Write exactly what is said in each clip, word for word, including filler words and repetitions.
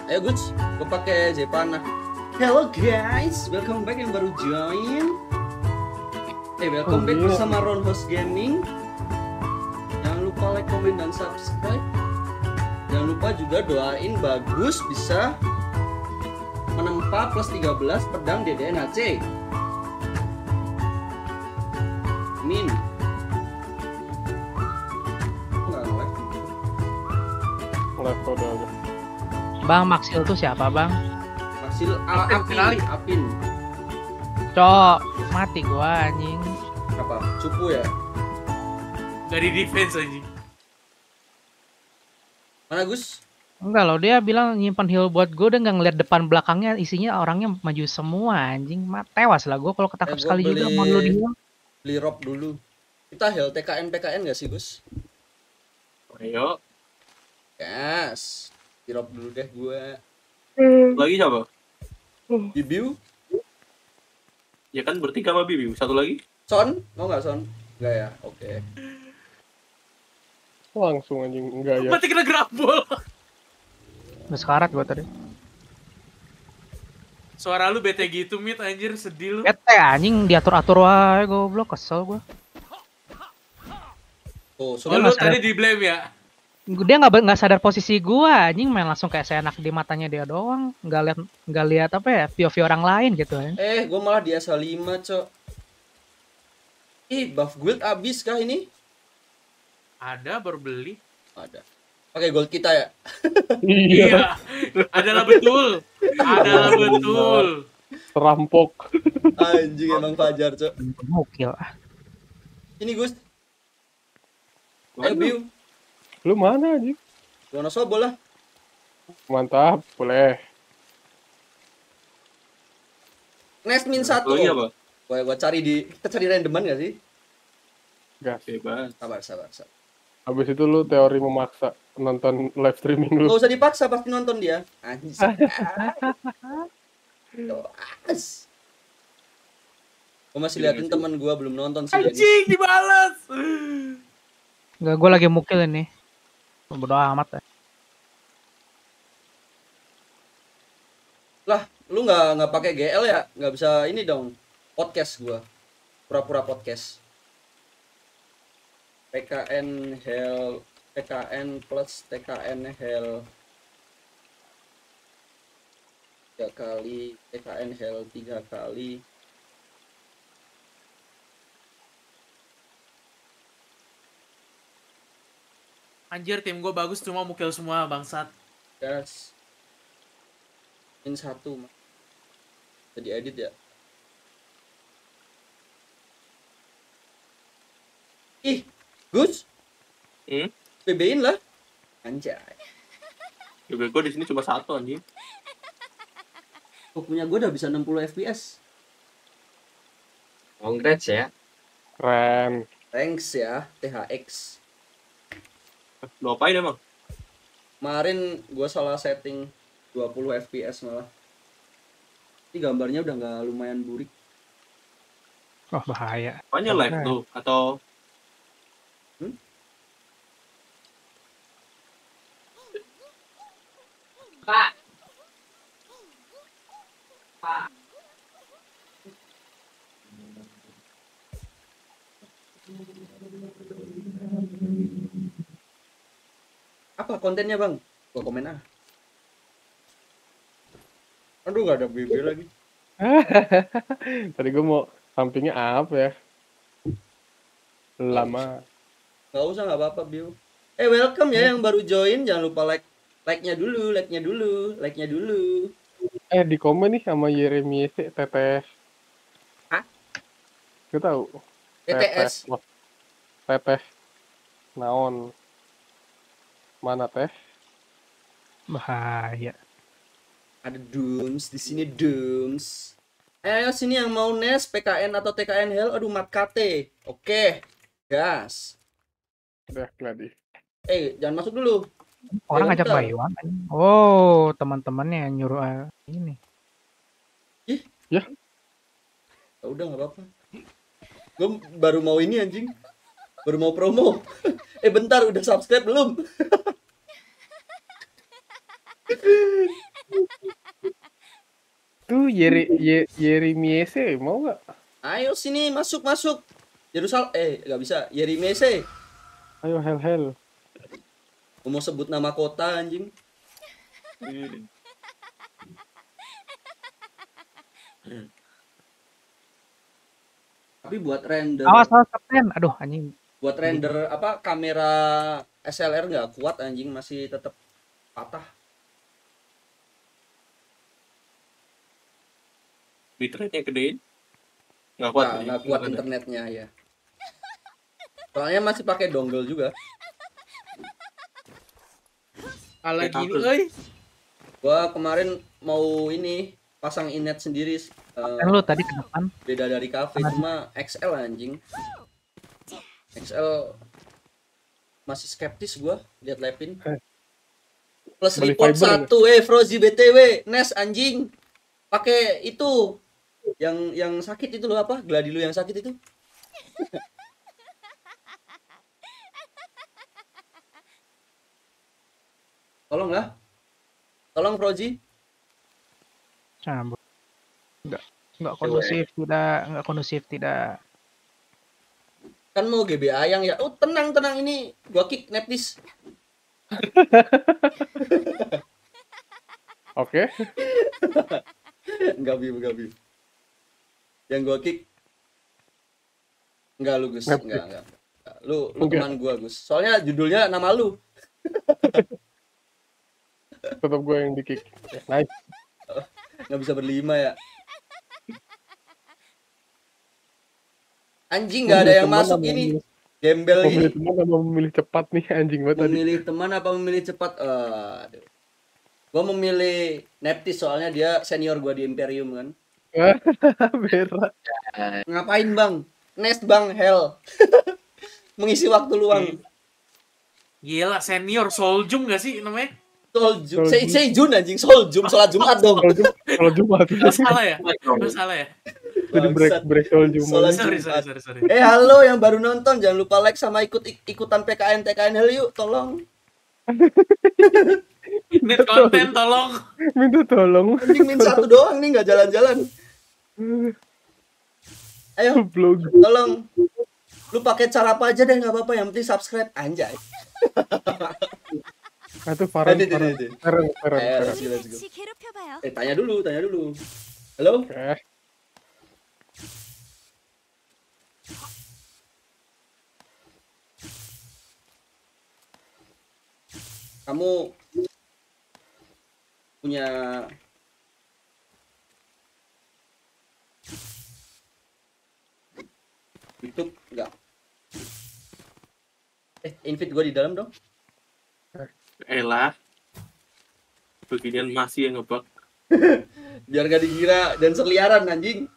Ayo Guts, gue pakai Jepana. Hello guys, welcome back yang baru join. Eh, welcome Oh, back iya. bersama Roundhouse Gaming. Jangan lupa like, comment, dan subscribe. Jangan lupa juga doain Bagus bisa menempa plus tiga belas pedang D D N H C. Amin. Nggak nge-lag. Live udah ada. Bang, Maxil tuh siapa bang? Maksil A- Apin, Apin, kenalin. Apin. Cok, mati gua anjing. Apa? Cupu ya? Dari defense aja. Mana Gus? Enggak loh, dia bilang nyimpan heal buat gue, udah nggak ngeliat depan belakangnya, isinya orangnya maju semua anjing. Ma, tewas lah gue kalau ketangkep Eh, gua sekali juga beli- mau lu di heal. Beli rob dulu. Kita heal T K N P K N gak sih Gus? Ayo. Yes. Di rob dulu deh gue. Lagi siapa? Bibiu? Ya kan bertiga sama Bibi. Satu lagi. Son? Mau gak Son? Enggak ya? Oke. Langsung anjing enggak ya. Mati kena grabol. Udah sekarat gue tadi. Suara lu bete gitu, Mit, anjir, sedih lu. Bete anjing, diatur-atur wae goblok, kesel gue. Tuh, Oh, sudah lu masa- tadi di blame ya? Dia nggak nggak sadar posisi gue anjing, main langsung kayak seenak di matanya dia doang. Nggak lihat nggak lihat apa ya, P O V orang lain gitu ya. Eh, gue malah di S H lima, Cok. Ih, buff guild abis kah ini? Ada, baru beli. Ada. Pakai gold kita ya? Iya. Adalah betul. Adalah betul. Terampok. Anjing emang Fajar, Cok. Mukil ah. Ini Gus. Ayo, Biu. Lu mana anjing? Gua sobo lah. Mantap, boleh. Next min satu. Lagi apa? Gua, gua cari di, kita cari randoman gak sih? Gas. Bebas. Sabar, sabar, sabar. Habis itu lu teori memaksa nonton live streaming lu. Gak usah dipaksa, pasti nonton dia. Anjing. Doas. Gua masih liatin teman gua belum nonton sih. jadi. Anjing, dibalas. Nggak, gue lagi mukil ini. Bodo amat ya. Lah, lu nggak nggak pakai G L ya? Nggak bisa ini dong. Podcast gua. Pura-pura podcast. P K N Hell, P K N plus T K N Hell tiga kali, T K N Hell tiga kali. Anjir, tim gue bagus cuma mukil semua, bangsat. Gas. Min satu mah. Jadi edit ya. Ih, Gus. Hmm? P B-in lah. Anjay. Juga gue di sini cuma satu, anjing. Kok punya gue udah bisa enam puluh F P S. Congrats ya. Keren. Thanks ya, T H X. Lu apain emang? Kemarin gue salah setting dua puluh F P S malah. Ini gambarnya udah nggak lumayan burik. Wah, bahaya. Apanya live tuh? Atau Apa kontennya bang? Gua komen ah. Aduh nggak ada B B lagi. Tadi gua mau sampingnya apa ya? Lama. Nggak usah, nggak apa-apa Biu. Eh welcome ya yang baru join, jangan lupa like like-nya dulu, like-nya dulu, like-nya dulu. Eh di komen nih sama Yeremi C Teteh. Hah? Gak tahu. T T S. Wah, Teteh. Naon. Mana teh? Bahaya. Ada Dooms di sini Dooms. Ayo sini yang mau Nes, P K N atau T K N Hell, aduh mat K T. Oke, gas. Udah gladi. Eh jangan masuk dulu. Orang Ya, ngajak bentar. Bayuan. Oh, teman-temannya yang nyuruh uh, ini. Ya udah nggak apa-apa. Gue baru mau ini anjing. Baru mau promo. Eh bentar, udah subscribe belum? Yeri Ye- Yerimiese mau nggak? Ayo sini masuk masuk. Yerusalem eh nggak bisa. Yerimese. Ayo hel hel. Gua mau sebut nama kota anjing. Tapi buat render, Awas awas kapten. Aduh anjing. buat render apa kamera S L R nggak kuat anjing, masih tetap patah. Bitrate-nya gedein. Nggak kuat. Nah, ya? nggak kuat Nggak ada. internetnya ya. Soalnya masih pakai dongle juga. Ala Kayak gini, kabel. euy. Gua kemarin mau ini pasang inet sendiri, eh, Kan lu tadi ke depan. beda dari cafe, cuma X L anjing. X L masih skeptis gua lihat Lepin. Eh. Plus Beli report fiber satu, eh Frozy B T W, Nes anjing. Pakai itu yang yang sakit itu loh, apa? Gladilu yang sakit itu. Tolong lah. Tolong Frozy. Cabut. Enggak enggak kondusif, tidak enggak kondusif, tidak. Kan mau G B A yang ya. Oh, tenang tenang ini gua kick Neptis. Oke. Enggak bi, enggak bi. Yang gua kick enggak lu Gus, Neptis. enggak enggak. Enggak. Lu lu Enggak. teman gua Gus. Soalnya judulnya nama lu. Tetap gue yang di kick. Nice. Nggak bisa berlima ya. Anjing nggak ada yang Teman masuk apa ini. memilih- Gembel Memilih gini. teman apa memilih cepat nih anjing gue tadi. Memilih teman apa memilih cepat? Eh, aduh. Gua memilih Neptis soalnya dia senior gua di Imperium kan. Berat. Ngapain bang? Nest bang, hell. Mengisi waktu luang. Gila, senior Soljum gak sih namanya? Soljum, Soljum. say, say Jun anjing, Soljum, sholat Jumat dong. Kalau Jum- kalau Jumat Gak salah ya? Gak salah ya? jadi break Bangsat. break soal Jumat. Sholat Sorry, Jumat. sorry, sorry, sorry. Eh halo yang baru nonton, jangan lupa like sama ikut ik- ikutan P K N T K N Hell yuk, tolong. Net konten tolong. Minta tolong. Anjing min satu doang nih, nggak jalan-jalan. Ayo, Vlog. tolong. Lu pakai cara apa aja deh, nggak apa-apa, yang penting subscribe anjay. Ah, itu Farhan. Nanti, nanti, Farhan. nanti. Farhan, Farhan, Ayo, Farhan. let's go, let's go. 같이 괴롭혀봐요. Eh tanya dulu, tanya dulu. Halo? Oke. Kamu punya YouTube enggak? Eh, invite gue di dalam dong. Elah. Beginian masih yang ngebug. Biar gak dikira dan sekeliaran anjing.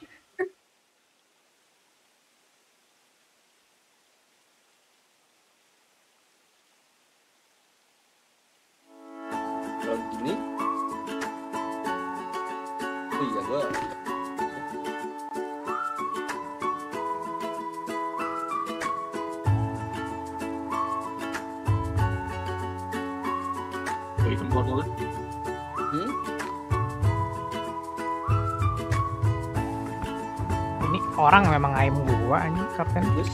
Kalau gini. Oh iya gua. Oh, itu mau banget. Hmm? Ini orang memang aim gua anjing kapten. Terus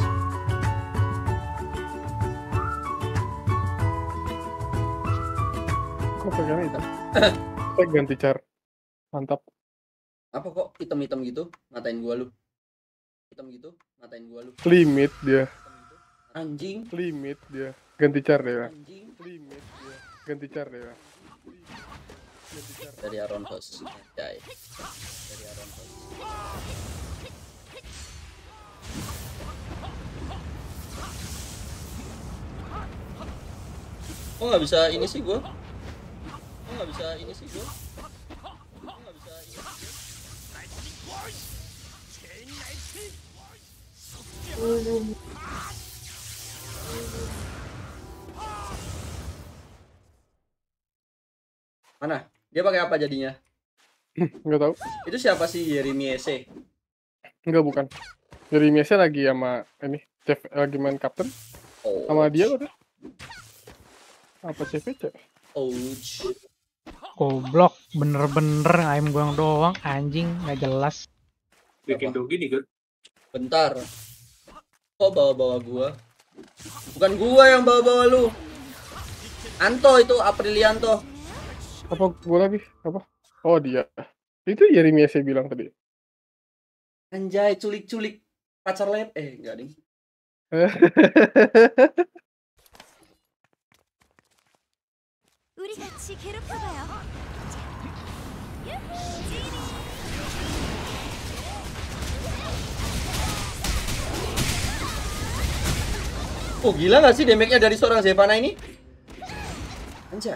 Kok pegang itu? Kita ganti car. Mantap. apa kok hitam-hitam gitu? Ngatain gua lu. Hitam gitu, ngatain gua lu. Limit dia. Hitam gitu. Anjing, Limit dia. Ganti car dia. anjing. Limit dia. Ganti car dia. Ganti car. Dari Aaron Host. Jai. Dari Aaron Host. Kok nggak bisa ini sih gua? Kok nggak bisa ini sih gua? Kok nggak bisa ini sih gua? Mana? Dia pakai apa jadinya? Enggak tahu. Itu siapa sih Yerimiese? Enggak bukan. Jadi Messi lagi sama ini, Chef lagi main kapten Oh, sama dia udah. Apa C V C? Ouch. Goblok, bener-bener ayam gua doang, anjing, nggak jelas. Bikin Apa? dogi nih kan. Bentar. Kok bawa-bawa gua? Bukan gua yang bawa-bawa lu. Anto itu, Aprilianto. Apa gua lagi? Apa? Oh dia. Itu Yeremia saya bilang tadi. Anjay, culik-culik pacar lab. Eh, enggak ding. ウリがちゲルプだよ。 Oh gila gak sih damage-nya dari seorang Zevana ini? Anjay.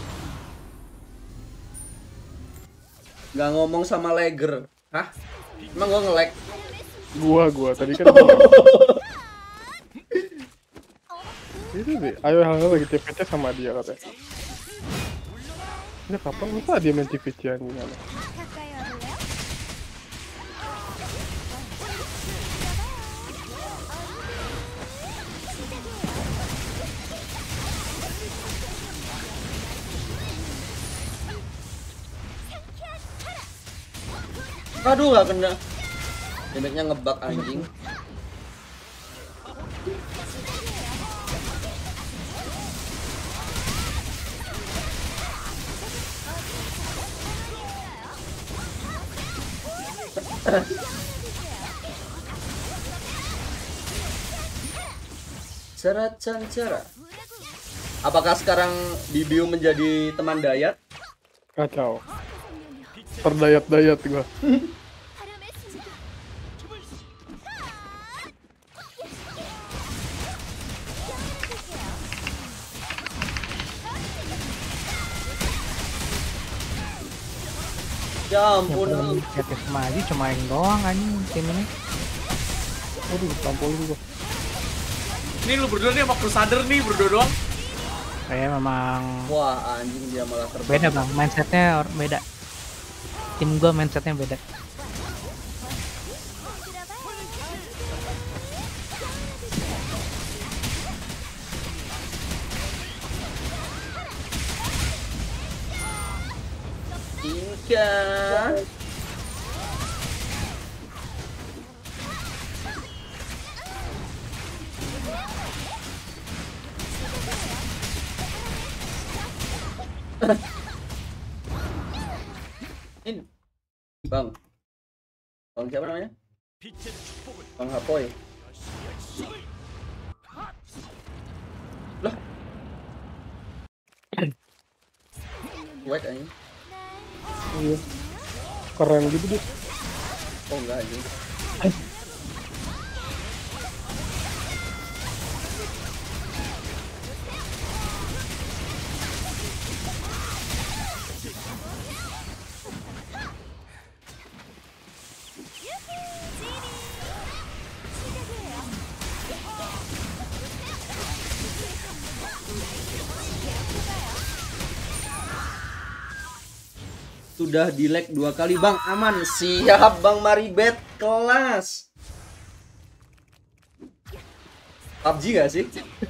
Gak ngomong sama Lager. Hah? Emang gua nge-lag? Gua gua tadi kan. Itu deh. Ayo hal lagi T V C sama dia katanya. Ini kapan masa dia main T V C anjing? 高いわよ。 Aduh gak kena. Damage-nya ngebug anjing. Serat cancara. Apakah sekarang Bibiu menjadi teman Dayat? Kacau. Terdayat-dayat gua. Ya Yang ampun. paling inisiatif maju cuma yang doang anjing tim ini. Aduh, tampolin gua. Ini lu berdua nih sama Crusader nih, berdua doang. Kayak memang Wah anjing dia malah terbang. beda bang, mindsetnya or- beda. Tim gua mindsetnya beda. Inka. Ini Bang. Bang siapa namanya? Bang Hapoy. Lah. Wait aja. Iya. Keren gitu dia. Oh enggak aja. Sudah di lag dua kali bang, aman. Siap bang Maribet, kelas. P U B G gak sih?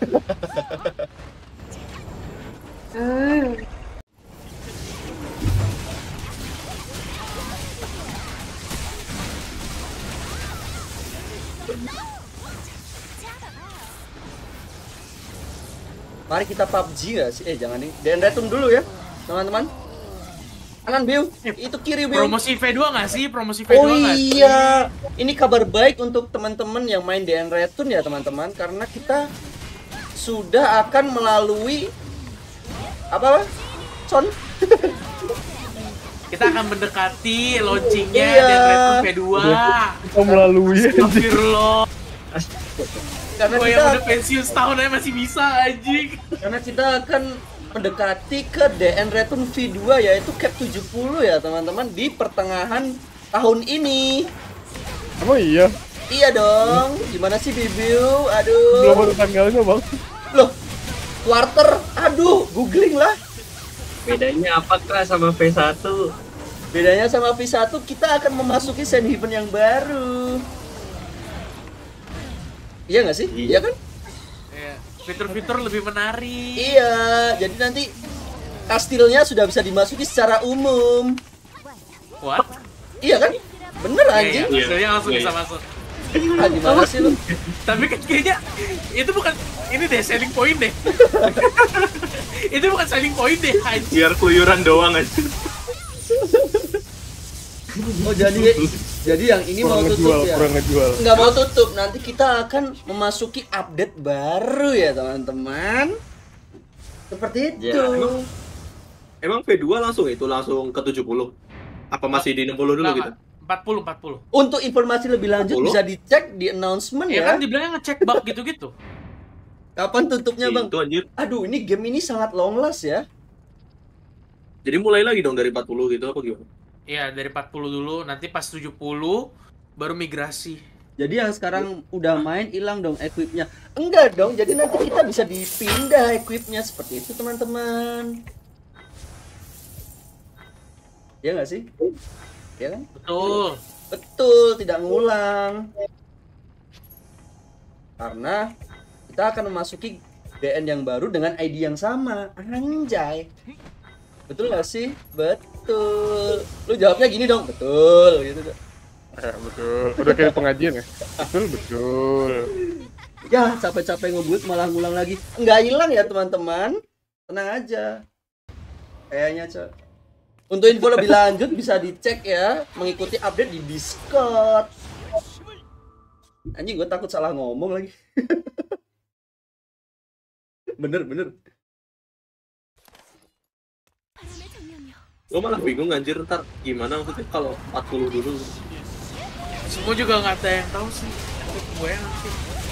Mari kita P U B G gak sih? Eh jangan nih, D N Return dulu ya teman-teman. Kanan Biu, itu kiri Biu. Promosi V dua nggak sih? Promosi V Oh dua nggak sih? iya, ini kabar baik untuk teman-teman yang main D N Return ya teman-teman, karena kita sudah akan melalui apa? Son? Kita akan mendekati launchingnya Iya. dan Return V dua. Kita melalui anjing. Astagfirullah. Karena Gue kita yang udah pensiun setahun aja masih bisa anjing. karena kita akan mendekati ke D N Return V dua yaitu cap tujuh puluh ya teman-teman di pertengahan tahun ini. Emang iya? Iya dong. Gimana sih Bibiu? Belum Aduh. ada tanggalnya bang. Loh. Quarter. Aduh, googling lah. Bedanya apakah sama V satu? Bedanya sama V satu kita akan memasuki Sand Heaven yang baru. Iya nggak sih? Iya kan? Iya, fitur-fitur lebih menarik. Iya, jadi nanti kastilnya sudah bisa dimasuki secara umum. What? Iya kan? Bener Iya, anjing. iya, hasilnya langsung Iya, bisa iya. masuk. Ah, gimana sih lu? Tapi kan kayaknya itu bukan ini deh selling point deh. Itu bukan selling point deh, anjing. Biar keluyuran doang aja. Oh jadi jadi yang ini mau Kurang tutup ngejual, ya? kurang ngejual. Nggak mau tutup, nanti kita akan memasuki update baru ya teman-teman. Seperti itu. Ya, emang- Emang V dua langsung itu langsung ke tujuh puluh? Apa masih di enam puluh dulu Nggak, gitu? nggak. empat puluh, empat puluh. Untuk informasi lebih lanjut sepuluh? bisa dicek di announcement Ya ya. kan dibilangnya ngecek bug gitu-gitu. Kapan tutupnya bang? Itu anjir. Aduh ini game ini sangat long last ya. Jadi mulai lagi dong dari empat puluh gitu apa gimana? Iya, dari empat puluh dulu, nanti pas tujuh puluh baru migrasi. Jadi yang sekarang udah main hilang dong equipnya. Enggak dong, jadi nanti kita bisa dipindah equipnya seperti itu teman-teman. Ya nggak sih? Ya kan? Betul. Betul, tidak ngulang. Karena kita akan memasuki D N yang baru dengan I D yang sama. Anjay. Betul gak sih? Betul. Lu jawabnya gini dong. Betul gitu. Eh, betul. Udah kayak pengajian ya. Betul, betul. Ya, capek-capek ngebut malah ngulang lagi. Enggak hilang ya, teman-teman. Tenang aja. Kayaknya, Cok. Untuk info lebih lanjut bisa dicek ya, mengikuti update di Discord. Anjing, gue takut salah ngomong lagi. Bener, bener. Gue malah bingung anjir ntar gimana maksudnya kalau empat puluh dulu. Semua juga nggak ada yang tahu sih. Tapi gue yang nanti.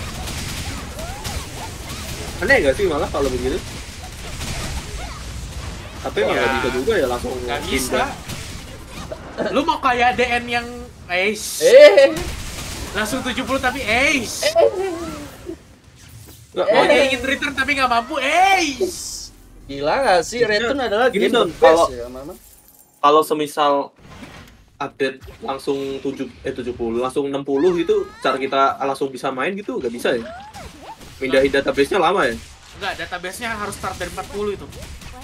Aneh gak sih malah kalau begitu? Tapi emang Ya, gak bisa juga ya langsung Nggak pindah. bisa. Lu mau kayak D N yang Ace. Eh, Langsung tujuh puluh tapi Ace. Nggak, Eh. Maunya ingin return tapi nggak mampu Ace. gila gak sih? Return adalah Gini game dong, the best kalau- ya, Mama. Kalau semisal update langsung tujuh eh tujuh puluh langsung enam puluh gitu cara kita langsung bisa main gitu nggak bisa ya? Pindahin database-nya lama ya? Enggak, database-nya harus start dari empat puluh itu.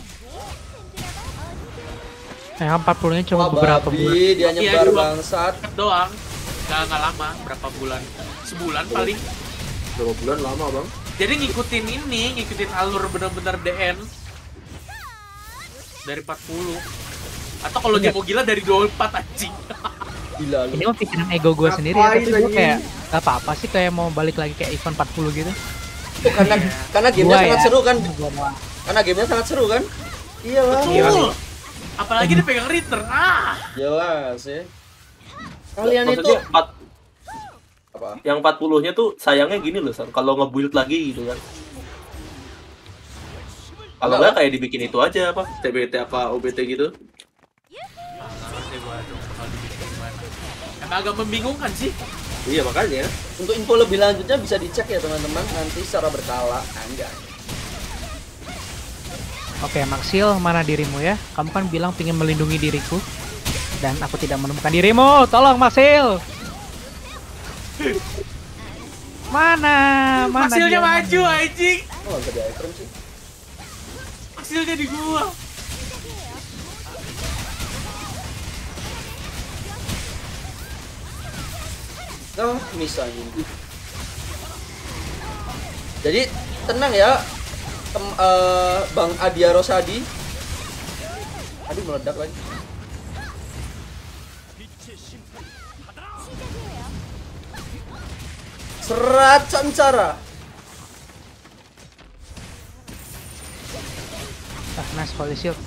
Ya empat puluh-nya cuma Wah, beberapa bulan. babi, dia Iya, nyebar dua. bangsat. Cepet doang. Nggak, nggak lama, berapa bulan? Sebulan paling. Berapa bulan lama bang? Jadi ngikutin ini, ngikutin alur bener-bener D N dari empat puluh. Atau kalau dia mau gila dari dua puluh empat anjing. Gila lu. Ini mah pikiran ego gue sendiri ya, Ngapain tapi gue anjing? kayak gak apa-apa sih kayak mau balik lagi kayak event empat puluh gitu. Oh, karena karena gamenya Gua sangat ya. seru kan? Gua doang. Karena gamenya sangat seru kan? Iyalah. Betul. Apalagi dia pegang return. Ah. Jelas ya. Kalian itu Maksudnya empat, apa? yang empat puluh-nya tuh sayangnya gini loh, San. Kalau nge-build lagi gitu kan. Kalau Enggak, nggak kayak dibikin itu aja apa, T B T apa O B T gitu. Ah, nggak ngerti gua dong bakal dibikin gimana. Emang agak membingungkan sih. Iya makanya. Untuk info lebih lanjutnya bisa dicek ya teman-teman nanti secara berkala. Anjay. Oke, Maxil, mana dirimu ya? Kamu kan bilang pingin melindungi diriku. Dan aku tidak menemukan dirimu. Tolong, Maxil. Mana? Mana Hasilnya dia? maju anjing. Oh, nggak bisa di item sih. Hasilnya di gua. Oh, misalnya. Jadi tenang ya, tem, eh, Bang Adia Rosadi. Aduh meledak lagi. Serat Sancara. Ah, nice holy shield.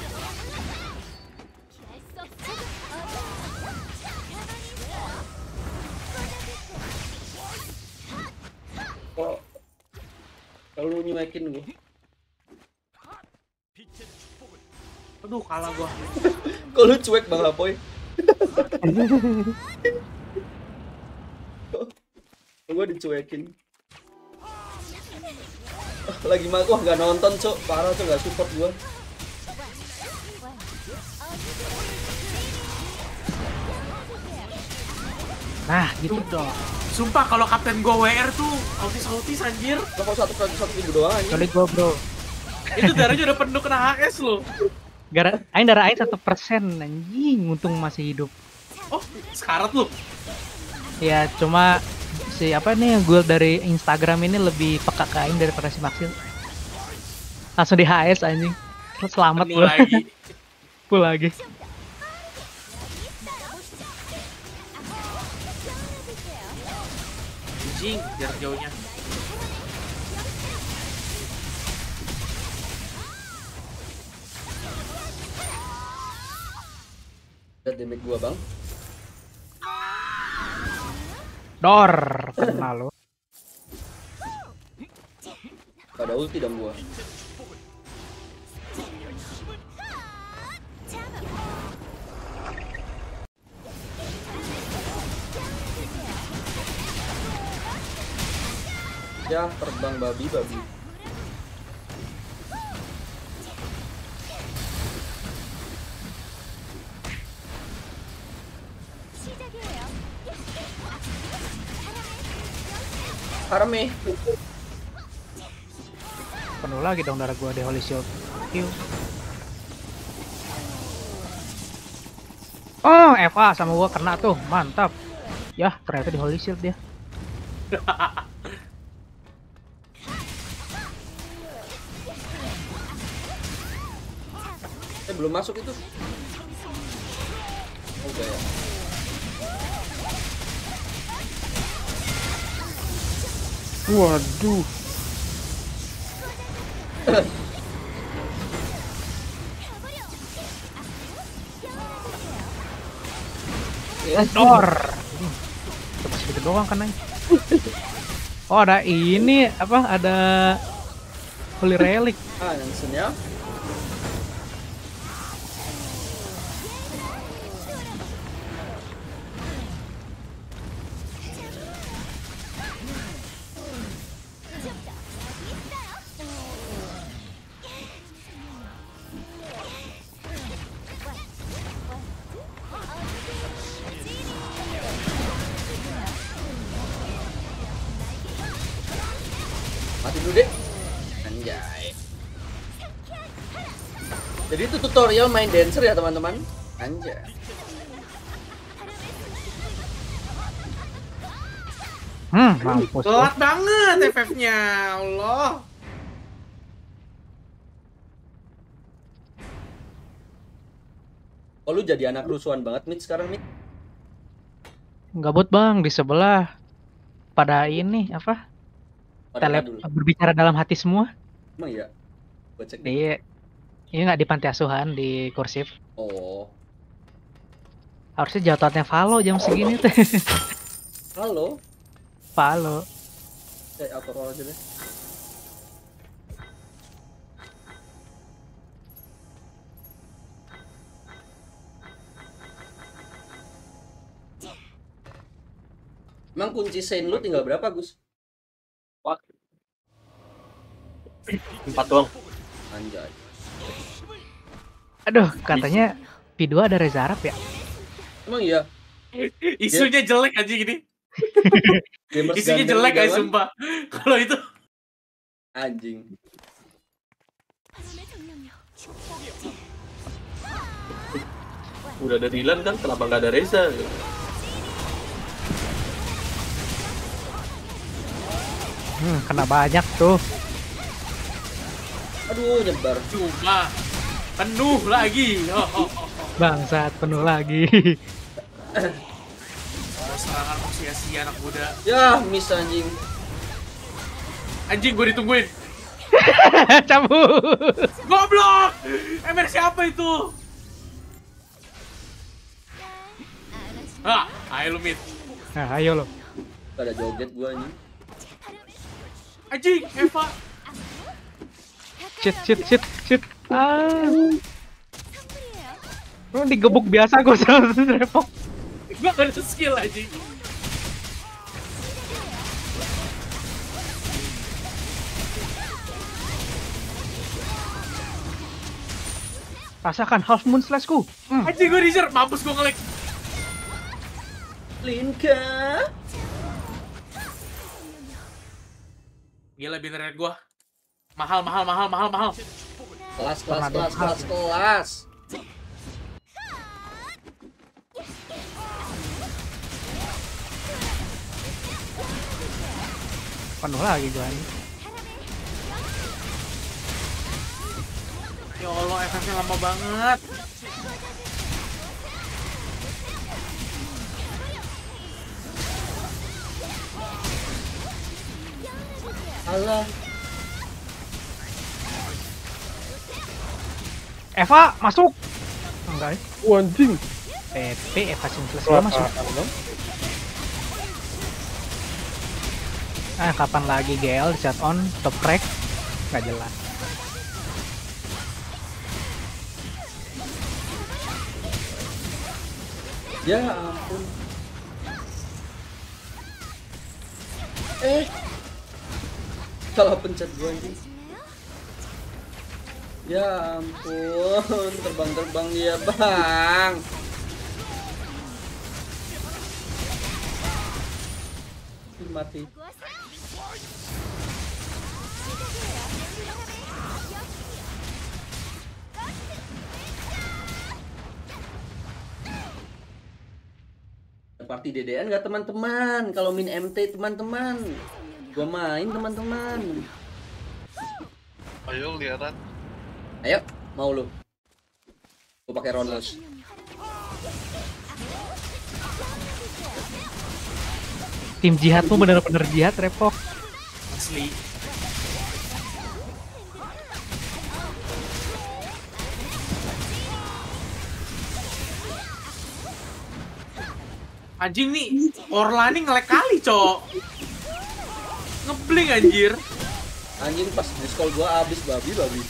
Kok kalau nyuekin gua. Aduh, kalah gua. Kok lu cuek Bang Apoy? Kok gua dicuekin? Ah, lagi mah wah nggak nonton cok, parah tuh nggak support gua. Nah, gitu dong. Sumpah kalau kapten gua W R tuh autis-autis anjir. Lo kok satu satu satu ribu doang aja. Kali gua, bro. Itu darahnya udah penuh kena H S loh. Gara aing darah aing satu persen anjing, untung masih hidup. Oh, sekarat lu. Ya cuma si apa nih gue dari Instagram ini lebih peka ke aing daripada si Maxil. Langsung di H S anjing. Selamat Penuh gue. lagi. Full lagi. Anjing, jarak jauhnya. Lihat damage gua, Bang. Dor, kena lo. Pada ulti dong gua. Ya, terbang babi-babi. Arme. Penuh lagi dong darah gua di Holy Shield. Hiu. Oh, F A sama gua kena tuh. Mantap. Ya, ternyata di Holy Shield dia. Eh, belum masuk itu. Oh, udah ya. Waduh. Dor. Coba sedikit doang kan aing. Oh, ada ini apa? Ada Holy Relic. Ah, yang senyap. Mati dulu deh. Anjay. Jadi itu tutorial main dancer ya teman-teman. Anjay. Hmm, mampus. tuh. Telat banget F F-nya. Allah. Oh, lu jadi anak rusuhan banget Mit sekarang Mit. Gabut bang di sebelah. Pada ini apa? Pada Tele dulu. berbicara dalam hati semua. Emang iya. Gua cek deh. Di ini nggak di panti asuhan di Kursif. Oh. Harusnya jatuhnya Valo jam segini teh. Halo. Valo. Eh, auto roll aja deh. Emang kunci Saint lu tinggal berapa, Gus? Empat doang. Anjay. Aduh, katanya P dua ada Reza Arab ya? Emang iya. Isunya jelek aja gini. Gamers Isunya gandeng jelek aja idaman. sumpah. Kalau itu Anjing. Udah ada Dylan kan, kenapa nggak ada Reza? Hmm, kena banyak tuh. Aduh, nyebar. cuma penuh lagi. Oh, oh, oh. Bangsat penuh lagi. Oh, serangan mau sia-sia anak muda. Ya, miss anjing. Anjing gue ditungguin. Cabut. Goblok! M R siapa itu? Ah, ayo lu Mit. Nah, ayo lo. Pada joget gua anjing. Anjing, Eva. Shit, shit, shit, shit. Ah. Lu digebuk biasa gue sama repot. Gue gak ada skill anjing. Rasakan half moon slashku. Hmm. Anjing gue diser, mampus gue ngelik. Linka. Gila beneran gue. Mahal, mahal, mahal, mahal, mahal. Kelas, kelas, Tornado kelas, mahal. kelas, kelas. Penuh lagi gua nih. Ya Allah, efeknya lama banget. Alah. Eva masuk. Enggak, ya. Wah, anjing. P P Eva Simples gua masuk. Kelakaan dong. Ah, kapan lagi G L di chat on top crack? Nggak jelas. Ya ampun. Eh. Salah pencet gua anjing. Ya ampun, terbang-terbang dia, Bang. Mati. Party D D N nggak teman-teman? Kalau min M T teman-teman, gua main teman-teman. Ayo liaran. Ayo, mau lu? Gua pakai Ronus. Tim jihadmu bener-bener jihad, Repok. Asli. Anjing nih, Orlani ngelek kali, Cok. Ngebling anjir. Anjing pas di scroll gua abis babi babi.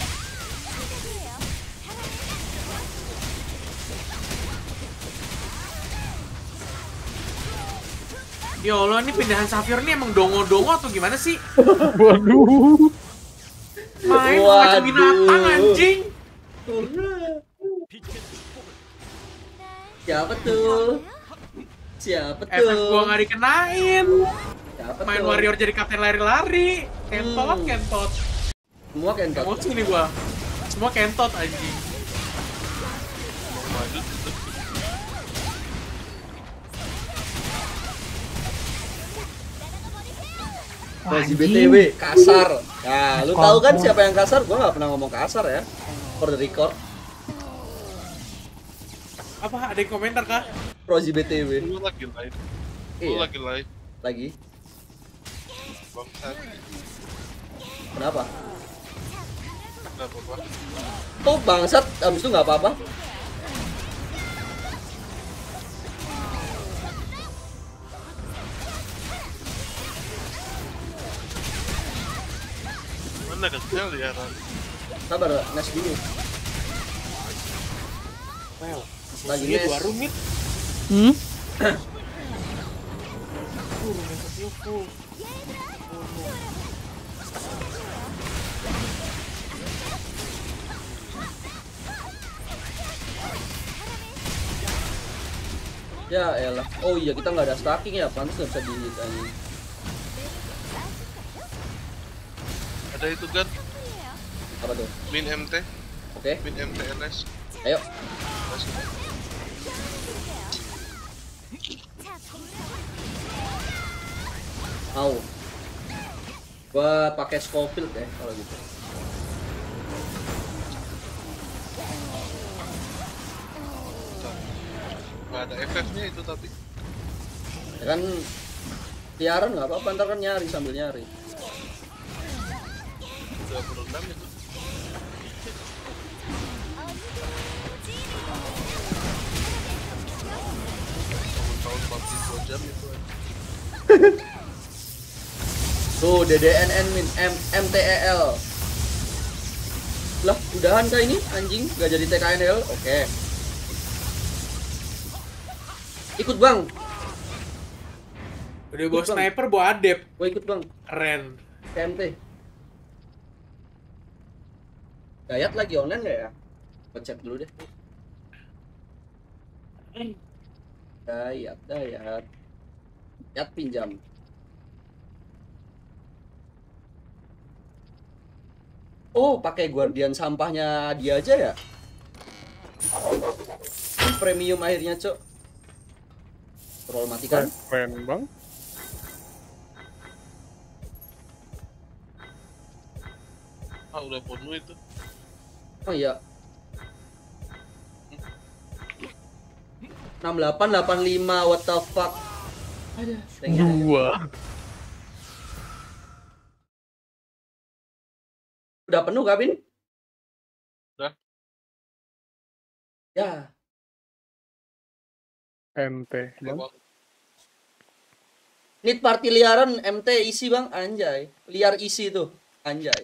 Ya Allah, ini pindahan Safir nih emang dongo-dongo atau gimana sih? Waduh. Main Waduh. macam binatang anjing. Siapa tuh? Siapa tuh? Efek gua nggak dikenain. Siapa Main tuh? warrior jadi kapten lari-lari. Kentot, Hmm. kentot. Semua kentot. Emosi nih gua. Semua kentot anjing. Maju tuh. Wah, Rozi anjing. B T W kasar. Nah, lu tahu kan Kompor. siapa yang kasar? Gua nggak pernah ngomong kasar ya. For the record, Apa ada yang komentar kah? Rozi B T W. Lu lagi live. Lu Iya, lagi live. lagi. Bangsat. Kenapa? Enggak apa-apa. Oh bangsat, abis itu nggak apa-apa. Mana kecil liaran. Sabar, nes dulu. Well, Lagi dia nes. dua rumit. Hmm? Uh, rumit setiap full. Ya elah. Oh iya kita nggak ada stacking ya, pantas nggak bisa dihit anjing. Ada itu kan Apa tuh? min M T, Oke, min M T N S. ayo. Masuk. Mau. Gua pakai Scofield ya kalau gitu. Nggak ada efeknya itu tapi. Ya kan siaran nggak apa-apa, ntar kan nyari sambil nyari. dua puluh enam itu. Tahun-tahun empat puluh dua jam itu. Tuh D D N N min M M T E L. Lah, udahan kah ini anjing? Gak jadi T K N L? Oke. Ikut bang, Udah bawa Ikut, Bang. sniper, bawa adep. gue ikut bang. Keren. K M T. Dayat lagi online nggak ya? Gue cek dulu deh. Dayat, Dayat. Dayat pinjam. Oh, pakai guardian sampahnya dia aja ya? Premium akhirnya, Cok. Roll matikan. Keren bang. Ah udah penuh itu. Oh iya. enam delapan delapan lima, what the fuck. Aduh, thank you, thank you. Dua. Udah penuh, Kabin? Udah. Ya. M T bang. Emang Need party liaran M T isi, Bang. Anjay. Liar isi tuh. Anjay.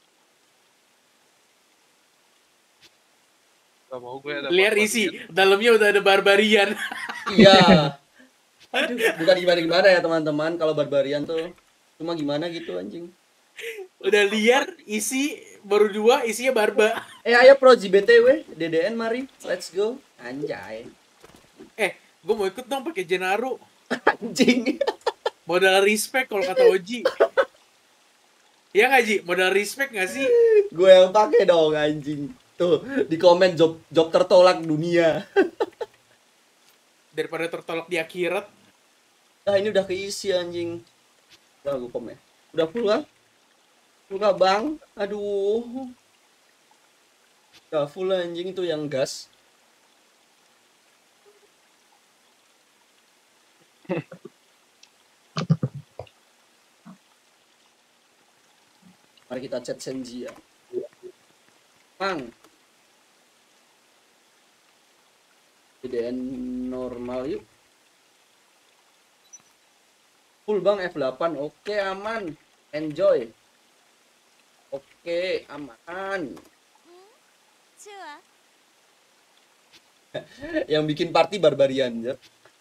gak mau gue ada Liar barbarian. isi, dalamnya udah ada barbarian. Iya. Aduh, bukan gimana-gimana ya, teman-teman. Kalau barbarian tuh cuma gimana gitu, anjing. Udah liar, isi baru dua, isinya barba. Eh, ayo pro G B T W, D D N mari. Let's go. Anjay. Eh, gue mau ikut dong pakai Genaro. Anjing. Modal respect kalau kata Oji. Iya nggak Ji? Modal respect nggak sih? Gue yang pakai dong, anjing. Tuh, di komen job job tertolak dunia. Daripada tertolak di akhirat. Nah, ini udah keisi, anjing. Udah gue komen. Udah full kan? Full nggak, Bang? Aduh. Udah full, anjing, itu yang gas. Mari kita chat Senji ya. Bang. D D N normal yuk. Full, Bang, F delapan. Oke, aman. Enjoy. Oke, aman. 좋아. Yang bikin party barbarian ya.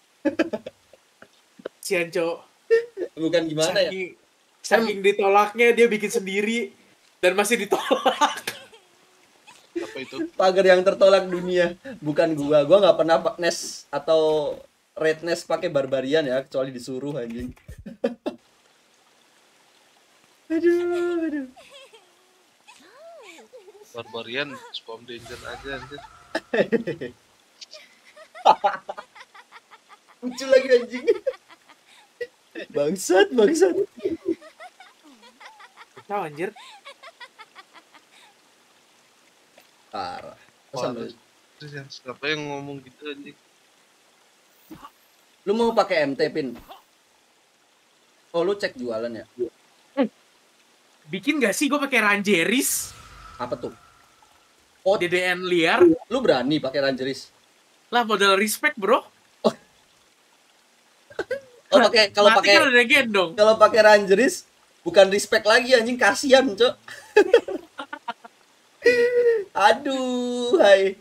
Sian, Cok. Bukan gimana ya? Saking, saking ditolaknya dia bikin sendiri dan masih ditolak. Apa itu? Pagar yang tertolak dunia. Bukan gua. Gua nggak pernah pak nes atau red nes pakai barbarian ya, kecuali disuruh, anjing. Aduh, aduh. Barbarian spam danger aja anjir. Lucu lagi, anjing. Bangsat, bangsat. Tahu anjir. Parah. Wah, Sambil- terus yang siapa yang ngomong gitu anjing? Lu mau pakai M T, Pin? Oh, lu cek jualan ya? Bikin gak sih gue pakai Rangeris? Apa tuh? Oh, D D N liar? lu berani pakai Rangeris? Lah modal respect, bro. Oh, pakai kalau Mati pakai kan ada gendong. kalau pakai Rangeris bukan respect lagi, anjing, kasihan, Cok. Aduh, hai.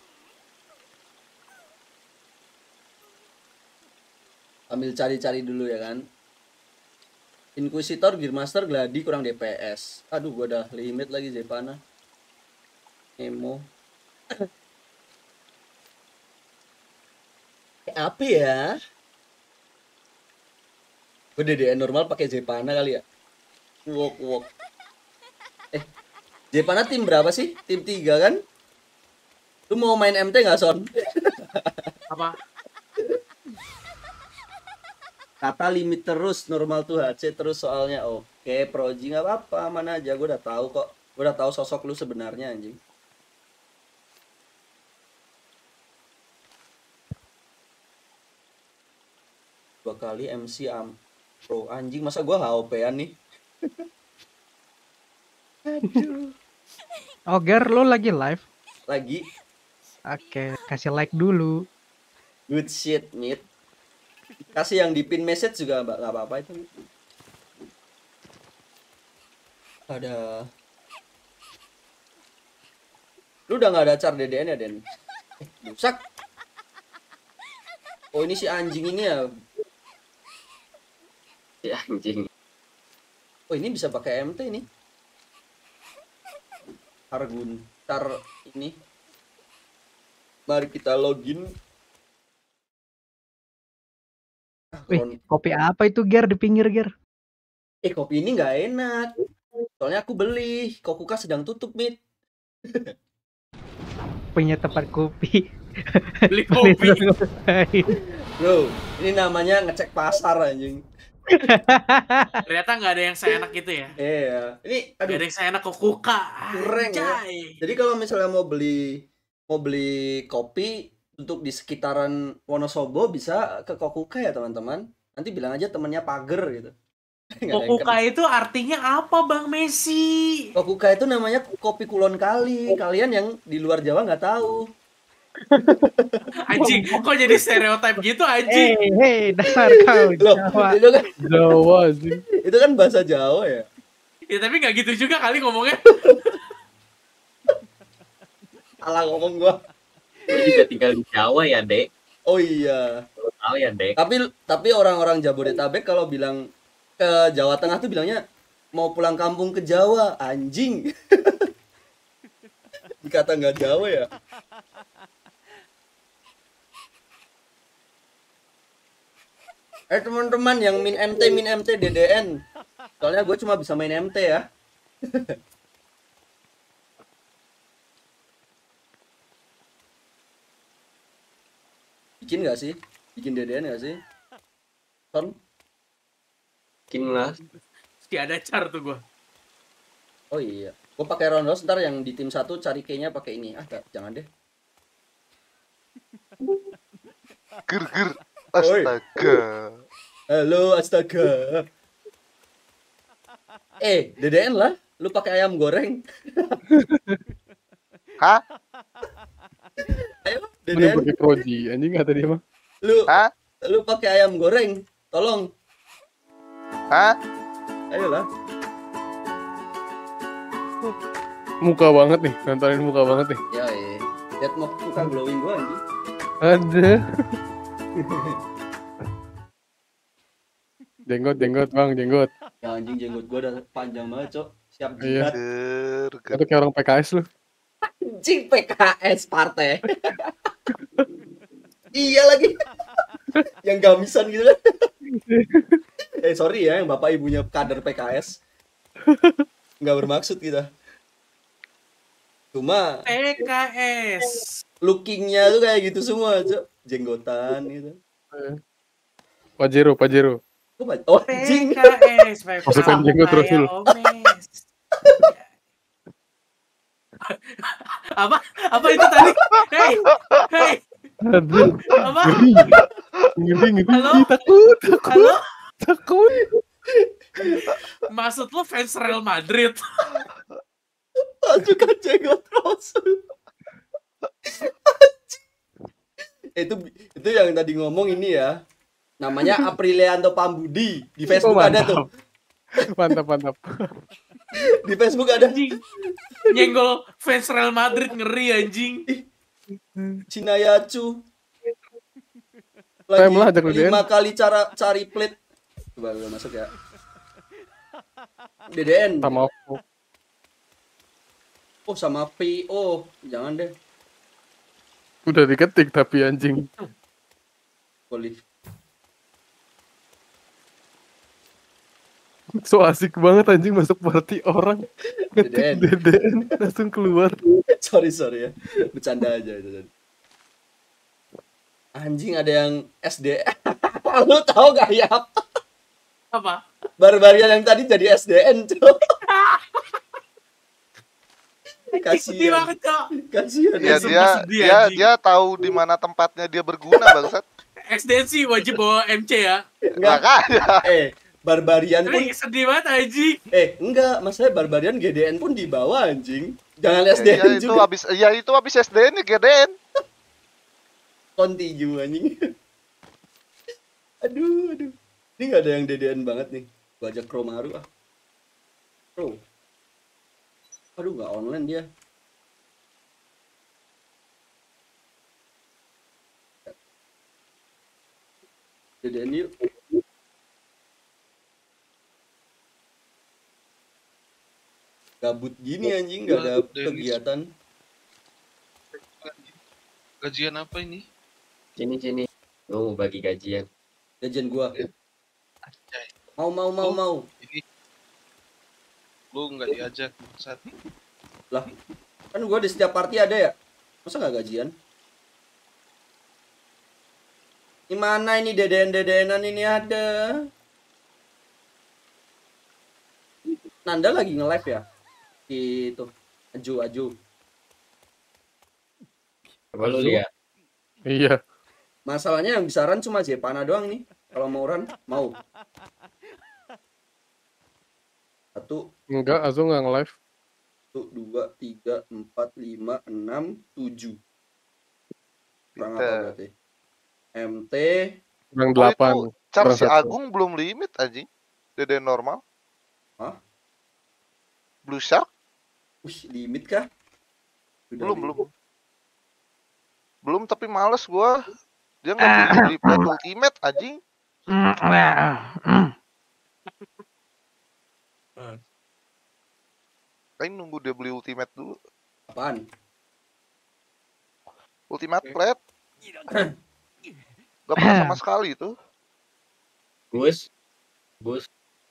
Ambil cari-cari dulu ya kan. Inquisitor, Gearmaster, Gladi kurang D P S. Aduh, gua udah limit lagi Zepana. Emo. Eh, apa ya? Gue D D N normal pakai Zepana kali ya. Walk walk. Eh, Zepana tim berapa sih? Tim tiga kan? Lu mau main M T nggak, Son? Apa? Kata limit terus, normal tuh H C terus soalnya. Oke, Proji nggak apa-apa, mana aja. Gue udah tahu kok. Gue udah tahu sosok lu sebenarnya, anjing. Dua kali M C am Pro, anjing, masa gue H O P-an nih? Aduh. Oh, Ger, lo lagi live? Lagi Oke, kasih like dulu. good shit, Mit. Kasih yang di pin message juga nggak nggak apa-apa itu. Ada. Lu udah nggak ada car D D N ya, Den? Eh, rusak. Oh, ini si anjing ini ya. Ya anjing. Oh, ini bisa pakai M T ini. Argun, tar ini. Mari kita login. Ah, Wih, Ron- kopi apa itu, Ger, di pinggir, Ger? Eh, kopi ini nggak enak. Soalnya aku beli, Kokuka sedang tutup, Mit. Punya tempat kopi. Beli kopi. Bro, ini namanya ngecek pasar anjing. Ternyata nggak ada yang seenak gitu ya. Iya. Ini Nggak aduh ada yang seenak Kokuka. kurang ya. Anjay. Jadi kalau misalnya mau beli mau beli kopi untuk di sekitaran Wonosobo bisa ke Kokuka ya, teman-teman. Nanti bilang aja temennya pager gitu. Nggak ada yang Kokuka kenal. itu artinya apa, Bang Messi? Kokuka itu namanya kopi Kulon Kali. Kalian yang di luar Jawa nggak tahu. Anjing, kok jadi stereotip gitu anjing? Hei, hei, dasar kau Loh, Jawa. itu kan Jawa sih. itu kan bahasa Jawa ya. Ya tapi nggak gitu juga kali ngomongnya. Salah ngomong gua. Gue juga tinggal di Jawa ya, Dek. Oh iya. Lo tahu ya, Dek. Tapi tapi orang-orang Jabodetabek kalau bilang ke Jawa Tengah tuh bilangnya mau pulang kampung ke Jawa, anjing. Dikata nggak Jawa ya. Eh teman-teman yang min M T min M T D D N. Soalnya gue cuma bisa main M T ya. Bikin nggak sih? Bikin D D N nggak sih? Son? Bikin lah. Meski ada car tuh gua. Oh iya. Gue pakai roundhouse ntar yang di tim satu cari kayaknya pakai ini. Ah gak, jangan deh. Ger ger. Oi. Astaga. Halo astaga. Eh, D D N lah. Lu pakai ayam goreng. Hah? Ayo, Ini D D N. pakai proji anjing kata dia mah. Lu Hah? lu pakai ayam goreng. Tolong. Hah? Ayolah. Muka banget nih, nontonin muka banget nih. Ya, eh. Lihat mau muka glowing gua anjing. Ada. Jenggot, jenggot bang, jenggot. Ya anjing jenggot gua udah panjang banget, Cok. Siap Iya. jidat. Ger ger. Itu kayak orang P K S lu. Anjing P K S partai. Iya lagi. Yang gamisan gitu kan. Eh sorry ya yang bapak ibunya kader P K S. Nggak bermaksud kita. Cuma P K S. lookingnya tuh kayak gitu semua, Cok. Jenggotan gitu. Pajero, Pajero. Oh, ba- oh anjing. P K S. Masukin jenggot terus dulu. Apa? Apa itu tadi? Hei, hei, Aduh, apa? ngeri. Ngeri, ngeri. Halo? Takut, takut, Halo? takut. Maksud lu fans Real Madrid? Ajukan jenggot Rasul. itu itu yang tadi ngomong ini ya. Namanya Aprilianto Pambudi. Di Facebook Oh, ada mantap. tuh. Mantap, mantap. Di Facebook ada. Anjing. Nyenggol fans Real Madrid ngeri anjing. Cinayacu. Pem lah, Lagi ajak lu, Den. lima kali cara cari plate. Coba gue masuk ya. D D N. Sama aku. Oh sama P O. Jangan deh. Udah diketik tapi anjing. Boleh. So asik banget anjing masuk party orang. D D N. Ngetik D D N langsung keluar. sorry sorry ya. Bercanda aja itu. Anjing ada yang S D. Lu tahu gak ya? Apa? Barbarian yang tadi jadi S D N, Cok. Sedih Kasihan. banget, Cok. Kasihan. Ya Sumpah dia sedih, dia anjing. dia tahu di mana tempatnya dia berguna bangsat. X D N sih wajib bawa M C ya. Enggak. Makanya. Eh, Barbarian pun Tapi sedih banget anjing. eh enggak, maksudnya Barbarian G D N pun dibawa anjing. Jangan S D Ya, N ya, itu juga. habis ya itu habis S D N ya G D N. Continue anjing. Aduh, aduh. Ini enggak ada yang D D N banget nih. Gua ajak Kromaru ah. Pro. Aduh, enggak online dia. D D N yuk. Gabut gini anjing, enggak ada Dennis. kegiatan. Gajian apa ini? Sini sini. Oh, bagi gajian. Legend gua. Anjay. Mau mau mau Oh. mau. Ini Lu nggak diajak saat Lah, kan gua di setiap party ada ya. Masa nggak gajian? Gimana ini deden-dedenan ini ada? Nanda lagi nge-live ya? Itu. Aju, aju. Coba lu lihat. Iya. Masalahnya yang bisa run cuma Jepana doang nih. Kalau mau run, mau. Satu, Enggak, Azu nggak nge-live. satu, dua, tiga, empat, lima, enam, tujuh. Kurang apa Pinter. berarti? M T, Kurang Oh, delapan. itu Char kurang si satu. Agung belum limit anjing. Dede normal. Hah? Blue Shark? Ush, limit kah? Udah Belum, limit. belum. Belum tapi males gua. Dia nggak beli plate ultimate anjing. Kayak nunggu dia beli ultimate dulu. Apaan? Ultimate plate. Gak pernah sama sekali itu. Gus. Gus.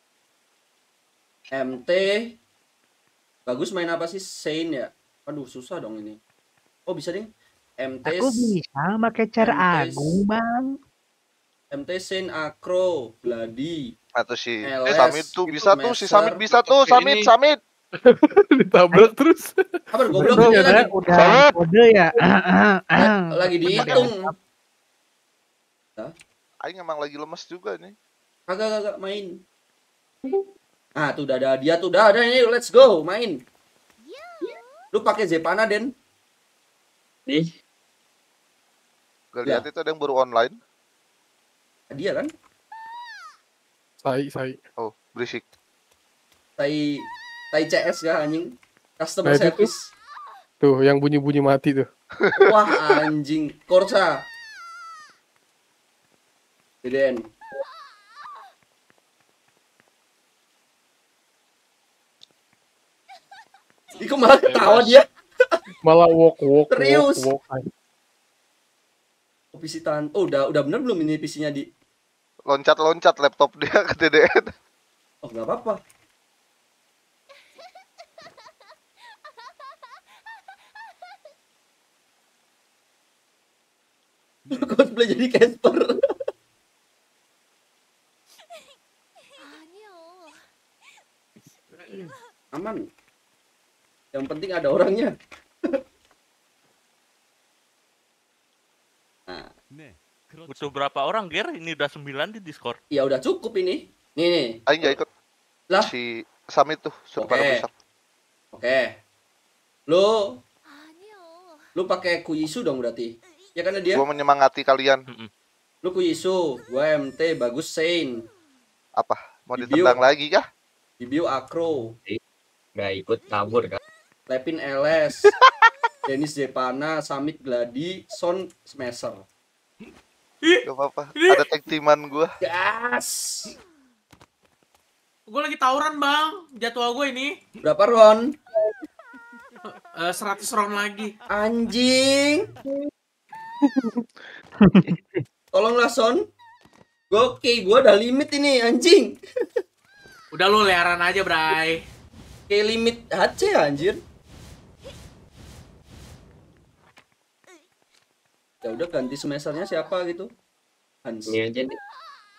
M T. Bagus main apa sih? Saint ya? Aduh, susah dong ini. Oh, bisa ding. M T. Aku bisa pakai cara M T. Agung, Bang. M T Saint Acro, Gladi. Atau si L eh, S, Samit tuh gitu, bisa tuh, si Master. Samit bisa tuh, Oke, Samit, ini- Samit. Ditabrak terus. Apa goblok Udah, ini udah, lagi? udah Salut. kode ya. La- Lagi dihitung. Aing emang lagi lemes juga nih. Kagak kagak main. Ah, tuh udah ada dia tuh udah ada ini, let's go main. Lu pakai Zepana Den? Ih, Gak Ya. lihat itu ada yang baru online. Dia kan? Sai, sai. Oh, berisik. Tai Tai C S kah anjing? Customer Nah, itu service. Tuh, yang bunyi-bunyi mati tuh. Wah, anjing. Korsa. Den. Ih, kok malah ketawa dia. Malah walk, walk, Serius? walk, walk. Oh, P C tan. Oh, udah udah bener belum ini P C-nya di? Loncat-loncat laptop dia ke D D N. Oh, nggak apa-apa. Cosplay jadi Casper. 아니요. Aman. Yang penting ada orangnya. Nah, Butuh berapa orang, Ger? Ini udah sembilan di Discord. ya udah cukup ini. Nih nih. Aing gak ikut. Lah. Si Samit tuh suruh Oke. pada besok. Oke. Lu 아니요. lu pakai Kuyisu dong berarti. Ya kan dia? Gua menyemangati kalian. Lu Kuyisu, gua M T, bagus Saint. Apa? Mau Review. ditendang lagi kah? Bibiu Acro, nggak ikut kabur kan? Lepin L S, Dennis Jepana, Samit Gladi, Son Smasher. Gak apa-apa. Ada tag teaman gua. Gas. Gue lagi tawuran bang, jadwal gue ini Berapa Ron? Eh, seratus round lagi. Anjing. Tolonglah Son. Oke, gua udah limit ini anjing. Udah lu liaran aja Bray. Kayak limit H C anjir. Ya udah ganti semesternya siapa gitu? Hans. Ini aja nih.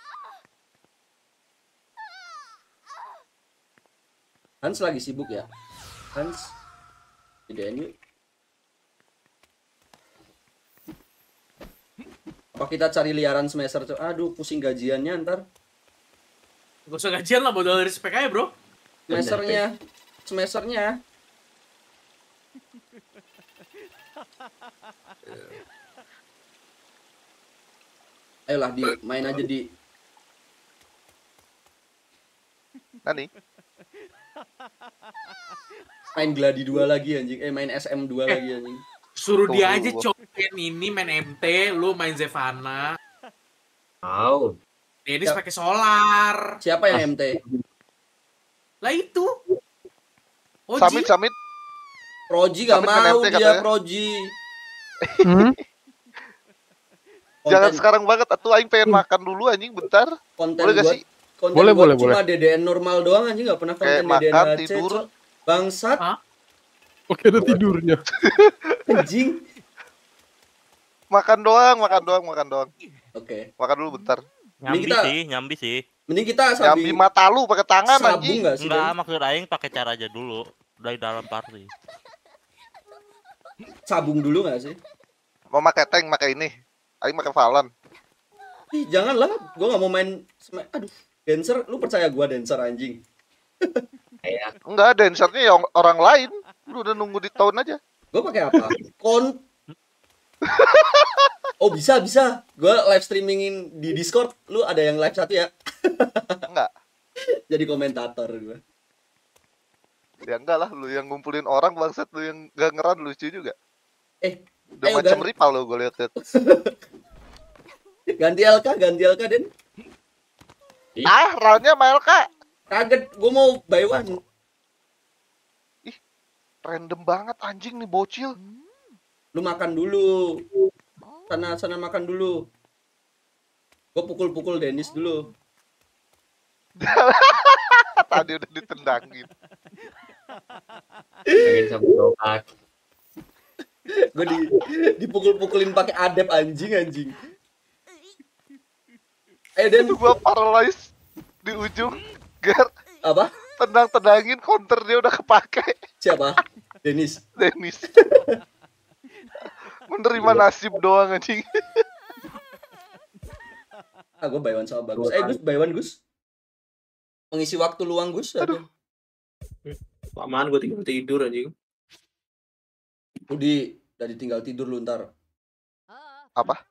Hans lagi sibuk ya? Hans. Gedean yuk. Apa kita cari liaran semester tuh? Aduh, pusing gajiannya ntar. Gak usah gajian lah, modal dari spek aja bro. Semesternya. Semesternya. Ayolah di main aja di Nani? main Gladi dua lagi anjing. Eh main S M dua lagi anjing. Suruh dia Tunggu, aja gua. cobain ini main M T, lu main Zevana. Mau. Dennis Ya. pakai solar. Siapa yang M T? Lah itu. Oji. Samit, Samit. Proji gak Samit main mau M T dia katanya. Proji. Hmm? Jangan Konten, sekarang banget. Atuh Aing pengen makan dulu anjing bentar. konten Boleh gak gua sih? konten Boleh, gua boleh, cuma D D N normal doang anjing, nggak pernah Kayak konten D D N makan, H C. tidur. Cok. Bangsat Oke, ada tidurnya. anjing. Makan doang, makan doang, makan doang. Oke. Makan dulu bentar. Nyambi kita- sih, nyambi sih. Mending kita Nyambi sabi mata lu pakai tangan sabung anjing. nggak sih? Enggak, Dan? maksud aing pakai cara aja dulu dari dalam party. Sabung dulu nggak sih? Mau pakai tank, pakai ini. Aing pakai Valen. Ih, janganlah, gua nggak mau main. Sma- Aduh, dancer, lu percaya gua dancer anjing? Kayak Enggak, dancernya yang orang lain. Lu udah nunggu di tahun aja. Gua pakai apa? Kon. Oh bisa bisa, gua live streamingin di Discord. Lu ada yang live satu ya? Enggak. Jadi komentator gua. Ya enggak lah, lu yang ngumpulin orang bangsat, lu yang gak ngeran lucu juga. Eh, Udah ayo, macam Gan. rival lu gue liat-liat. ganti L K, ganti L K Den. Ah, roundnya sama L K. Kaget, gua mau buy one. Random banget anjing nih bocil. Lu makan dulu. Sana sana makan dulu. Gua pukul-pukul Dennis dulu. Tadi udah ditendangin. pengen sama doak. Gua di dipukul-pukulin pakai adep anjing anjing. Ayo Den, Itu gua paralyze di ujung. Gar apa? tendang-tendangin counter dia udah kepake. Siapa? Dennis. Dennis. Menerima nasib doang anjing. Ah, gua buy one sama Bagus. Eh, Gus, buy one Gus. Mengisi waktu luang Gus. Aduh. Lamaan gue tinggal tidur anjing. Udah, udah ditinggal tidur lu ntar. Apa?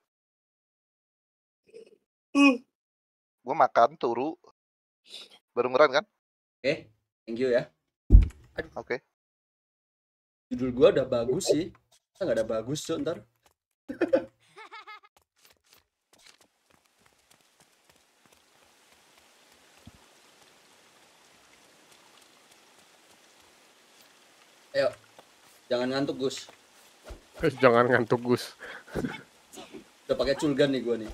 Gua makan turu. Baru ngeran kan? Oke, thank you ya. Oke. Judul gua udah bagus sih. Masa nggak ada bagus tuh ntar. Ayo, jangan ngantuk Gus. Eh, jangan ngantuk Gus. Udah pakai culgan nih gua nih.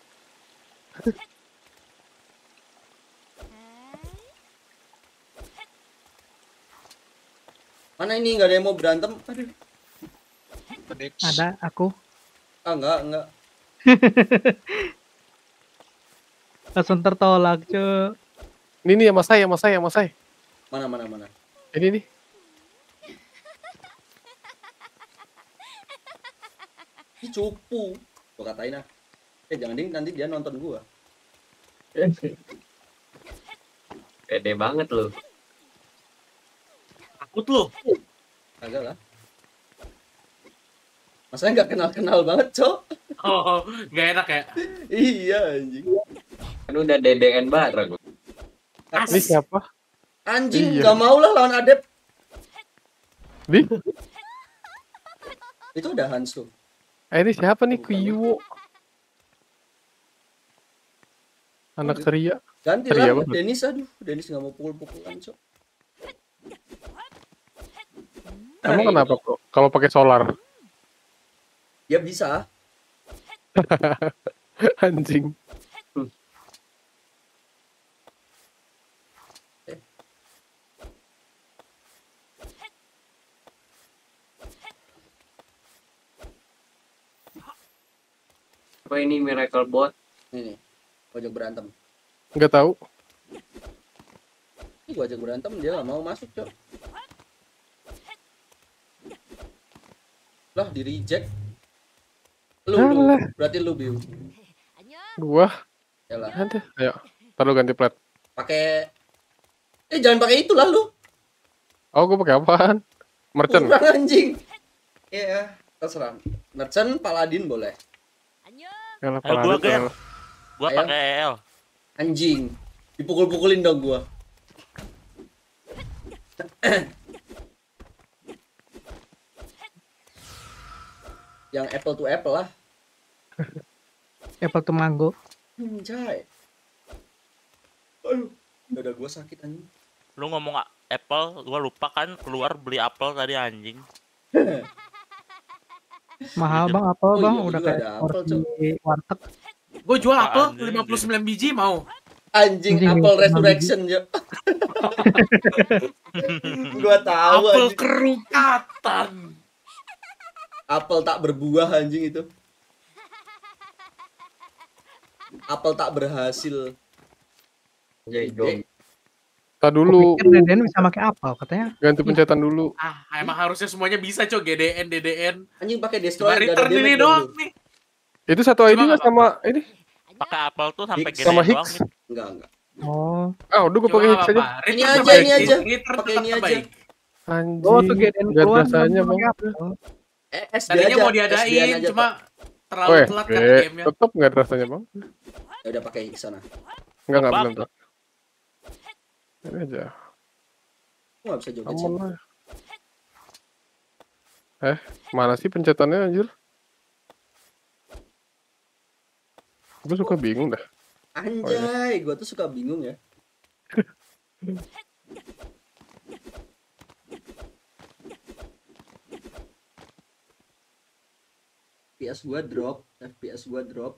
Mana ini nggak ada yang mau berantem? Aduh. Ada aku. Ah enggak, enggak. Langsung tertolak, cuy. Ini nih sama saya, sama saya, sama saya. Mana mana mana. Ini nih. Ini cupu. Gua katain ah. Eh jangan ding, nanti dia nonton gua. Pede banget lu. Takut lu. Kagak lah. Masanya nggak kenal-kenal banget, Cok. Oh, nggak enak ya. Iya anjing. Kan udah D D N bareng. Ini siapa? Anjing, Iya. nggak mau lah lawan Adep. Di? Itu udah Hans tuh. Eh, ini siapa nih? Kuyuwo. Anak ceria. Ganti Ceria lah banget. Dennis, aduh. Dennis nggak mau pukul-pukulan, Cok. Emang kenapa kok? Kalau pakai solar? Ya bisa. Anjing. Apa ini Miracle Bot? Ini nih, gua ajak berantem. Nggak tahu. Ini gua ajak berantem, dia nggak mau masuk, Cok. Lah, di reject. Lu, lu, Alah. berarti lu Biu. Gua. Yalah. Ada. Ayo. Ntar lu ganti plat. Pakai Eh, jangan pakai itu lah lu. Oh, gua pakai apaan? Merchant. Kurang anjing. Iya, terserah. Merchant Paladin boleh. Yalah, Ayo gua, Paladin. Ger. Gua Ayo. pakai E L. Anjing. Dipukul-pukulin dong gua. Yang apple to apple lah. Apple to mango. Anjay. Aduh, dada gua sakit anjing. Lu ngomong a- Apple, gua lupa kan keluar beli apel tadi anjing. Mahal bang apel Oh bang, iya, udah juga kayak ada apel, porsi warteg. Gue jual Apaan apel anjing, lima puluh sembilan biji mau. Anjing, Anjing, Apple yang Resurrection, yuk. Gua tahu Apel anjing. kerukatan. Apel tak berbuah anjing itu. Apel tak berhasil. Jadi Gede. Tak Gua dulu, pikir Deden bisa pakai apel katanya. ganti pencetan dulu. Ah, emang harusnya semuanya bisa, Cok. G D N, D D N. Anjing pakai Cuma destroyer gak ada return ini damage doang dong. nih. Itu satu I D Cuma nggak nggak sama ini? Pakai apel tuh sampai Hicks. gede Sama doang Hicks. nih. Enggak, enggak. Oh. Ah, udah gue Cuma pakai nggak Hicks aja. apa-apa. Ini Return aja, terbaik. ini aja. Return Pakai tetap ini aja. terbaik. Anjing, Oh, tuh Deden gak keluar rasanya belum bang. pakai apel. Eh, S D Tadinya aja. mau S D diadain, aja, cuma Pak. terlalu Oh, telat eh, kan gamenya. tetap nggak ada rasanya bang. Ya udah pakai Hicks sana. Enggak nggak Bang. belum tuh. Ini aja. Gua nggak bisa joget sih. Aman lah. Eh, mana sih pencetannya anjir? Gue suka bingung dah. Anjay, gua tuh suka bingung ya. F P S gua drop, F P S gua drop.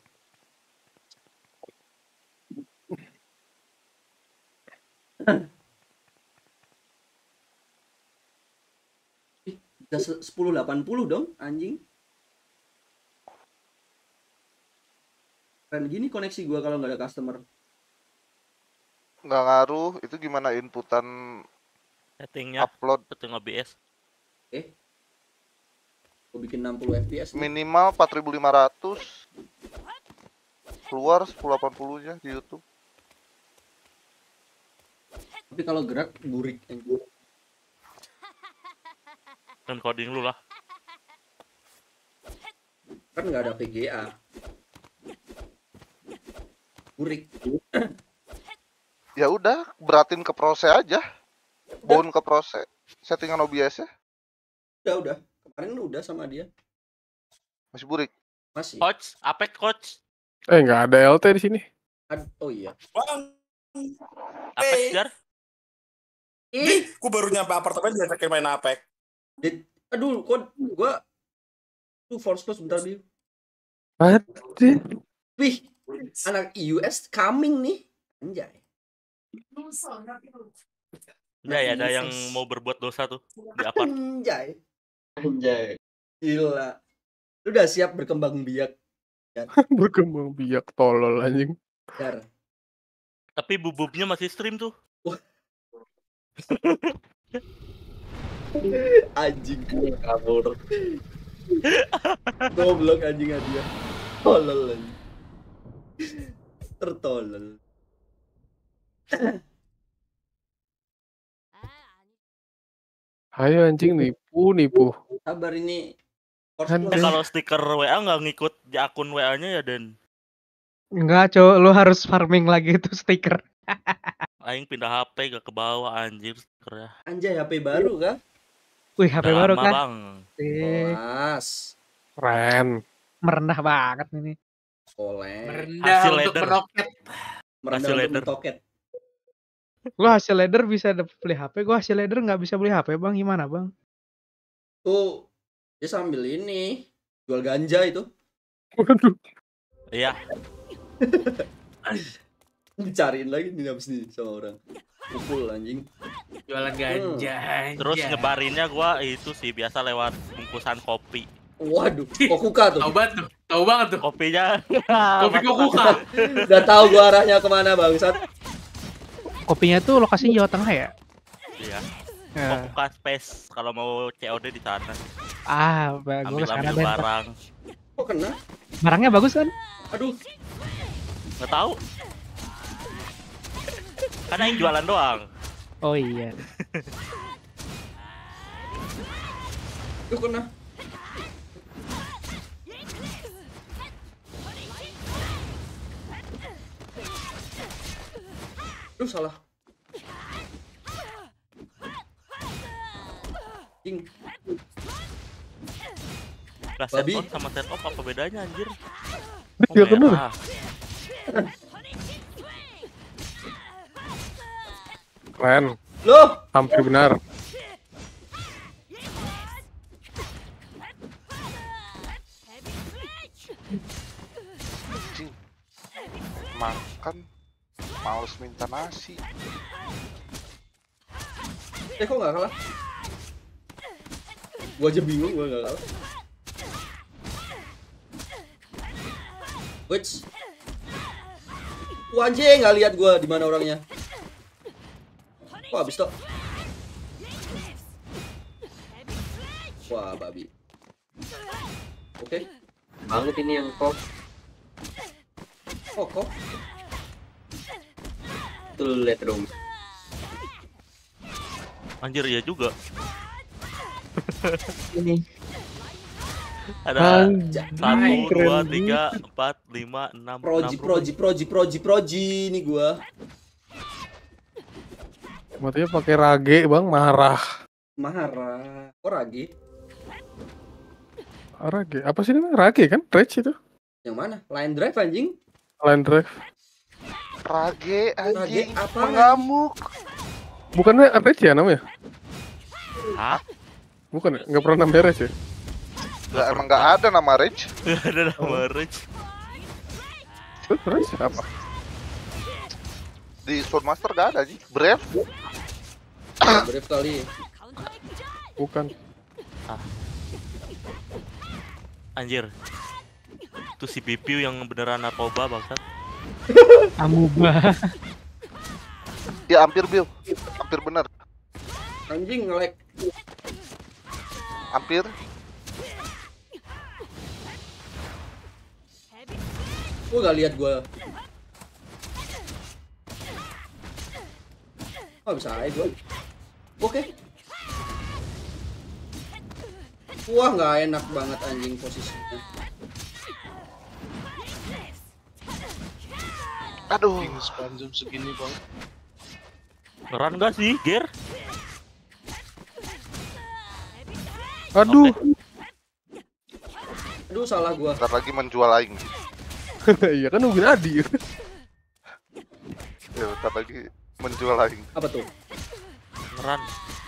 Ih, udah se- sepuluh delapan puluh dong, anjing. Keren gini koneksi gua kalau nggak ada customer. Nggak ngaruh, itu gimana inputan Settingnya upload setting O B S. Eh, gua bikin enam puluh F P S nih. minimal empat ribu lima ratus, keluar sepuluh delapan puluh nya di YouTube. Tapi kalau gerak burik anjing. Dan coding lu lah. Kan nggak ada V G A. Burik. Ya udah, beratin ke proses aja. Bone ke proses. Settingan O B S ya Udah, udah. Kemarin udah sama dia. masih burik. Masih. Coach, Apex coach. Eh, nggak ada L T di sini. Ad- oh iya. Bang, Apex Eh. jar. ih, aku baru nyampe apartemen diajakin main Apex. Dit- Aduh, kok gua tuh force close bentar Biu. Anjir. Wih, anak U S coming nih. Anjay. Ya, ya ada yang mau berbuat dosa tuh di apart. Anjay. Anjay. Gila. Lu udah siap berkembang biak, Berkembang biak tolol anjing. Dar. Tapi bububnya masih stream tuh. Anjing. Kabur. Goblok anjing dia. Tolol anjing. Tertolol. Ayo anjing nipu nipu. Sabar ini. Force Kan Eh, close. kalau stiker W A nggak ngikut di akun W A-nya ya Den. Enggak, Cok. Lu harus farming lagi itu stiker. Aing pindah H P gak ke bawah anjir stikernya. Anjay, H P baru kah? Wih, H P Udah baru lama, kan? Bang. Eh, Kelas. Keren. merendah banget ini. Oleh. Merendah Hasil untuk leather. meroket. Merendah hasil untuk leather. mentoket. Gua hasil leather bisa dapet beli H P, gua hasil leather nggak bisa beli H P, Bang. Gimana, Bang? Tuh, dia sambil ini jual ganja itu. Waduh. Iya, Dicariin lagi nih habis nih sama orang. Pukul anjing. Jualan ganja. terus anjay. nyebarinnya gua itu sih biasa lewat bungkusan kopi. Waduh, kokuka tuh. Tahu banget tuh. Tahu banget tuh. Kopinya Kopi kokuka. Udah tahu gua arahnya kemana bangsat. Kopinya tuh lokasinya Jawa Tengah ya? Iya, Ya. Kokuka Space kalau mau C O D di sana. Ah, bagus Ambil-ambil karena barang. Kok kena? barangnya bagus kan? Aduh, Nggak tahu. Karena yang jualan doang. Oh iya. aduh kena. Aduh salah. Ding. Lah set Babi. on sama set off apa bedanya anjir? Dia Oh, bener. merah. Keren. Loh, Hampir benar. Anjing. Makan Males minta nasi. Eh kok nggak kalah? Gua aja bingung, gua nggak kalah. Which? Wah anjing, nggak lihat gua di mana orangnya. Wah habis toh. Wah babi. Oke. Banget ini yang kok. Oh kok. Tuh lihat dong. Anjir ya juga. Ini. Ada Anjay, satu, dua, keren tiga, empat, lima, enam, Proji, enam proji, proji, proji, proji. Ini gua. Matanya pakai rage bang, marah. Marah. Kok ragi? Rage, apa sih namanya? Rage kan? Rage itu? Yang mana? Line drive anjing? Line drive. Rage anjing, apa? mengamuk. Bukannya Rage ya namanya? Hah? Bukan ya? Nggak pernah namanya Rage ya? Gak, emang gak ada nama Rage. Gak ada nama Rage. Terus Rage apa? Di Swordmaster gak ada sih. Brave. Brave kali. Bukan. Anjir. Itu si Pipiu yang beneran narkoba bangsat. Amuba. Ya hampir Bill. Hampir bener. Anjing nge-lag. Hampir. Gua gak lihat gua. Oh bisa aja gua. Oke. Wah nggak enak banget anjing posisinya. Aduh. Spam jam segini bang. Ngeran gak sih, Ger? Aduh. Aduh salah gua. Ntar lagi menjual aing. Iya kan nungguin Adi. Ya, ntar lagi menjual aing. Apa tuh? Ngeran.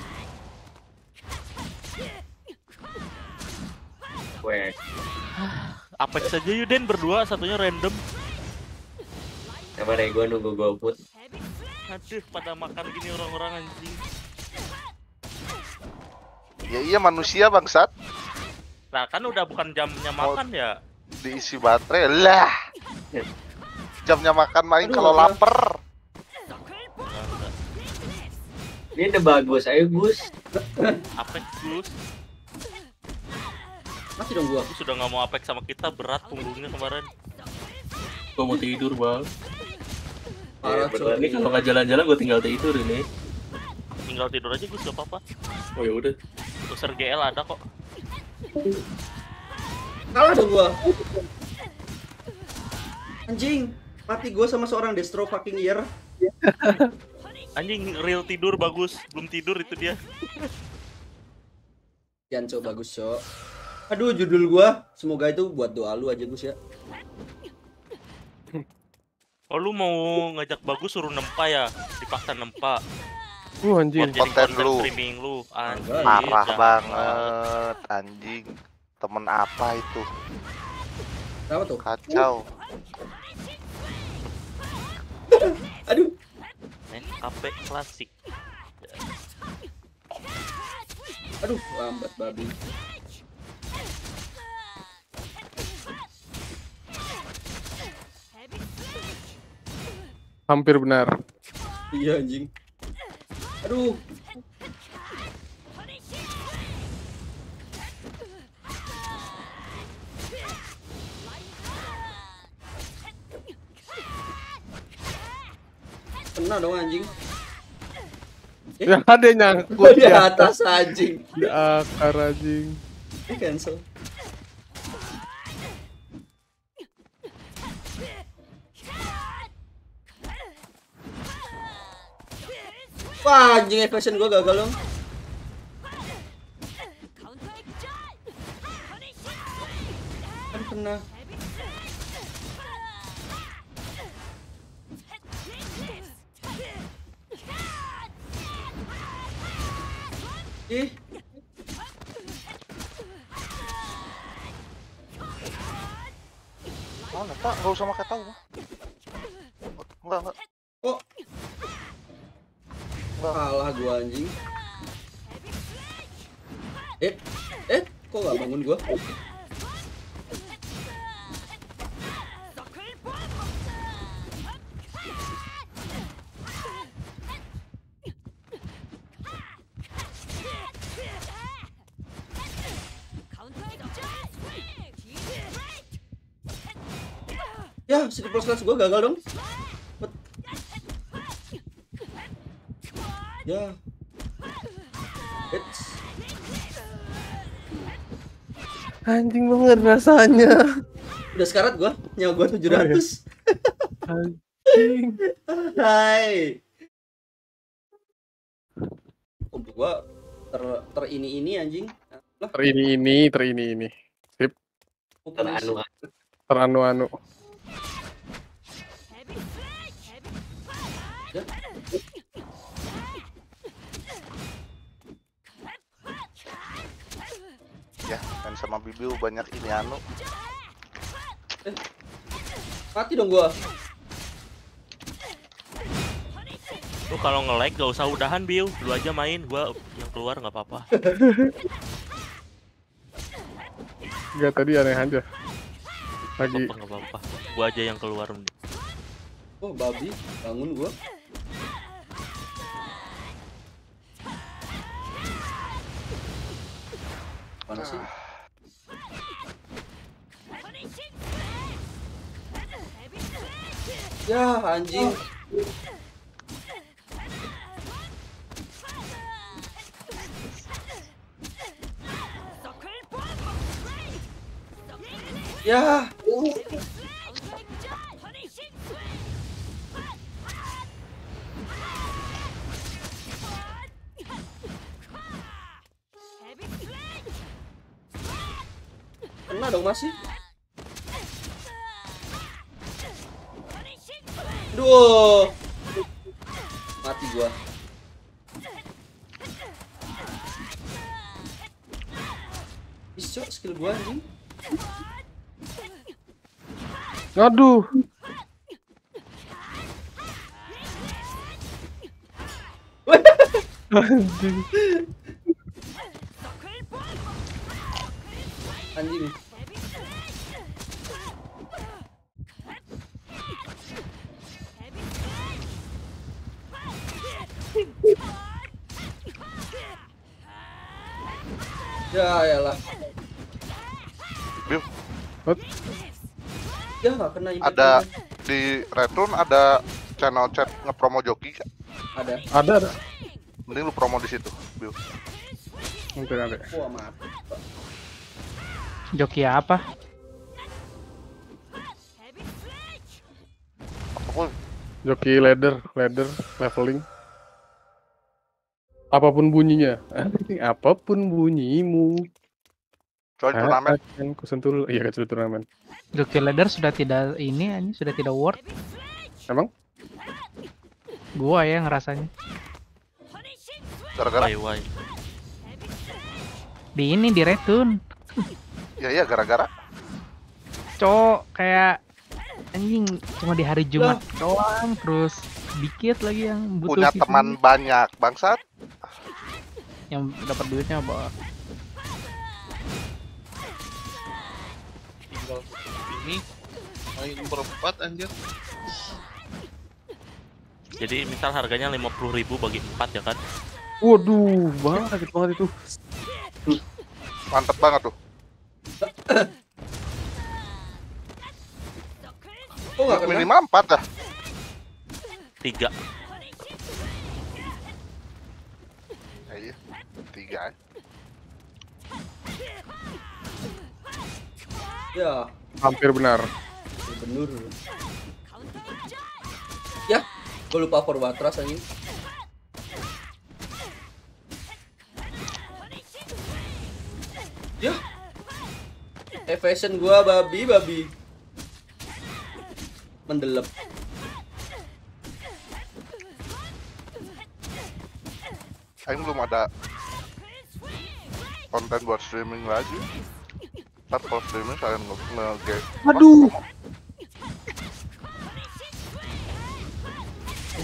Weh. Apex aja yuk Den berdua, satunya random. Sama deh gua nunggu GoFood. Aduh, pada makan gini orang-orang anjing. Ya iya manusia bangsat. Nah kan udah bukan jamnya makan ya. Diisi baterai lah. Jamnya makan main kalau lapar. Ini udah bagus, ayo Gus. Apex Gus. Masih dong gua. Aku sudah nggak mau Apex sama kita, berat punggungnya kemarin. Gua mau tidur bang. Parah bener coy. Ini kalau nggak jalan-jalan gua tinggal tidur ini. Tinggal tidur aja Gus, gak apa-apa. Oh ya udah. User G L ada kok. Kalah dong gua. Anjing, mati gua sama seorang Destro fucking year. Anjing real tidur bagus, belum tidur itu dia. Jangan coba bagus cok. Aduh judul gua, semoga itu buat doa lu aja Gus ya. Oh lu mau ngajak bagus suruh nempa ya, dipaksa nempa. Uh anjing. Buat jadi Konten konten lu. streaming lu. Anjing. Parah jangan. banget anjing. Temen apa itu? Kenapa tuh? Kacau. Aduh. Main K P klasik. Aduh, lambat babi. Hampir benar. Iya anjing. Aduh. Kena dong anjing. Eh, Ya ada yang nyangkut gua di ya. atas anjing. Di akar anjing. Ini cancel. Wah, anjing evasion gua gagal dong. Kan kena. Ih. Mana tak? Gak usah pakai tahu. Enggak enggak. Kok kalah gua anjing. Eh, eh, kok gak bangun gua? Ya, City Plus Class gua gagal dong. Bet. Ya. It's Anjing banget rasanya. udah sekarat gua, nyawa gua tujuh ratus. Anjing. Hai. Oh, gua ter ter ini ini anjing. Lah, Ter ini ini, ter ini ini. Sip, bukan Teranu. teranu anu. Ya. Ya, main sama Bibiu banyak ini anu. Mati dong gua. Lu kalau nge-lag gak usah udahan, Biu. Lu aja main, gua yang keluar nggak apa-apa. Enggak, tadi aneh aja. Lagi Nggak apa-apa. Gua aja yang keluar. Oh, babi, bangun gua. Mana sih? Ya, anjing. Ya. Kena dong masih. Duh. Mati gua. Bisa skill gua anjing. Aduh. Anjing. Anjing. Ya elah. Biu, Ya nggak kena impact ada gua. di Return ada channel chat ngepromo joki Kak. Ada. Ada ada. Mending lu promo di situ, Biu. Mungkin ada. Wah, mati. Joki apa? Apapun Joki ladder, ladder, leveling. Apapun bunyinya. Apapun bunyimu. kecuali turnamen. Akan kusentul. Iya, kecuali turnamen. Joki ladder sudah tidak ini anjing, sudah tidak worth. Emang? Gua ya ngerasanya. Gara-gara Why, why? Di ini di Retun. ya ya gara-gara Cok kayak anjing cuma di hari Jumat doang, terus dikit lagi yang butuh punya gitu. teman banyak bangsat. Yang dapat duitnya apa? Tinggal ini main berempat anjir. Jadi misal harganya lima puluh ribu bagi empat ya kan? Waduh, banget sakit banget itu. Mantep banget tuh. Oh, nggak kena. Minimal empat dah. Tiga. Ya, iya. Tiga. Ya. Ya, Hampir benar. bener. Ya, gue lupa forward trust anjing. Ya. Evasion gua babi babi. Mendelep. Aing belum ada konten buat streaming lagi. Ntar kalau streaming saya nge-game. Aduh.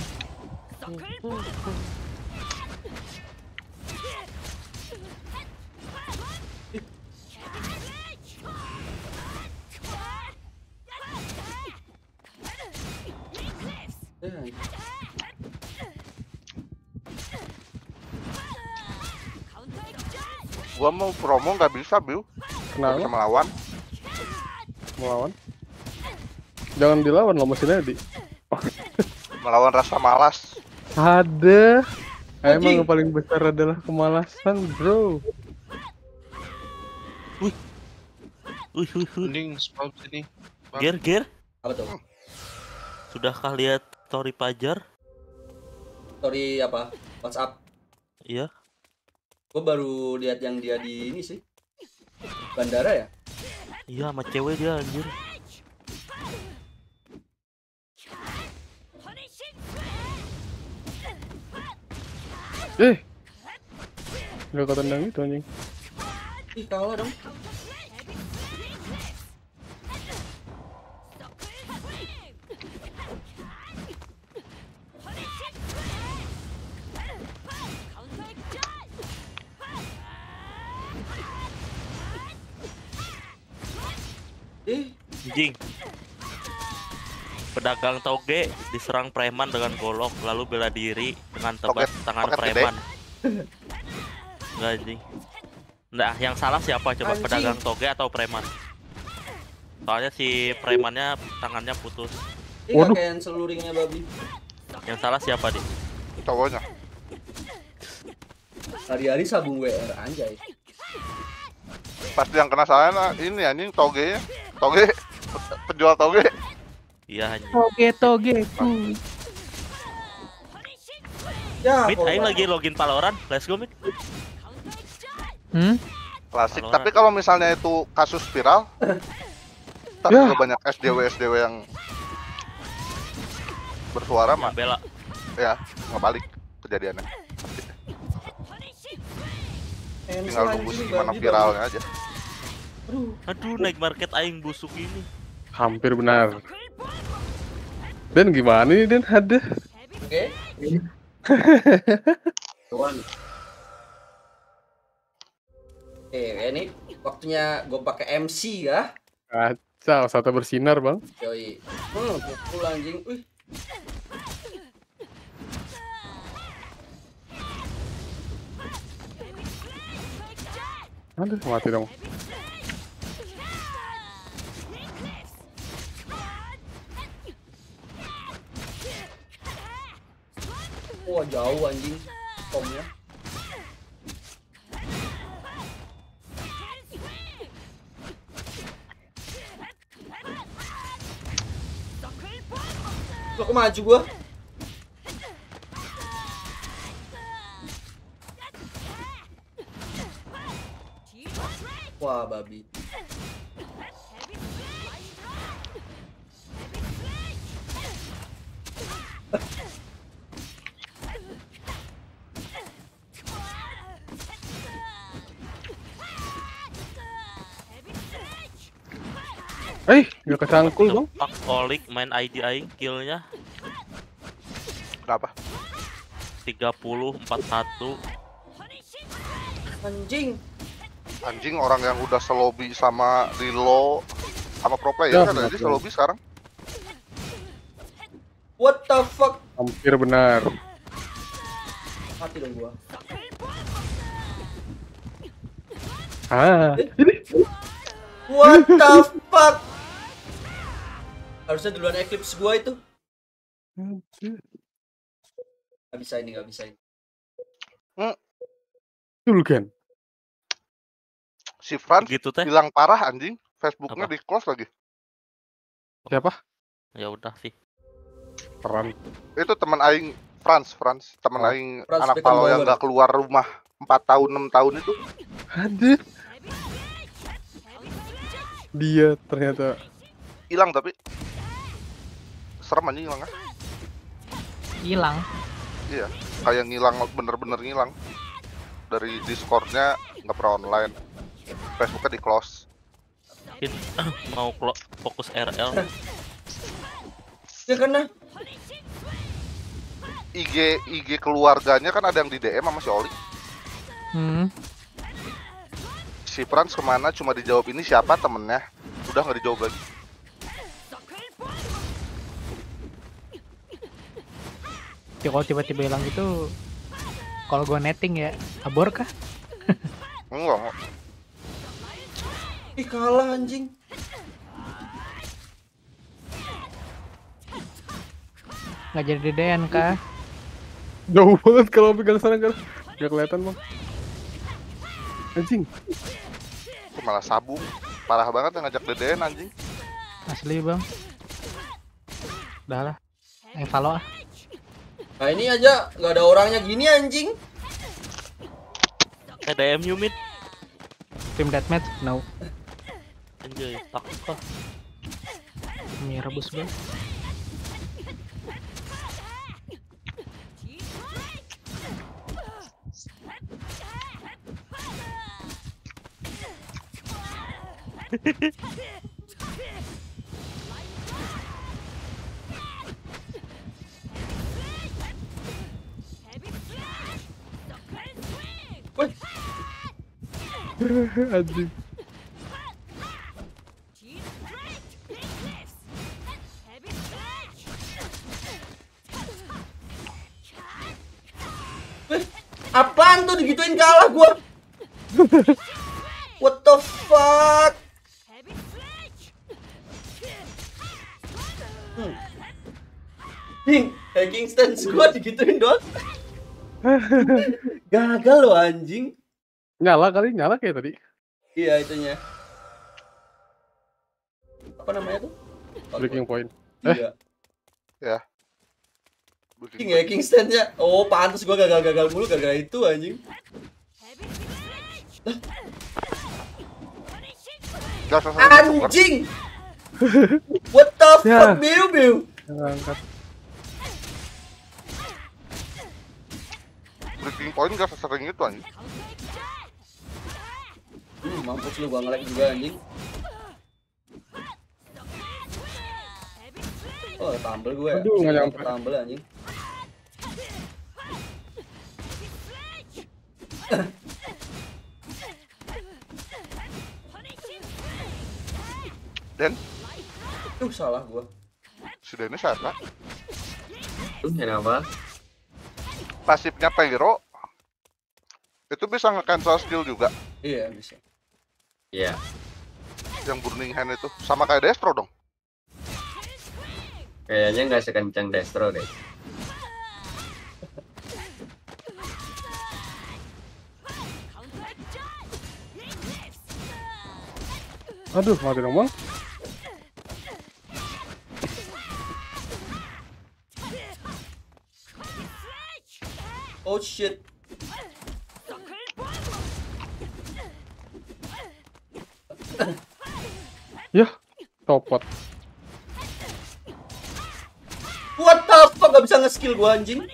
Gua mau promo nggak bisa, Biu. Nggak bisa Kenapa? melawan. Melawan? Jangan dilawan lah mesin Edi. Melawan rasa malas. Ada. Emang yang paling besar adalah kemalasan, bro. Wih, wih, wih. Mending spawn sini. Ger, ger. Apa tuh? Sudahkah lihat story Pajar? Story apa? WhatsApp. Iya. Gue baru lihat yang dia di ini sih. Bandara ya? Iya, sama cewek dia anjir. Eh. Gak ketendang itu anjing. Ih, kalah dong. Eh, Anjing. Pedagang toge diserang preman dengan golok lalu bela diri dengan tebas Toge- tangan toge preman. Enggak anjing. Nah, yang salah siapa coba, Anjing. pedagang toge atau preman? Soalnya si premannya tangannya putus. ini kakek seluringnya babi. Yang salah siapa di? Cowoknya. Hari-hari sabung W R anjay. Pasti yang kena saya nah, ini anjing toge. Toge. Penjual toge. Iya anjing. Toge toge ku. Ya, Mid, aing lagi login Valorant. Let's go, Mid. Hmm? Klasik. Valorant. Tapi kalau misalnya itu kasus viral, ntar Ya. juga banyak S D W S D W yang bersuara mah. Yang bela. Ya, ngebalik kejadiannya. Tinggal tunggu gimana viralnya aja. Aduh, naik market aing busuk ini. Hampir benar. Den gimana nih Den? Ada. Oke. Oke, ini waktunya gue pakai M C ya. Kacau, satu bersinar bang. Yoi. Hmm, pukul anjing. Wih. Aduh, mati dong. Wah, jauh anjing. Komnya. Kok maju gua? Wah, babi. Eh, gak kecangkul bang. Pak Olik main I D aing killnya Kenapa? tiga puluh empat satu. Anjing. Anjing orang yang udah selobi sama Rilo sama pro player Ya, kan jadi betul. selobi sekarang. What the fuck? Hampir benar. Mati dong gua. Ah, What the fuck? Harusnya duluan Eclipse gua itu. Gak bisa ini, gak bisa ini. Julgen. Si Franz Gitu teh. hilang parah anjing. Facebooknya Apa? di close lagi. Siapa? Ya udah sih. Peran. Itu teman aing Franz, Franz, teman Oh, aing Franz anak Palo yang Beckenbauer. gak keluar rumah empat tahun enam tahun itu. Ada. Dia ternyata. Hilang tapi serem anjing hilangnya. Hilang. Iya, kayak ngilang bener-bener ngilang. Dari Discordnya nggak pernah online, Facebooknya di close. Mungkin mau klo- fokus R L. Ya karena I G I G keluarganya kan ada yang di D M sama si Oli. Hmm. Si Frans kemana cuma dijawab ini siapa temennya. Udah nggak dijawab lagi. Ya kalau tiba-tiba hilang gitu, kalau gue netting ya, abor kah? Enggak, enggak. Ih kalah anjing. Nggak jadi dedean kah? Jauh banget kalau pegang sana kan. Gak kelihatan bang. Anjing. Itu malah sabung. Parah banget yang ngajak dedean anjing. Asli bang. Udah lah. Yang follow ah. Nah ini aja nggak ada orangnya gini anjing. Eh D M you mid. Tim deathmatch? No. Anjay, takut kok. Mie rebus bang. Anjing. Apaan tuh digituin kalah gua? What the fuck? Hmm. Hing, hacking stance gua digituin doang. Gagal loh anjing. Nyala kali, nyala kayak tadi. Iya itunya. Apa namanya tuh? Breaking point. Iya. Ya. Hacking hacking stance-nya. Oh, pantas gua gagal-gagal mulu gara-gara itu anjing. Anjing. What the fuck, Biu Biu? Angkat. Breaking point gak sesering itu anjing. Hmm, mampus lu gua nge-lag juga anjing. Oh, tumble gue. Aduh, nggak nyampe. Tumble anjing. Den? Tuh salah gua. Si Denny siapa? Kenapa? Pasifnya Pyro itu bisa nge-cancel skill juga. Iya bisa. Iya. Yang Burning Hand itu sama kayak Destro dong. Kayaknya nggak sekencang Destro deh. Aduh, mati dong bang. Oh shit. Yah, copot. What the fuck, gak bisa nge-skill gua anjing.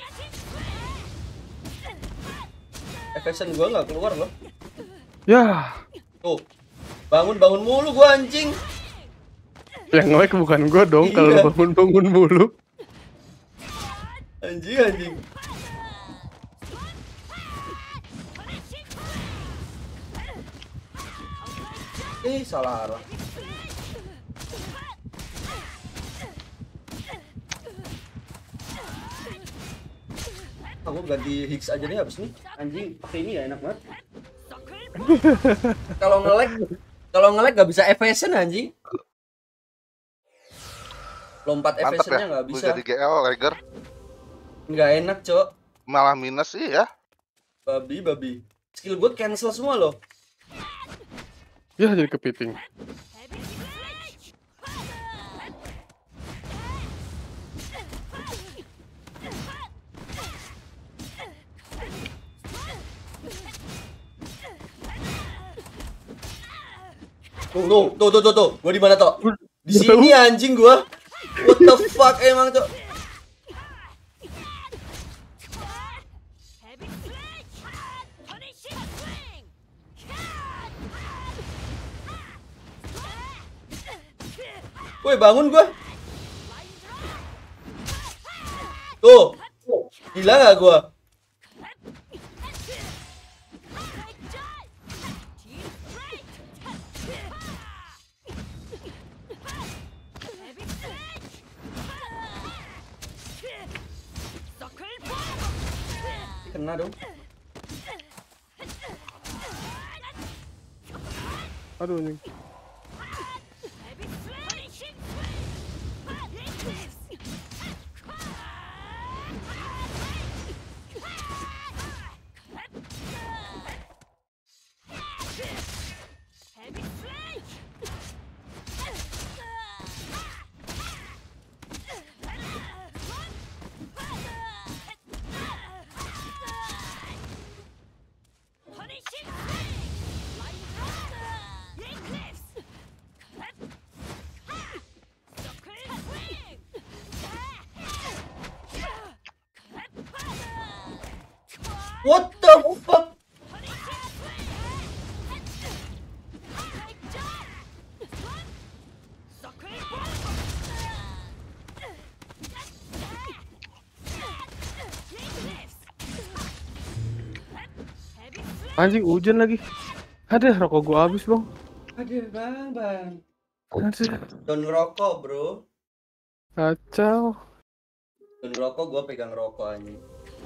Efection gua gak keluar loh. Yah. Tuh. Bangun-bangun mulu gua anjing. Yang nge-lag bukan gua dong, Iya. kalau bangun-bangun mulu. Anjing anjing. Eh, salah arah. Aku ganti Higgs aja nih habis nih. Anjing, pakai ini ya enak banget. Kalau nge-lag, kalau nge-lag gak bisa efficient anjing. Lompat Mantap efficientnya ya, nggak lu bisa. jadi G L, Lager. Nggak enak, Cok. Malah minus sih ya. Babi, babi. Skill gue cancel semua loh. Yah, jadi kepiting. Tuh, tuh, tuh, tuh, tuh, tuh. Gua di mana, Tok? Di sini anjing gua. What the fuck emang, Cok? Woi, bangun gua. Tuh. Gila gak gua? Kena dong. Aduh anjing. What the fuck? Anjing hujan lagi. Ada rokok gua habis, Bang. Aduh, Bang, Bang. Anjir. Don't ngerokok, bro. Kacau. Don't ngerokok, gua pegang rokok anjing.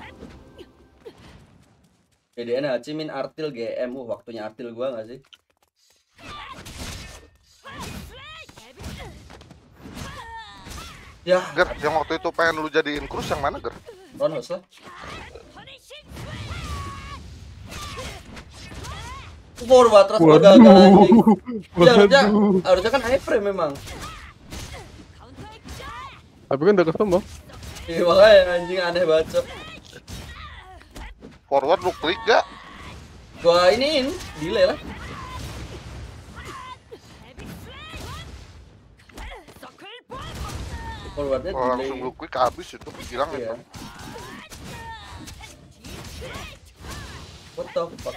B D N Hacimin Artil G M. Uh, waktunya Artil gua nggak sih? Ya, Ger, yang waktu itu pengen lu jadiin Cruz yang mana, Ger? Ronos lah. Forward terus gua gagal anjing. Ya, harusnya, harusnya kan high frame memang. Tapi kan udah ketemu, Bang. Iya, makanya anjing aneh banget, Cok. Forward lu klik gak? Gua iniin, delay lah. Forwardnya Kalau delay. langsung lu klik habis itu hilang Iya. itu. What the fuck?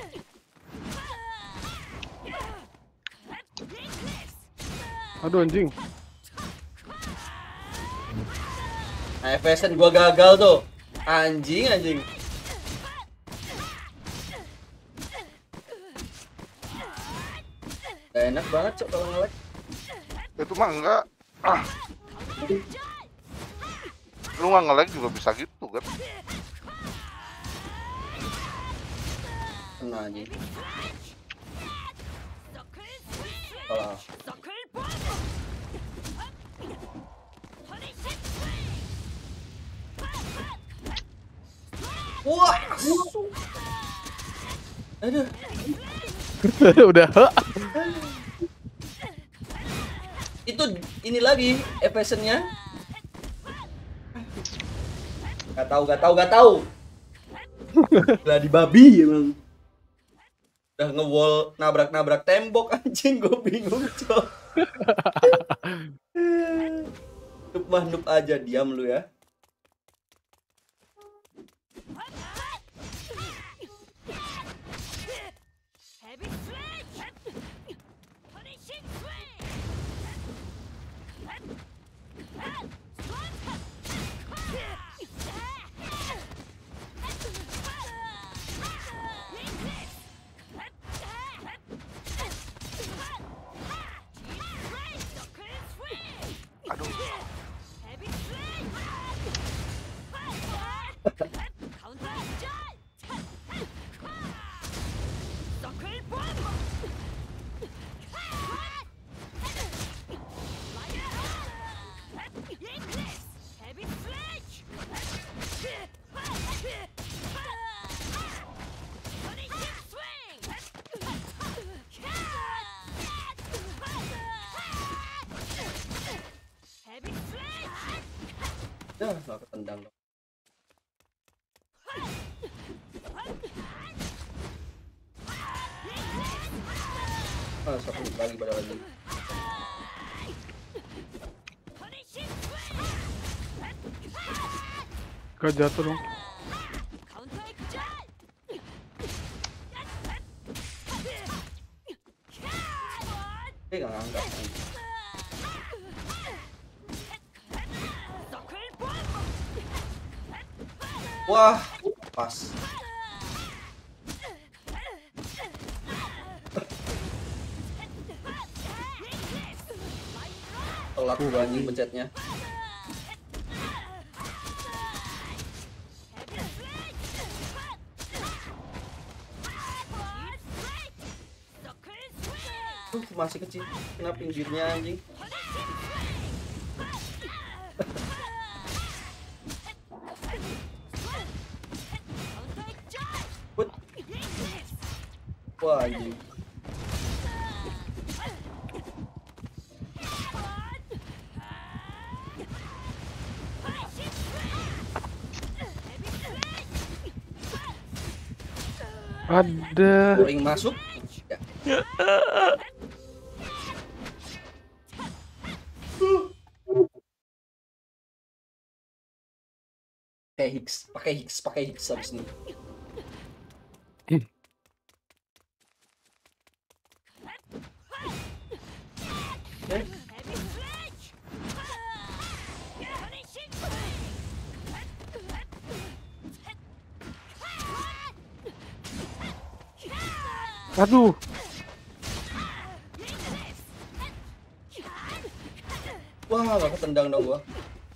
Aduh anjing. Nah, F S N gua gagal tuh. Anjing, anjing. Gak enak banget, Cok, kalau nge-lag. Itu mah enggak. Ah. Lu nggak nge-lag juga bisa gitu kan? Kena anjing. Salah. Wah, aduh. Udah. Itu ini lagi F S N-nya. Gak tahu, gak tahu, gak tahu. Lah di babi emang. Udah nge-wall nabrak-nabrak tembok anjing, gue bingung, Cok. Noob mah noob aja, diam lu ya. Ya, nggak ketendang dong. Ah, satu lagi pada lagi. Gak jatuh dong. Eh, nggak ngangkat. Wah, pas. Telat gua anjing pencetnya. Uh, masih kecil. Kena pinggirnya anjing. Put. Wah anjing. Ada. Ring masuk. Ya. Pakai Higgs, pakai Higgs, pakai Higgs habis ini. Eh. Aduh. Wah, gak ketendang dong gua.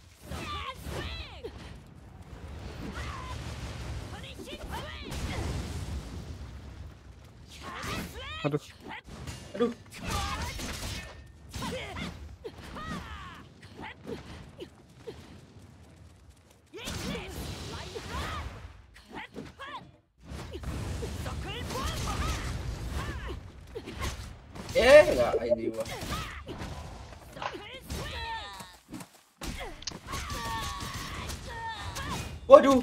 Aduh. Aduh. Eh, enggak ini gua. Waduh.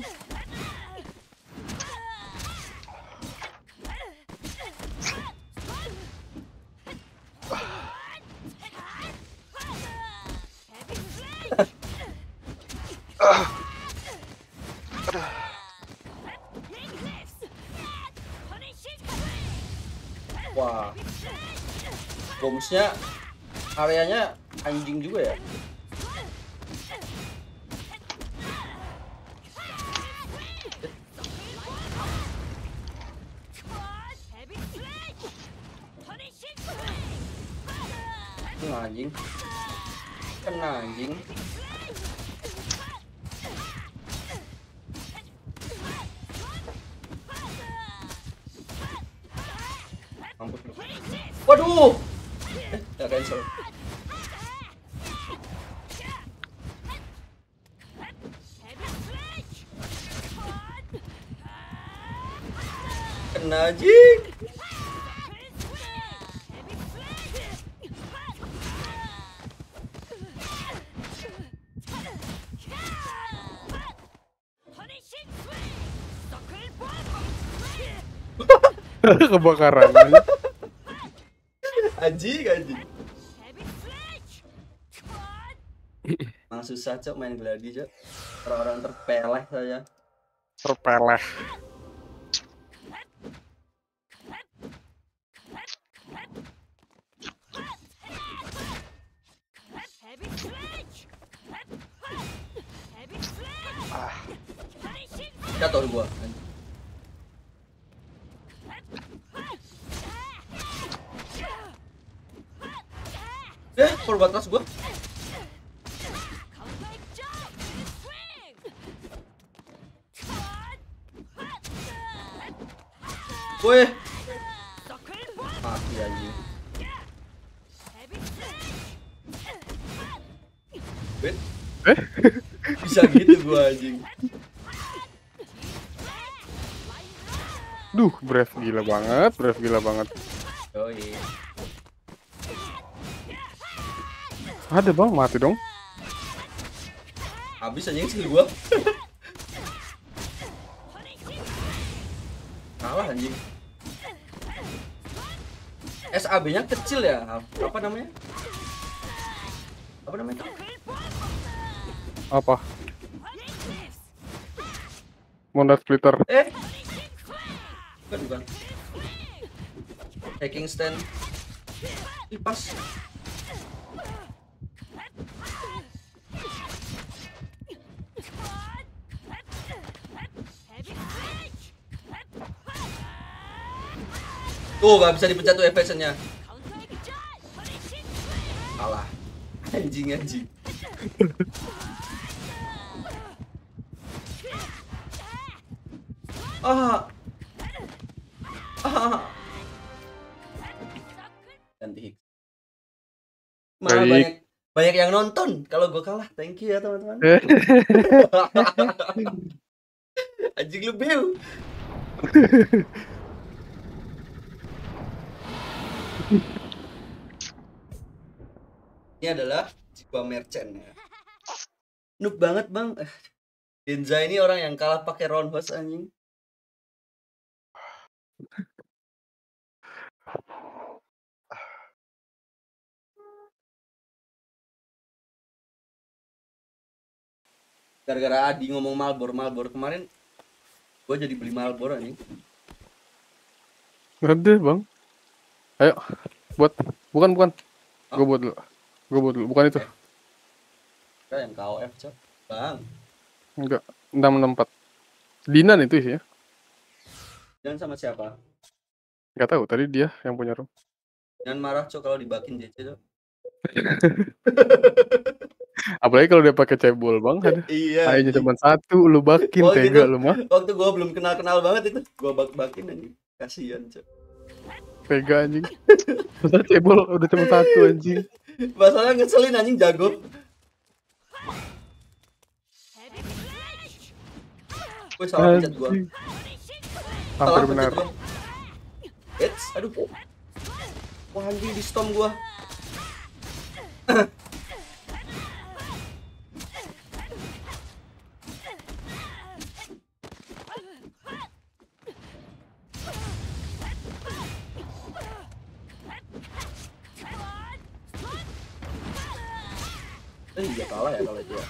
Wah, bombsnya areanya anjing juga ya. Kena anjing, kena anjing. Mampus lu. Waduh. Eh, ya cancel. Kena anjing. Kebakaran. Anjing, anjing. Emang susah cok main gladi cok. Orang-orang terpeleh saya. Terpeleh. Ah. Jatuh gua. Eh, keluar batas gua. Woi. Mati anjing. Bet. Eh? Bisa gitu gua anjing. Duh, breath gila banget, breath gila banget. Yoi. Ada bang, mati dong. Habis anjing skill gua. Kalah anjing. S A B-nya kecil ya. Apa namanya? Apa namanya? Apa? Monda splitter. Eh. Bukan, bukan. Hacking stand. Ih, pas. Oh, gak bisa dipencet tuh evasionnya. Kalah. Anjing anjing. Ah. Ah. Ganti hik. Malah Baik. banyak banyak yang nonton kalau gue kalah. Thank you ya teman-teman. Anjing lu Bill. Ini adalah jiwa merchant ya. Noob banget bang. Eh, Denza ini orang yang kalah pakai roundhouse anjing. Gara-gara Adi ngomong Malbor Malbor kemarin, gue jadi beli Malbor anjing. Ada bang. Ayo, buat. Bukan bukan. Gue buat dulu. Gue buat dulu. Bukan itu. Kayak yang K O F cok, bang. Enggak. enam enam empat. Dinan itu isinya. Jangan sama siapa? Enggak tahu. Tadi dia yang punya room. Jangan marah cok kalau dibakin D C cok. Apalagi kalau dia pakai cebol bang. Ada. Iya. Kayaknya cuma satu. Lu bakin Oh, tega gitu. lu mah. Waktu gue belum kenal-kenal banget itu, gue bak-bakin anjing. Kasian cok. Tega anjing. Masa cebol udah cuma satu anjing. Masalahnya ngeselin anjing jago. Gue salah pencet gua. Anjing. Salah Hampir pencet benar. gua. Eits, aduh. Wah anjing di stom gua. Eh, iya kalah ya kalau itu ya.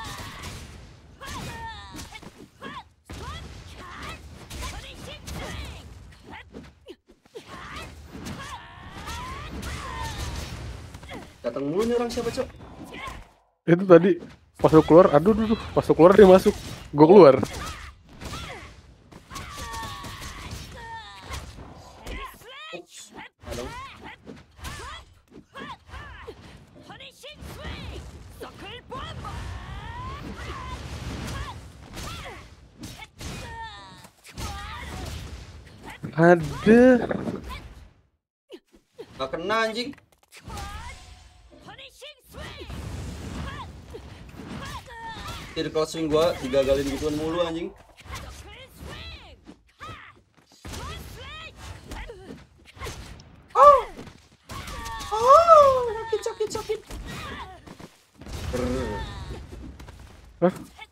Datang mulu nih orang siapa cok? Itu tadi pas lu keluar, aduh aduh, aduh. Pas lu keluar dia masuk. Gua keluar. Ups, halo. Ada. Gak kena anjing. Jadi kalau swing gua digagalin gituan mulu anjing. Oh, oh, sakit sakit sakit. Brr. Hah?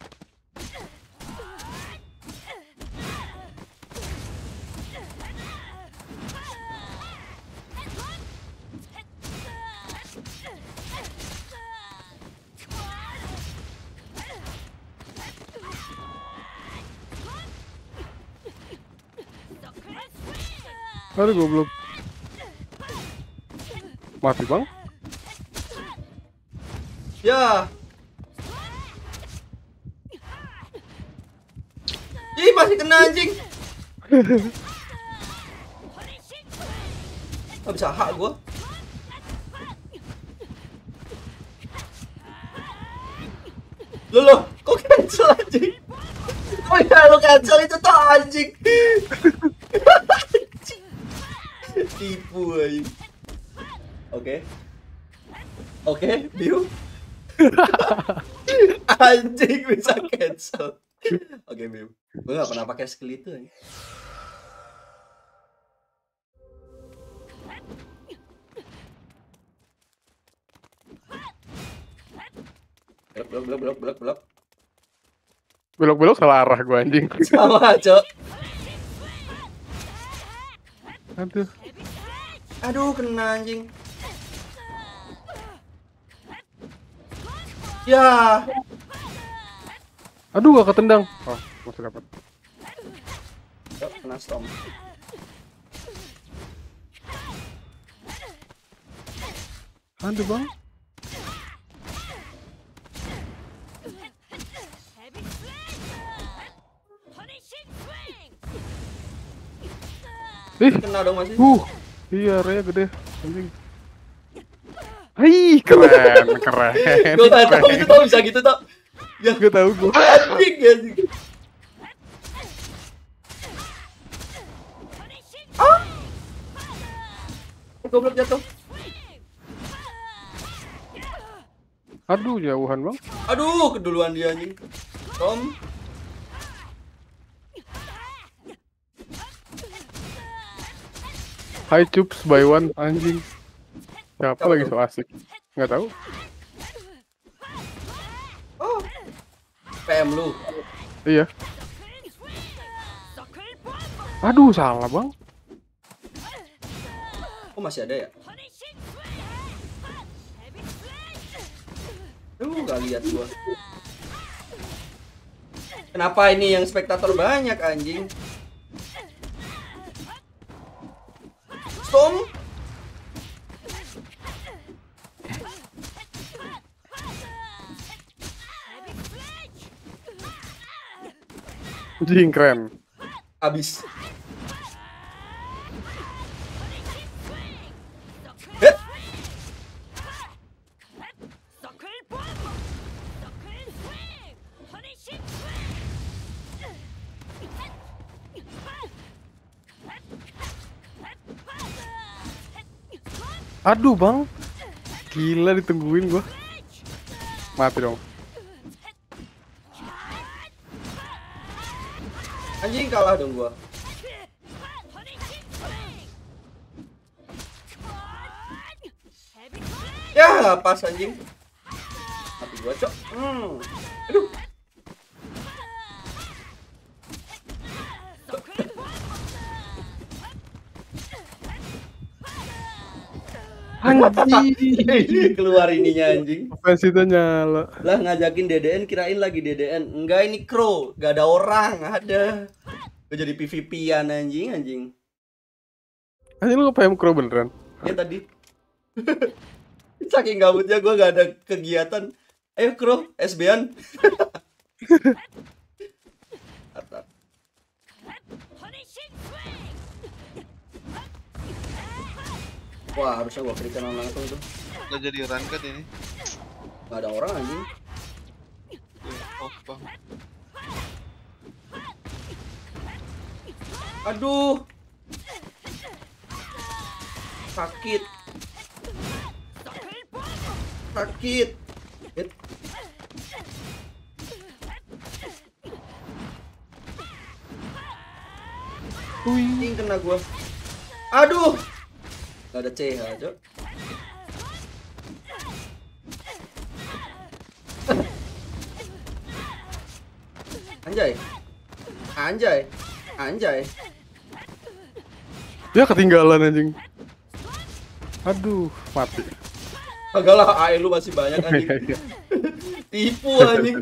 Aduh goblok. Mati bang. Ya. Ih masih kena anjing. Gak bisa hak gua. Loh loh, kok cancel anjing? Oh ya lo cancel itu tuh anjing. Tipu anjing. Oke. Oke, Biu. Anjing bisa cancel. Oke, Biu. Gue gak pernah pakai skill itu anjing. Blok blok blok blok blok blok. Belok-belok salah arah gua anjing. Sama, Cok. Aduh. Aduh, kena anjing. Ya. Aduh gak ketendang. Oh, masih dapat. Yuk, kena storm. Aduh bang. Ih, Kena dong masih. uh, iya Raya gede, anjing. Hai, keren, keren. Gue gak tau itu tau bisa gitu tau. Ya, Gue tahu gue. anjing anjing. Ah, goblok jatuh. Aduh, jauhan bang. Aduh, keduluan dia anjing. Tom. Hai Cups by one anjing. Siapa Siapa lagi tuh? so asik? Nggak tahu. Oh. P M lu. Iya. Aduh, salah bang. Oh, masih ada ya? Duh, gak lihat gua. Kenapa ini yang spektator banyak anjing? Storm. Anjing keren. Abis. Hit. Aduh bang. Gila ditungguin gua. Mati dong. Anjing kalah dong gua. Ya, pas anjing. Mati gua, Cok. Hmm. Aduh. Anjing. Keluar ininya anjing. Fans itu nyala. Lah ngajakin D D N kirain lagi D D N. Enggak, ini crow, gak ada orang, ada. Gue jadi P V P-an anjing anjing. Anjing lu nge-P M Crow beneran? Ya tadi. Saking gabutnya gue gak ada kegiatan. Ayo crow, S B-an. Wah, harusnya gua berikan langsung tuh. Udah jadi run kan ini? Gak ada orang anjing. Off bang. Aduh. Sakit. Sakit. Hit. Wih, kena gua. Aduh. Gak ada C H, Cok. Anjay. Anjay. Anjay. Dia ketinggalan anjing. Aduh, mati. Kagak lah, A E lu masih banyak anjing. Tipu anjing.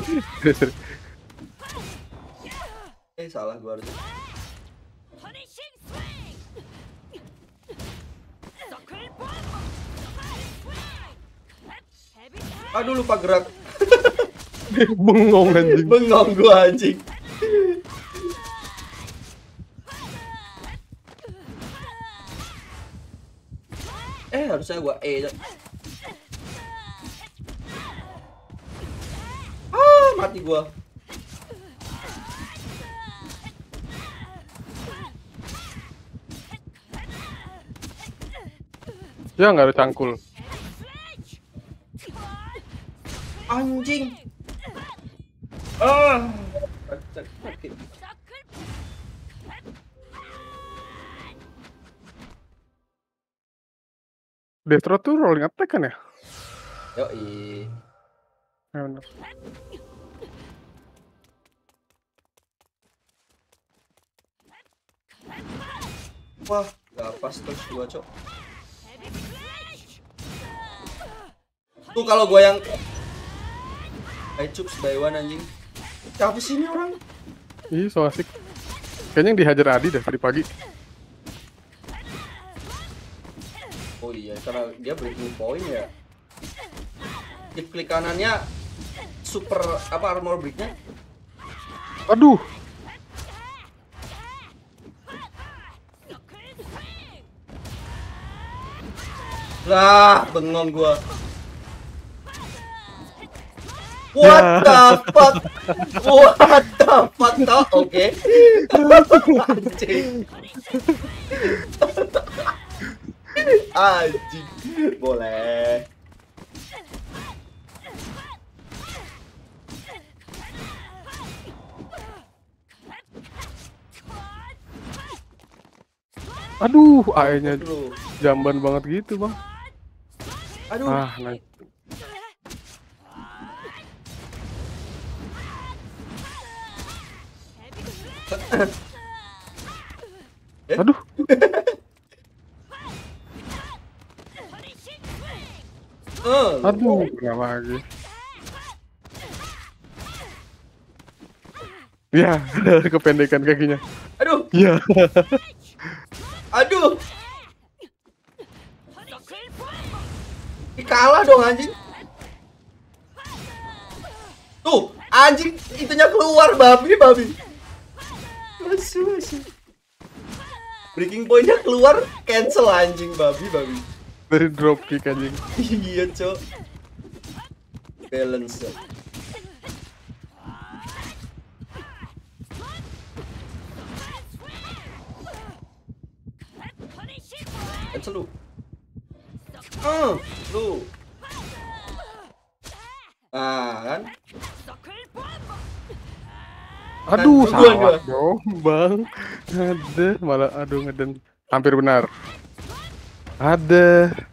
Eh, salah gua harusnya. Aduh, lupa gerak. Bengong anjing. Bengong gua anjing. Eh, harusnya gua E. Ah, mati gua. Ya nggak ada cangkul. Anjing. Ah. Sakit. Destro tuh rolling attack kan ya? Yoi. Ya bener. Wah, gak pas terus gua, Cok. Tuh kalau gua yang I Cups by one anjing. Siapa sih ini orang? Ih, so asik. Kayaknya yang dihajar Adi dah tadi pagi. Oh iya, karena dia breaking point ya. Di klik kanannya super apa armor breaknya? Aduh. Ah, bengong gua. What the fuck? What the fuck? Toh, oke. Anjing. Anjing. Boleh. Aduh, A E-nya jamban banget gitu, Bang. Aduh. Ah, nice. Aduh. Oh. Aduh, kena lagi. Ya, kependekan kakinya. Aduh. Ya. Aduh. Ih, kalah dong anjing. Tuh, anjing itunya keluar babi babi. Masuk, masuk. Breaking point-nya keluar, cancel anjing babi babi. Dari dropkick anjing. Iya, Cok. Balance. Cancel lu. Hmm, lu. Ah, kan? Aduh, Kan, gua, salah gua. dong, Bang. Ada, malah aduh ngeden. Hampir benar. Ada.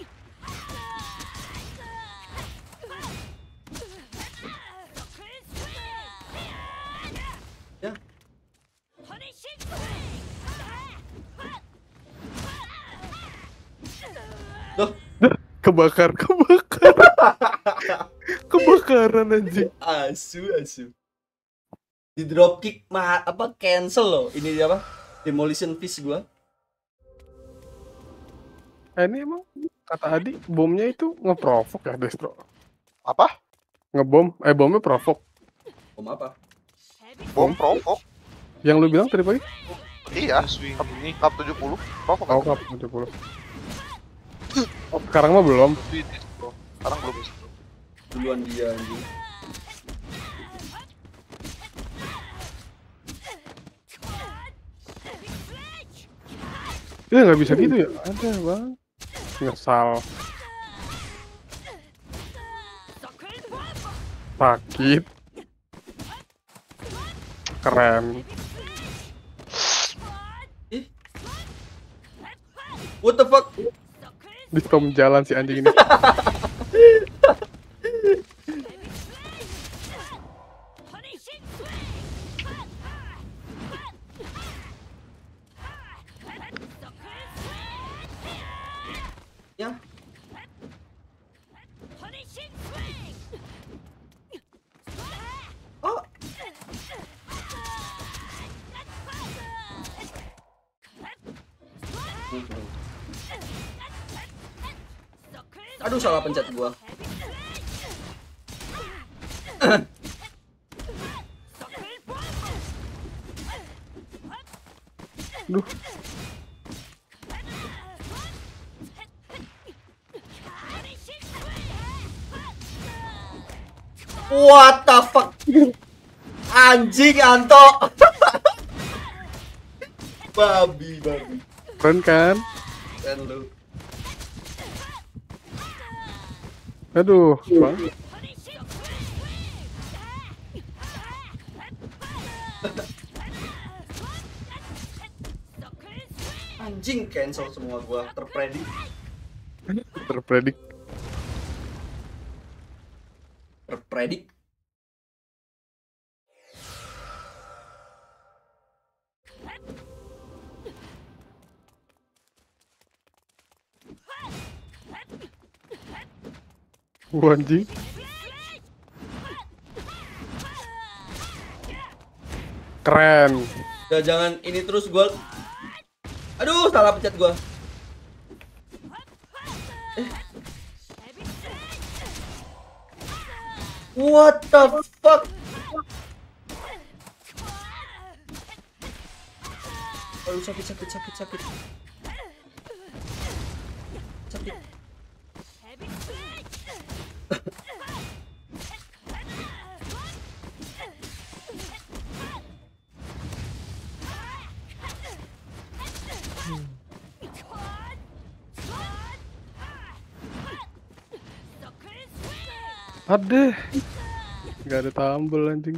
Ya. Loh, Kebakar, kebakar. Kebakaran anjing. asu, asu. Di dropkick mah apa cancel loh. Ini dia apa? Demolition Fist gua. Eh, ini emang kata Adi bomnya itu ngeprovok ya, Destro? Apa? Ngebom, eh bomnya provok. Bom apa? Bom provok. Yang lu bilang tadi pagi? Iya. Cup, cup tujuh puluh. Provok. Oh, kap tujuh puluh. Oh, sekarang mah belum. Sekarang belum. Duluan dia anjing. Ya nggak bisa gitu ya? Ada, Bang. Ngesal. Sakit. Keren. Ih. What the fuck? Di tom jalan si anjing ini. Ya. Oh. Aduh, salah pencet gua. Duh. What the fuck? Anjing Anto. Babi, babi. Keren kan? Keren lu. Aduh, Bang. Anjing cancel semua gua, terpredik. Terpredik. Terpredik. Wah, anjing. Keren. Ya jangan ini terus gua. Aduh, salah pencet gua. Eh. What the fuck? Aduh, sakit sakit sakit sakit. Sakit. Aduh. Gak ada tambel anjing.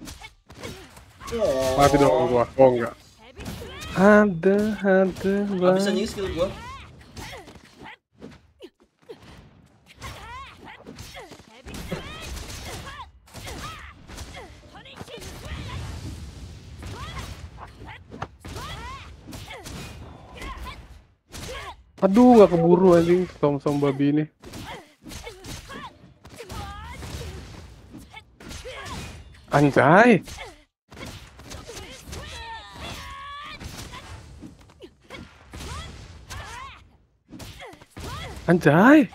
Oh. Mati dong gua. Oh enggak. Ada, ada Gak bang. bisa nying skill gua. Aduh, gak keburu anjing som-som babi ini. Anjay. Anjay.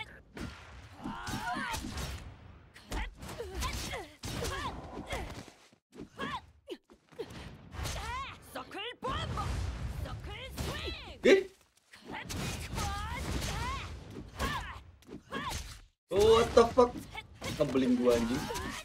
Eh? Oh, what the fuck? Ngebelin gua anjing.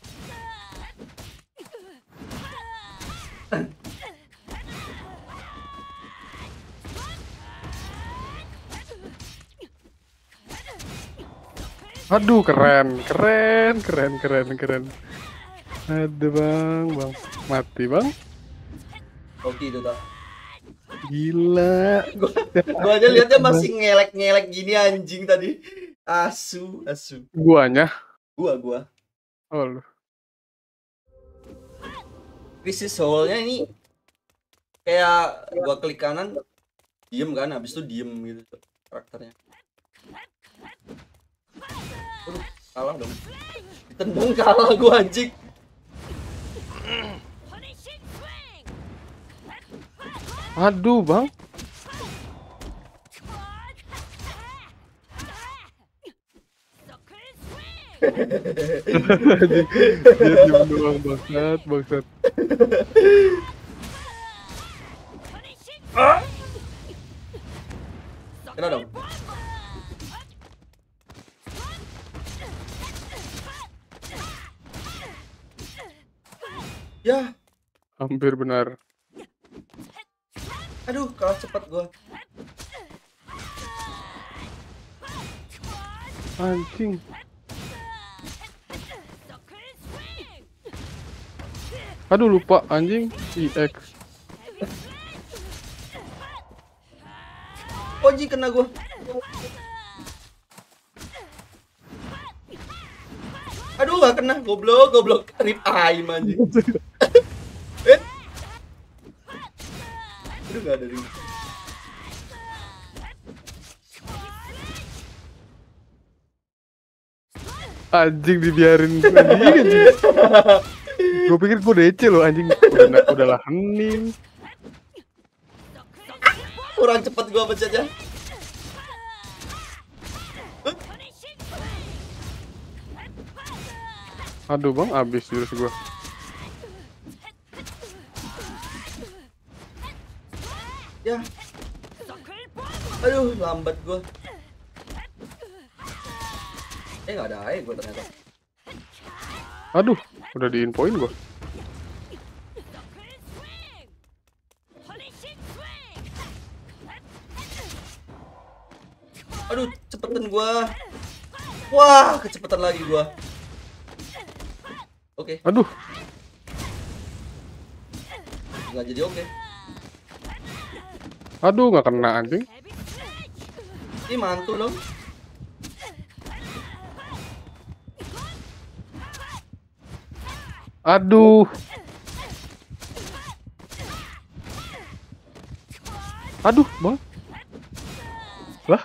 Aduh, keren, keren, keren, keren, keren. Aduh bang, bang, mati bang. Oke itu tak. Gila. Gua, gua aja liatnya masih ngelek-ngelek gini anjing tadi. Asu, asu. Guanya. Gua, gua. Oh lu. Crisis Hole-nya ini kayak gua klik kanan, diem kan, habis itu diem gitu tuh, karakternya. Aduh, kalah dong. Ditendang kalah gua anjing. Aduh bang. Dia diem doang bangsat, bangsat. Kena dong. Ya, Hampir benar. aduh kalah cepat gua. Anjing. Aduh lupa anjing. E X. Oji kena gua. Aduh gak kena, goblok, goblok. Rip aim anjing. Eh? Aduh gak ada rip. Anjing dibiarin anjing anjing. Gue pikir gue D C loh anjing. Udah udah lah hening. Kurang cepat gua pencetnya. Aduh bang, abis jurus gua. Ya. Aduh, lambat gua. Eh nggak ada air gua ternyata. Aduh, udah diinfoin gua. Aduh, cepetan gua. Wah, kecepatan lagi gua. Oke. Aduh. Nggak jadi oke. Aduh, nggak kena anjing. Ini mantul dong. Aduh. Aduh, bang. Lah.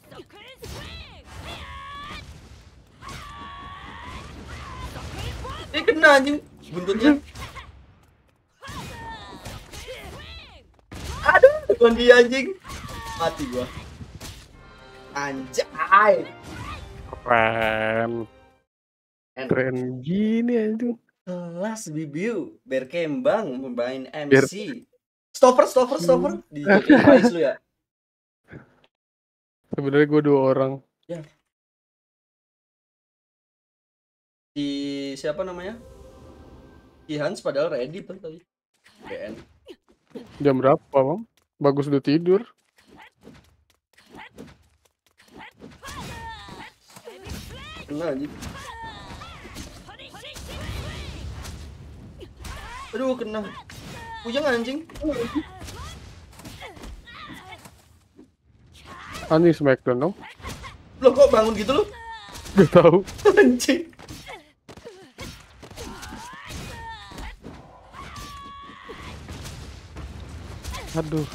Eh kena anjing buntutnya. Aduh, kondi anjing. Mati gua. Anjay. Keren. Keren gini anjing. Kelas bibiu berkembang pemain M Biar- C. Stopper, stopper, stopper. Di price lu ya. Sebenarnya gue dua orang. Ya. Si siapa namanya? Si Hans padahal ready tuh tadi. B N. Jam berapa bang? Bagus udah tidur. Kena anjing. Aduh, kena. Puyeng anjing. Anjing Smackdown dong. Loh kok bangun gitu lu? Gak tahu. Anjing. Aduh.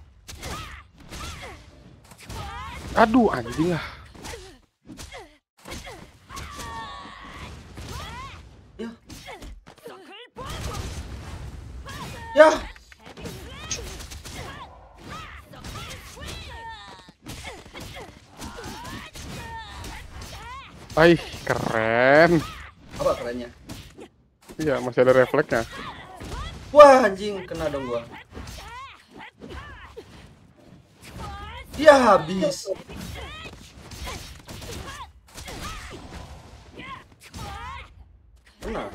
Aduh anjing lah. Ya. Ya. Aih, keren. Apa kerennya? Iya, masih ada refleksnya. Wah, anjing kena dong gua. Ya habis. Kena.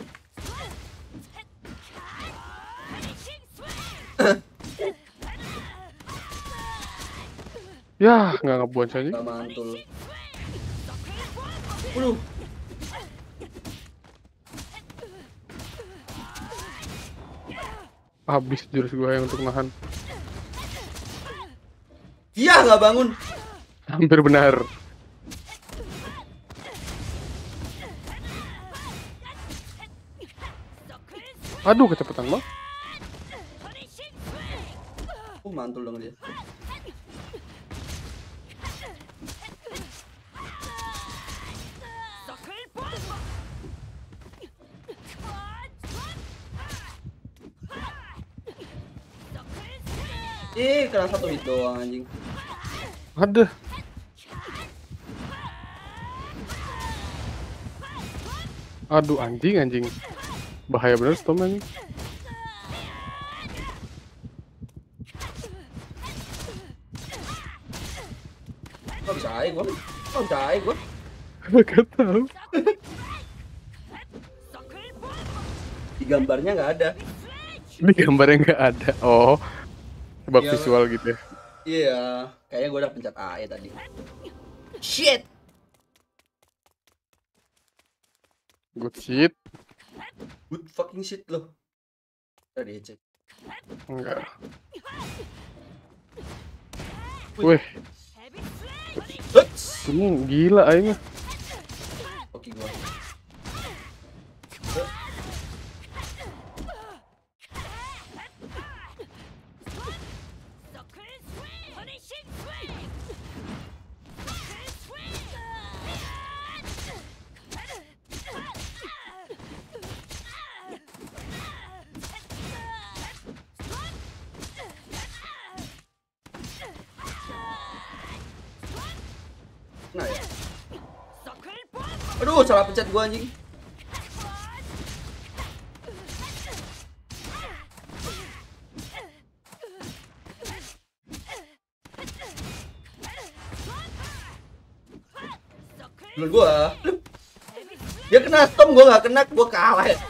Ya, nggak ngebuat saja. Gak mantul. Waduh. Habis jurus gue yang untuk nahan. Iya, nggak bangun. Hampir benar. Aduh, kecepatan lo. Uh, mantul dong dia. Eh, kena satu hit doang anjing. Ada. Aduh anjing anjing. Bahaya bener Storm anjing. Kok bisa aja gua? Kok bisa aja gua? Gak tahu. Di gambarnya nggak ada. Di gambarnya nggak ada. Oh. Sebab Iya. visual gitu ya. Iya, kayaknya gua udah pencet A ya tadi. Shit. Good shit. Good fucking shit loh. Tadi cek. Enggak. Wih. Huts. Ini gila aing. Oke gua. Nah ya. Aduh, salah pencet gua anjing. Dulu gua. Dia kena Storm, gua nggak kena, gua kalah ya.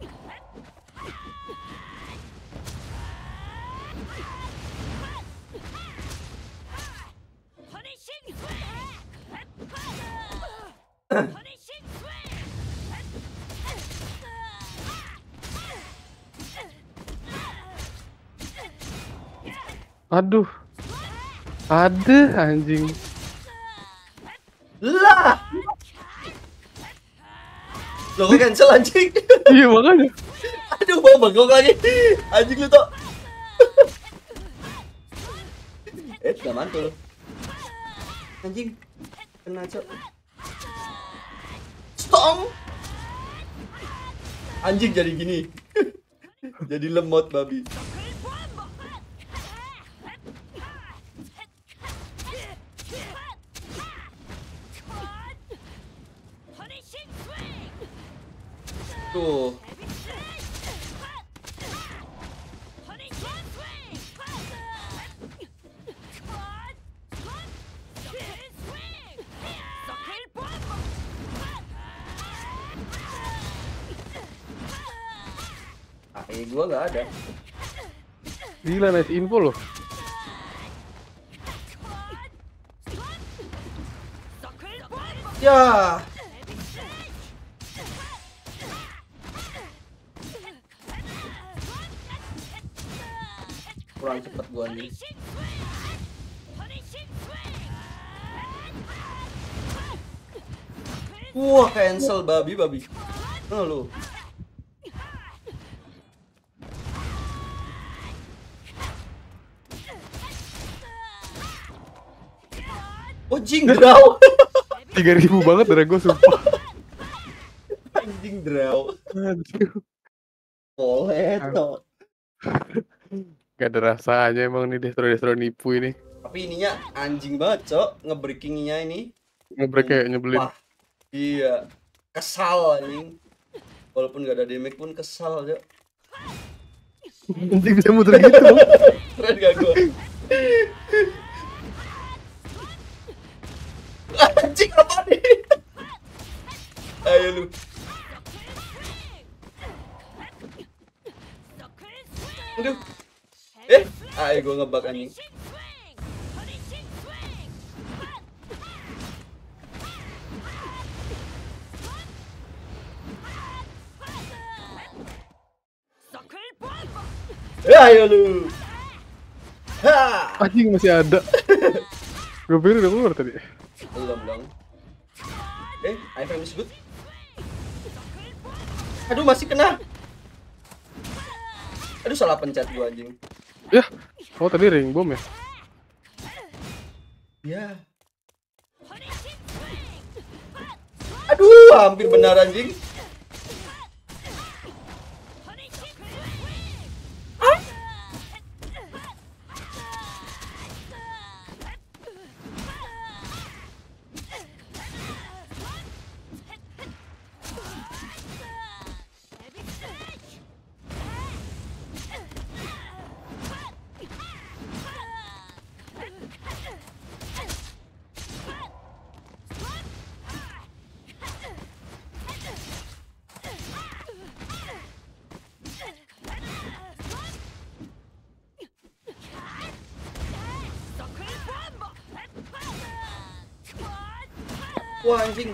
Aduh. Ada anjing. Lah. Lo kok cancel anjing. Iya makanya. Aduh, mau bengkok lagi. Anjing lu tuh. Eh, gak mantul. Anjing. Kena cok. Storm. Anjing jadi gini. Jadi lemot babi. Tuh. Ah, eh, gua nggak ada. Gila nice info loh. Ya. Kurang cepet gua nih. Wah, cancel babi babi. Oh lu. Oh jing draw. tiga ribu banget dari gue sumpah. Anjing draw. Aduh. Poleto. Gak ada rasanya emang nih destro-destro nipu ini. Tapi ininya anjing banget, Cok. Nge-breakingnya ini. Nge-break kayak nyebelin. Wah. Iya. Kesal anjing. Walaupun gak ada damage pun kesal, Cok. Anjing bisa muter gitu. Keren gak gua? Anjing apa nih? Ayo lu. Aduh. Eh, ayo gua ngebug anjing. Ayo lu. Ha. Anjing masih ada. Gue pikir udah keluar tadi. Belum dong. Eh, item is good. Aduh, masih kena. Aduh, salah pencet gua anjing. Ya. Oh, tadi ring bomb ya? Ya. Aduh, hampir benar anjing. Wah anjing.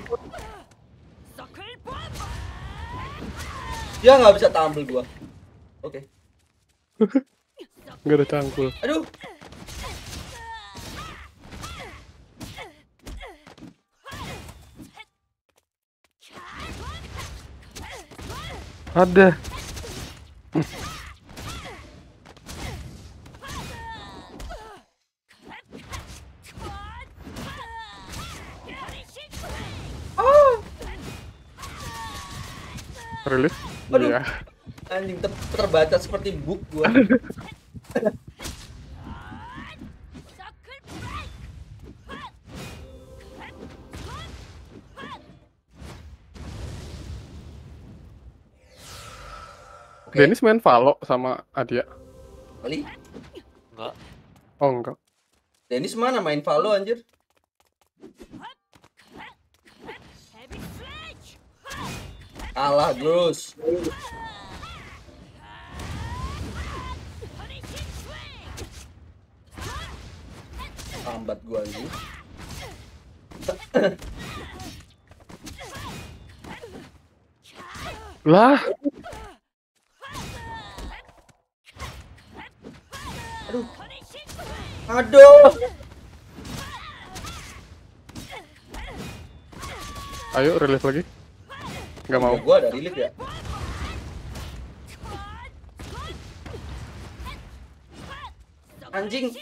Dia nggak bisa tampil gua. Oke. Okay. Nggak ada cangkul. Aduh. Ada. Rilis? Aduh. Iya. Anjing ter terbatas seperti book gua. Okay. Dennis main Valo sama Adia. Kali? Enggak. Oh enggak. Dennis mana main Valo anjir? Kalah terus. Lambat gua anjing. Lah. Aduh. Aduh. Ayo rilis lagi. Nggak mau. Gua ada rilis ya. Anjing.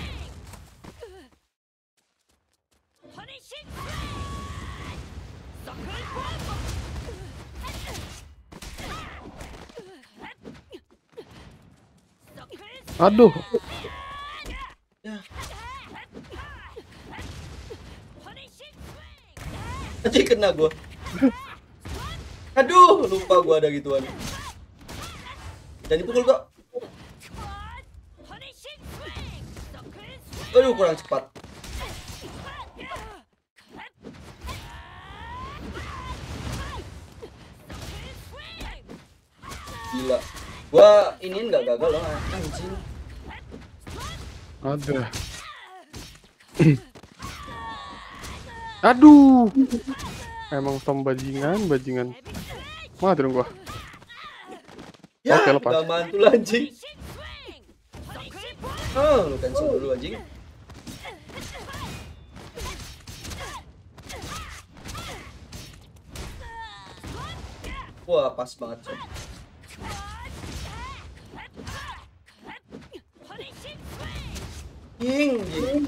Aduh. Ya. Anjing kena gua. Aduh, lupa gua ada gituan. Jangan dipukul kok. Aduh, kurang cepat. Gila. Gua ini nggak gagal loh, anjing. Ada. Aduh. Emang tom bajingan, bajingan. Mati dong gua. Ya, oke lepas. Gak mantul anjing. Oh, lu cancel dulu anjing. Wah, pas banget, coy. Jing, jing.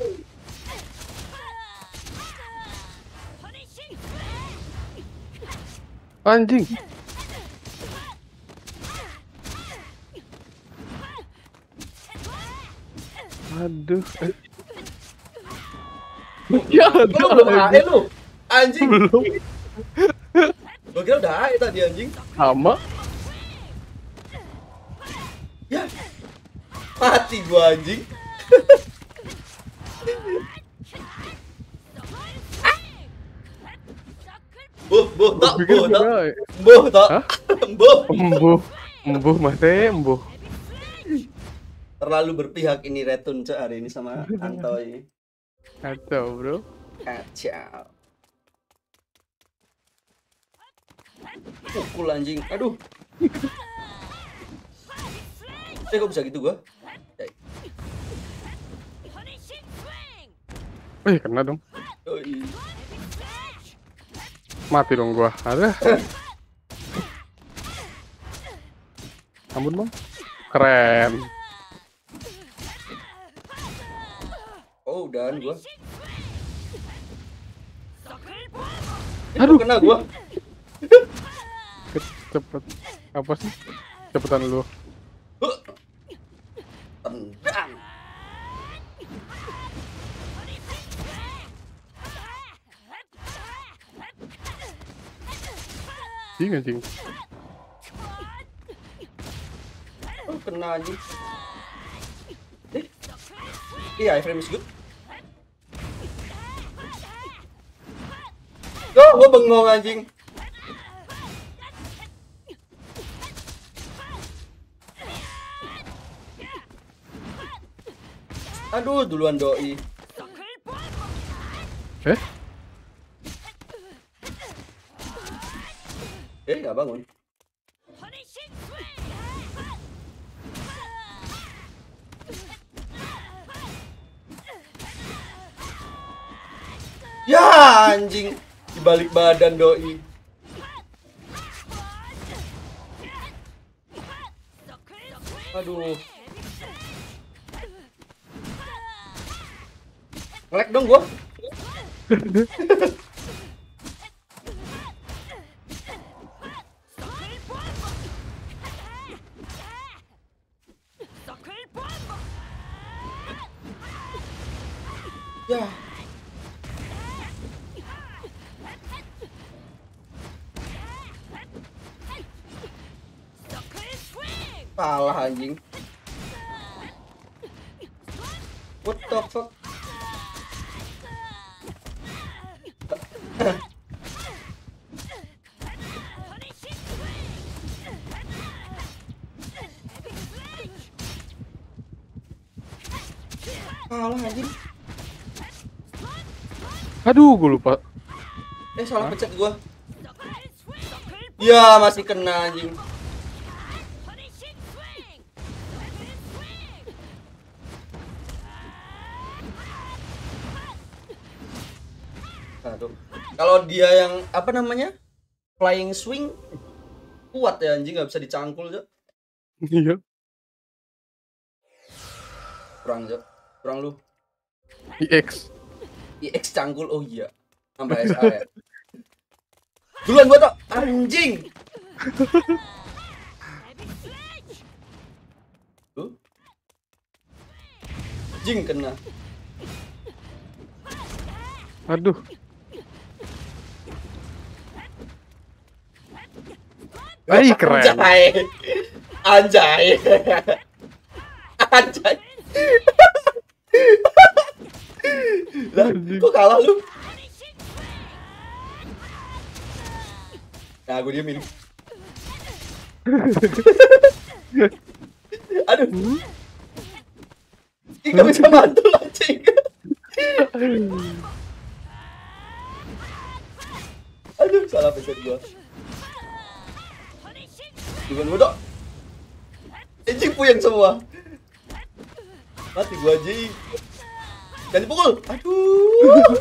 Anjing. Aduh. Eh. Ya, Lu belum A E lu. Anjing. Belum. Gua kira udah A E tadi anjing. Sama. Ya. Mati gua anjing. Buh, buh, tok, Pikir buh, tok. udah, eh. Buh, tok. Hah? Buh. Embuh. Embuh Mas teh, embuh. Terlalu berpihak ini Retun Cok hari ini sama Anto ini. Kacau, Bro. Kacau. Pukul anjing. Aduh. Eh kok bisa gitu gua? Eh, kena dong. Oh, iya. Mati dong gua. Ada. Ampun, Bang. Keren. Oh, udahan gua. Aduh, kena gua. Cepet. Apa sih? Cepetan lu. Tendang. Anjing, anjing. Oh, kena anjing. Eh. Iya, iframe is good. Oh, gua bengong anjing. Aduh, duluan doi. Eh? Eh, nggak bangun. Ya, anjing. Di balik badan doi. Aduh. Nge-lag dong gua. Ya. Salah anjing. What the fuck? Salah anjing. Aduh, gue lupa. Eh, salah pencet gua. Ya, masih kena anjing. Aduh. Kalau dia yang apa namanya? Flying swing kuat ya anjing, nggak bisa dicangkul, Jok. Iya. Kurang, Jok. Kurang lu. I X. I X cangkul. Oh iya. Tambah S A ya. Duluan gua, Tok. Anjing. Tuh. Jing kena. Aduh. Ay, keren. Anjay. Anjay. Anjay. Lah, kok kalah lu? Nah, gue diemin. Aduh. Ih, gak bisa mantul anjing. Aduh, salah pencet gua. Gimana bodoh? Anjing puyeng semua. Mati gua aja. Jangan dipukul. Aduh.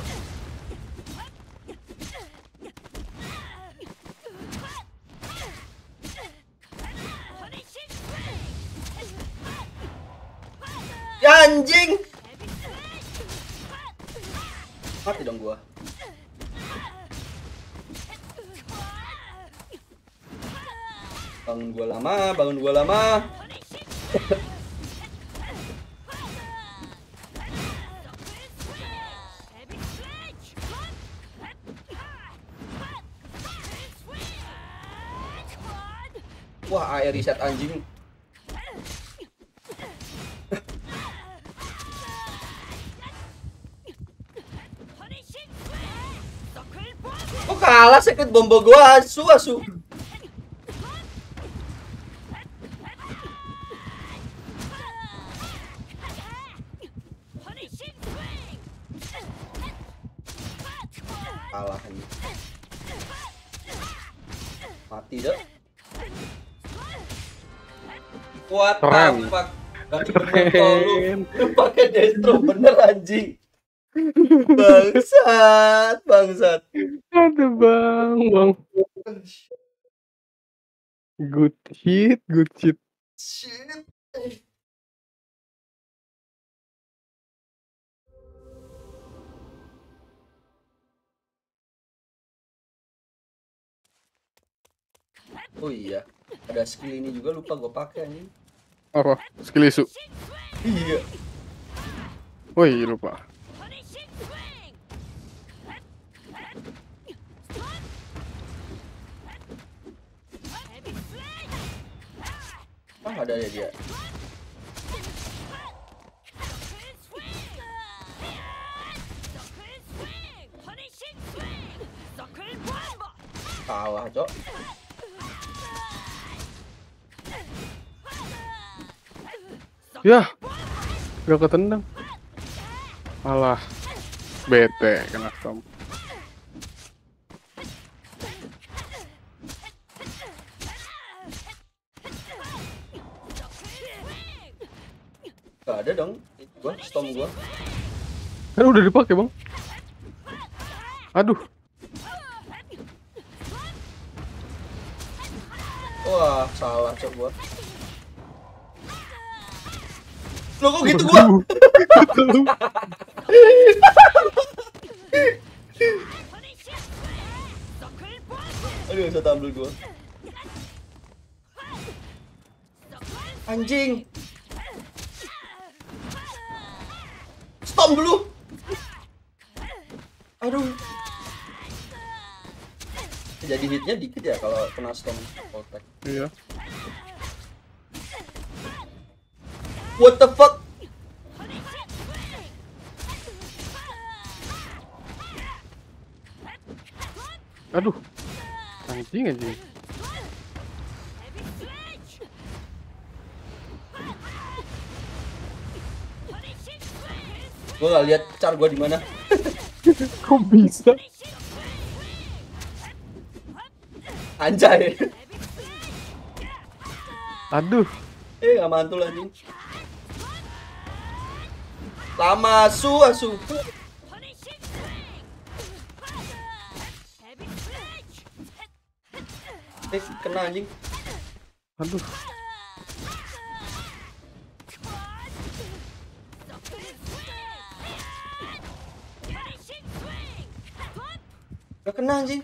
Ya anjing. Mati dong gua. Bangun gua lama, bangun gua lama. Wah, air reset anjing. Kok kalah secret bombo gua asu asu. Kalah ini. Mati dah. What the fuck? Keren. Lu pakai destro bener anjing. Bangsat, bangsat. Aduh bang, bang. Good hit, good hit. Shit. Oh iya, ada skill ini juga lupa gue pakai anjing. Apa? Skill isu. Iya. Woi, lupa. Ah, ada ya dia. Kalah, Cok. Ya, gak ketendang. Alah, bete kena stomp. Gak ada dong, gua stomp gua. Kan udah dipakai bang. Aduh. Wah, salah Cok gua. Lo kok gitu gua? Aduh, bisa tampil gua. Anjing. Stop dulu. Aduh. Jadi hitnya dikit ya kalau kena stun attack. Iya. What the fuck? Aduh. Anjing anjing. Gua nggak lihat car gua di mana. Kok bisa? Anjay. Aduh. Eh, nggak mantul anjing. Lama asu asu. Eh, kena anjing. Aduh. Gak kena anjing.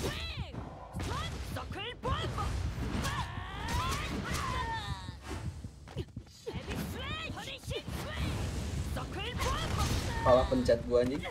Salah pencet gua anjing.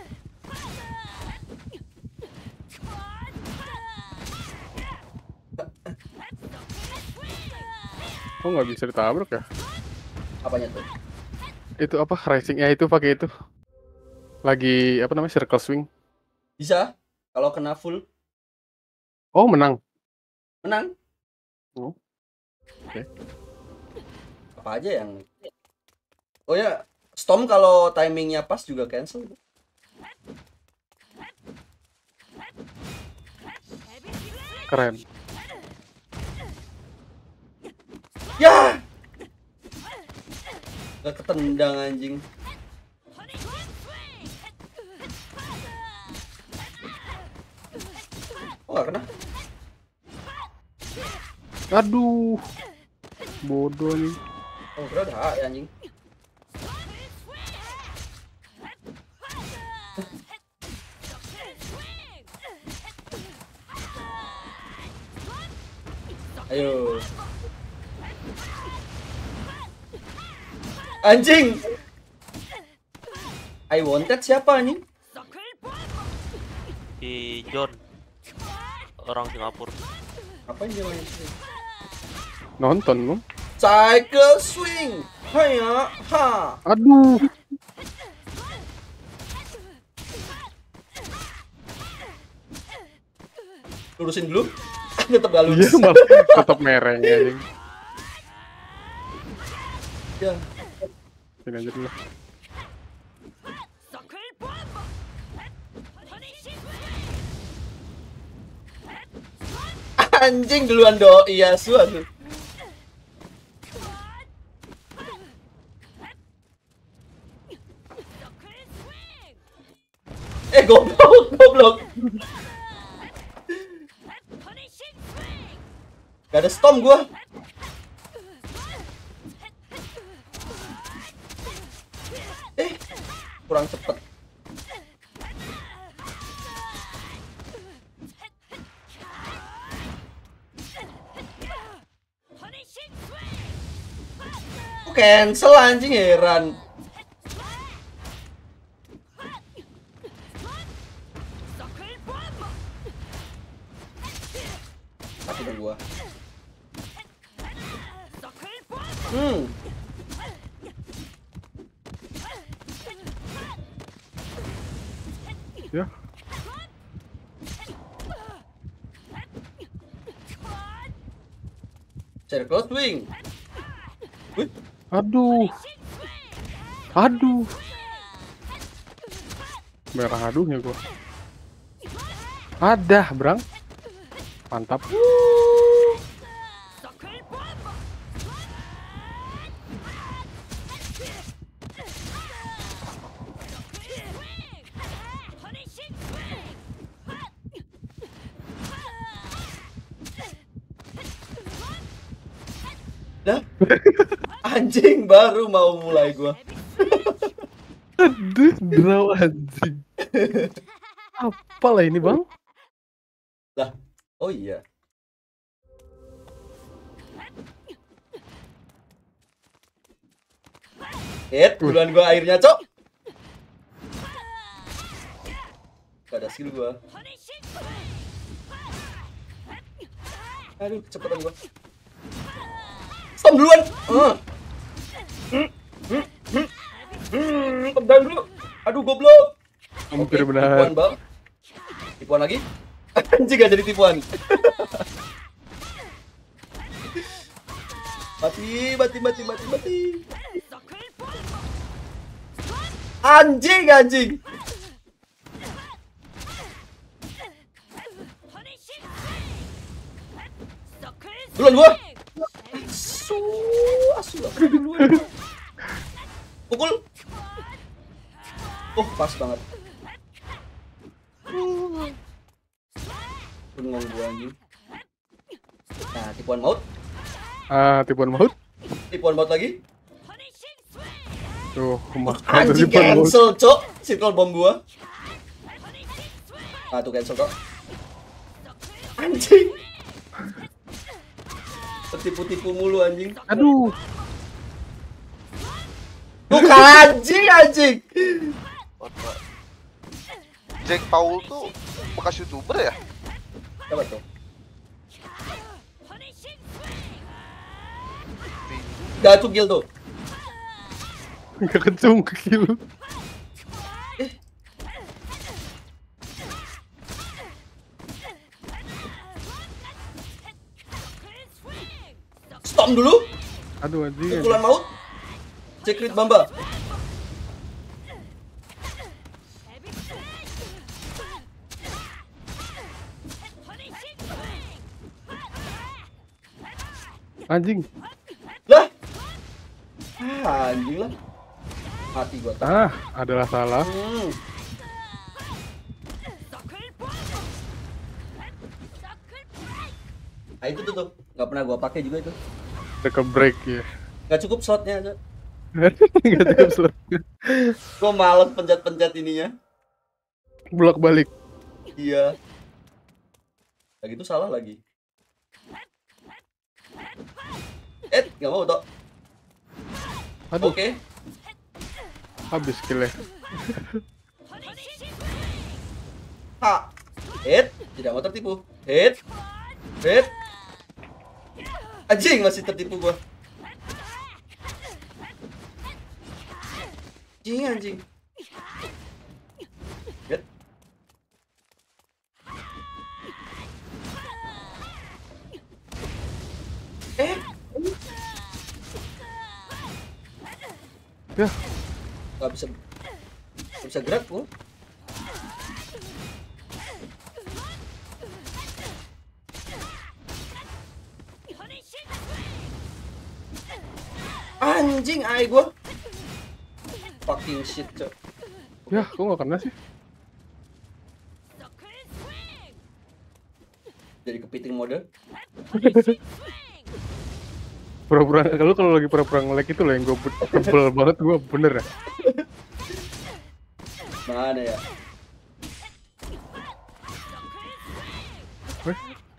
Kok nggak bisa ditabrak ya? Apanya tuh? Itu apa? Racing ya itu pakai itu. Lagi apa namanya circle swing. Bisa kalau kena full. Oh menang. Menang. Oh. Oke. Okay. Apa aja yang? Oh ya, Storm kalau timingnya pas juga cancel. Keren. Ya. Gak ketendang anjing. Oh gak kena. Aduh. Bodoh nih. Oh kira ada ya anjing. Ayo. Anjing. I wanted siapa anjing? Si John. Orang Singapura. Apa yang dia main sih? Nonton lu. Cycle swing. Haya, ha. Aduh. Lurusin dulu. Tetap gak Iya lurus. malah tetap mereng anjing. Ya. Sini aja dulu. Anjing duluan do. Iya, suatu. Eh goblok, goblok. Gak ada storm gua. Eh, kurang cepet. Oh, cancel anjing, heran. Mati dong gua. Hmm. Ya. Circle swing. Wih. Aduh. Aduh. Merah aduhnya gua. Ada, Brang. Mantap. Dah. Anjing baru mau mulai gua. Aduh, draw anjing. Apalah ini, Bang? Lah, oh iya. Hit, duluan gua airnya, Cok. Gak ada skill gua. Aduh, kecepatan gua. Stop duluan. Uh. Hmm. Hmm. Hmm. Hmm. Tendang dulu. Aduh, goblok. Hampir Oke, benar. Tipuan, Bang. Tipuan lagi. Anjing gak jadi tipuan. Mati, mati, mati, mati, mati. Anjing, anjing. Duluan gua. Asu, asu, asu duluan. Pukul. Oh, pas banget. Bengong gua anjing. Nah, tipuan maut. Ah, tipuan maut. Tipuan maut lagi. Tuh, makan Anjing tipuan maut. cancel, Cok. Circle bom gua. Ah, tuh cancel, Cok. Anjing. Tertipu-tipu mulu anjing. Aduh. Bukan anjing, anjing. Jack Paul tuh bekas YouTuber ya? Coba tuh. Gak cukil tuh. Gak kecungkil. Eh. Stop dulu. Aduh anjing. Pukulan maut. Secret Bamba. Anjing. Lah. Ah, anjing lah. Mati gua. Ah, adalah salah. Hmm. Nah, itu tuh tuh. Nggak pernah gua pakai juga itu. Circle break ya. Nggak cukup slotnya aja. Nggak cukup slot. Gua males pencet-pencet ininya. Bolak balik. Iya. Lagi itu salah lagi. Eh, nggak mau toh. Aduh. Oke. Habis skillnya. Ha. Hit, tidak mau tertipu. Hit. Hit. Anjing, masih tertipu gua. Anjing, anjing. Hit. Eh. Ya. Gak bisa. Gak bisa gerak gua. Anjing, ai gua. Fucking shit, cok. Ya, kok nggak kena sih? Jadi kepiting mode. Pura-pura kalau kalau lagi pura-pura nge-lag itu loh yang gue tebel banget gue bener ya. Mana ya? Weh?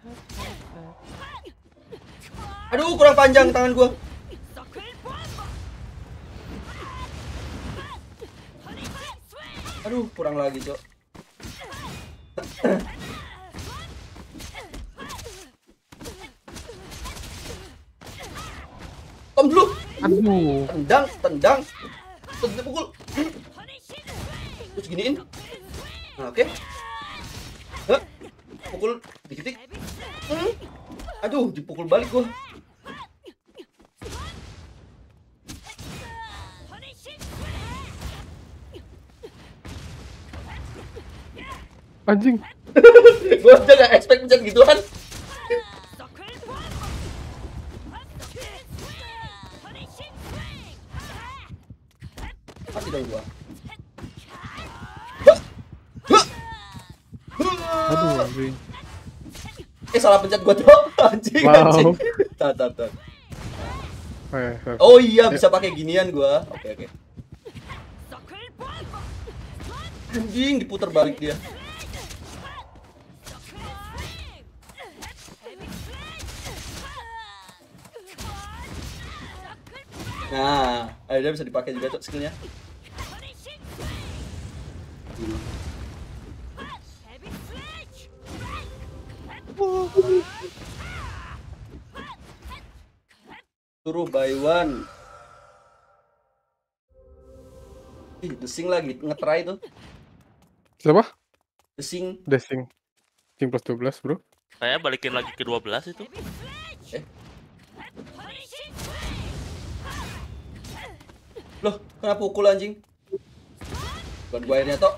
Aduh, kurang panjang tangan gua. Aduh, kurang lagi, cok. Tom dulu. Aduh. Tendang, tendang. Tendang pukul. Terus giniin. Nah, oke. Okay. Huh? Pukul dikit. Hmm. Aduh, dipukul balik gua. Anjing. Gua aja gak expect pencet gituan. Mati dong gua. Aduh, anjing. Eh, salah pencet gua tuh. Anjing, Wow. anjing. Tar, tar, tar. Eh, eh. Oh iya, bisa pakai ginian gua. Oke, oke. Anjing, diputar balik dia. Nah, akhirnya bisa dipakai juga tuh skillnya. Suruh by one. Ih, desing lagi ngetry tuh. Siapa? Desing. Desing. Desing plus dua belas, bro. Saya balikin lagi ke dua belas itu. Eh. Loh, kenapa pukul anjing? Bukan gua airnya tok.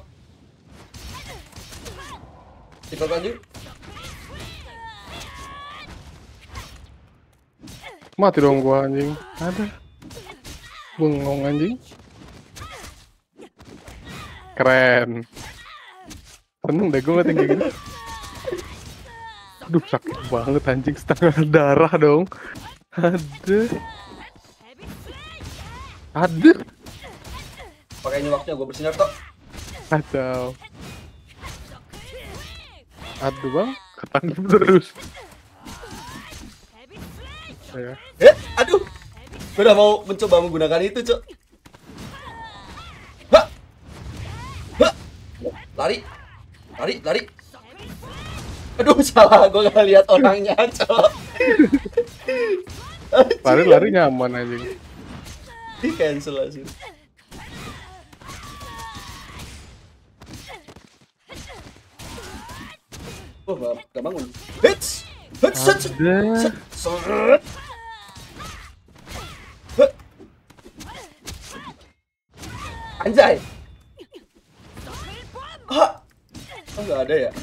Cepat lanjut. Mati dong gua anjing. Ada. Bengong anjing. Keren. Seneng deh gue ngeliat yang kayak gitu. Aduh, sakit banget anjing, setengah darah dong. Ada. Ada. Pakai ini waktunya gue bersinar tok. Kacau. Aduh bang, ketangkep terus. Ya. Eh, aduh. Gue udah mau mencoba menggunakan itu, cok. Hah. Hah. Lari. Lari, lari. Aduh, salah. Gue gak lihat orangnya, cok. Lari-lari nyaman anjing. Di cancel aja. Oh, gak, gak bangun. Hits. Hits, hits. Ada. Seret. Huh. Anjay. Ah. Oh, nggak ada ya.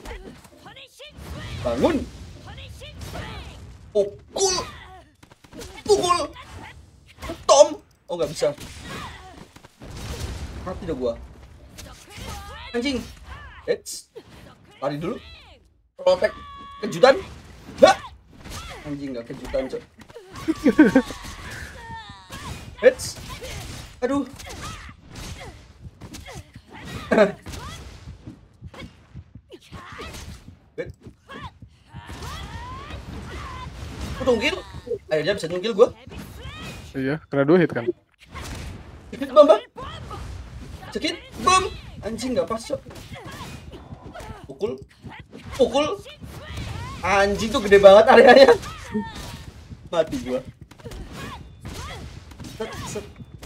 Bangun. Pukul. Pukul. Tom. Oh nggak bisa. Mati dah gua. Anjing. Eits. Lari dulu. Protect. Kejutan. Hah. Anjing nggak kejutan cok. Eits. Aduh. Aku tunggil. Akhirnya bisa tunggil gua. Iya, kena dua hit kan. Sakit bamba. Sakit bam. Anjing nggak pas cok. Pukul. Pukul. Anjing tuh gede banget areanya. Mati gua. Set, set.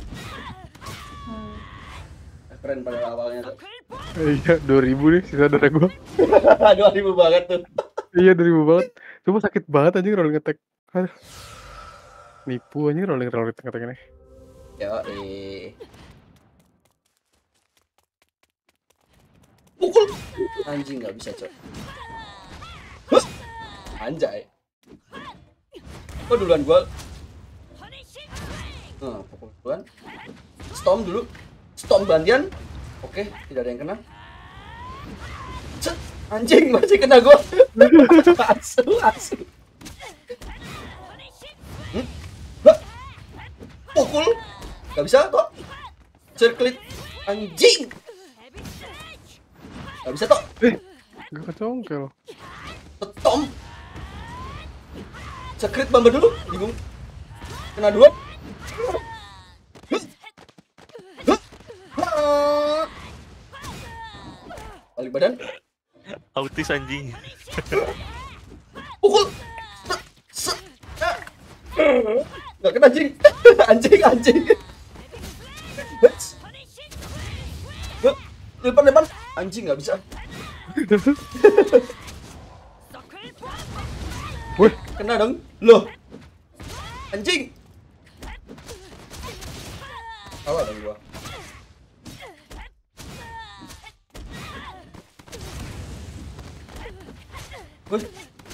Keren pada awalnya tuh. Iya, dua ribu nih sisa darah gua. dua ribu banget tuh. Iya, dua ribu banget. Cuma sakit banget anjing rolling attack. Aduh. Nipu anjing rolling rolling attack ini. Ya, eh. Pukul. Anjing nggak bisa, Cok. Hah? Anjay. Kok duluan gua? Nah, pukul duluan. Storm dulu. Storm bandian. Oke, tidak ada yang kena. Cet, anjing masih kena gua. Asu, asu. Hmm? Hah? Pukul. Gak bisa kok. Circlet anjing. Gak bisa toh. Eh, gak kecongkel. Tom. Circlet bamba dulu. Bingung. Kena dua. Balik badan. Autis anjing. Pukul. Gak kena anjing. Anjing, anjing. Depan-depan. Anjing gak bisa. Wih, kena dong. Loh. Anjing. Salah dong gua. Wih.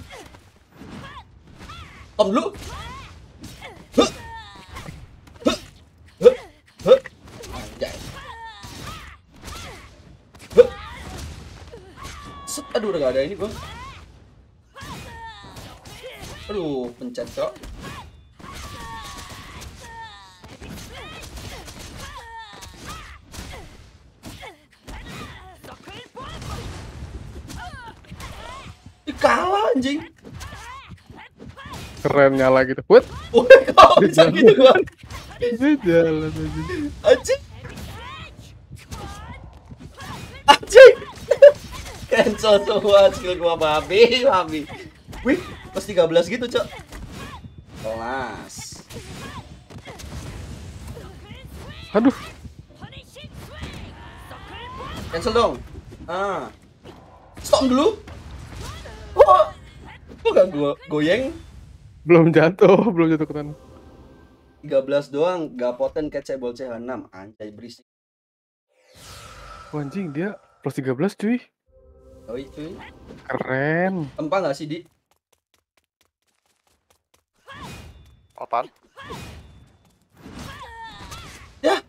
Tom dulu. Huh. Huh. Huh. Huh. Anjay. Huh. Set, aduh udah gak ada ini gua. Aduh, pencet kok. Kalah anjing. Keren nyala gitu. What? Oh, kok bisa gitu gua? Dia jalan anjing. Anjing. Anjing. Cancel semua skill gua babi, babi. Wih, plus tiga belas gitu, Cok. Kelas. Aduh. Cancel dong. Ah. Stop dulu. Oh, kok gak gua goyeng? Belum jatuh, belum jatuh ke tanah. tiga belas doang, gak poten kayak cebol C H enam. Anjay berisik. Oh, anjing dia plus tiga belas cuy. Oi cuy. Keren. Tempa gak sih, Di? Apaan? Ya.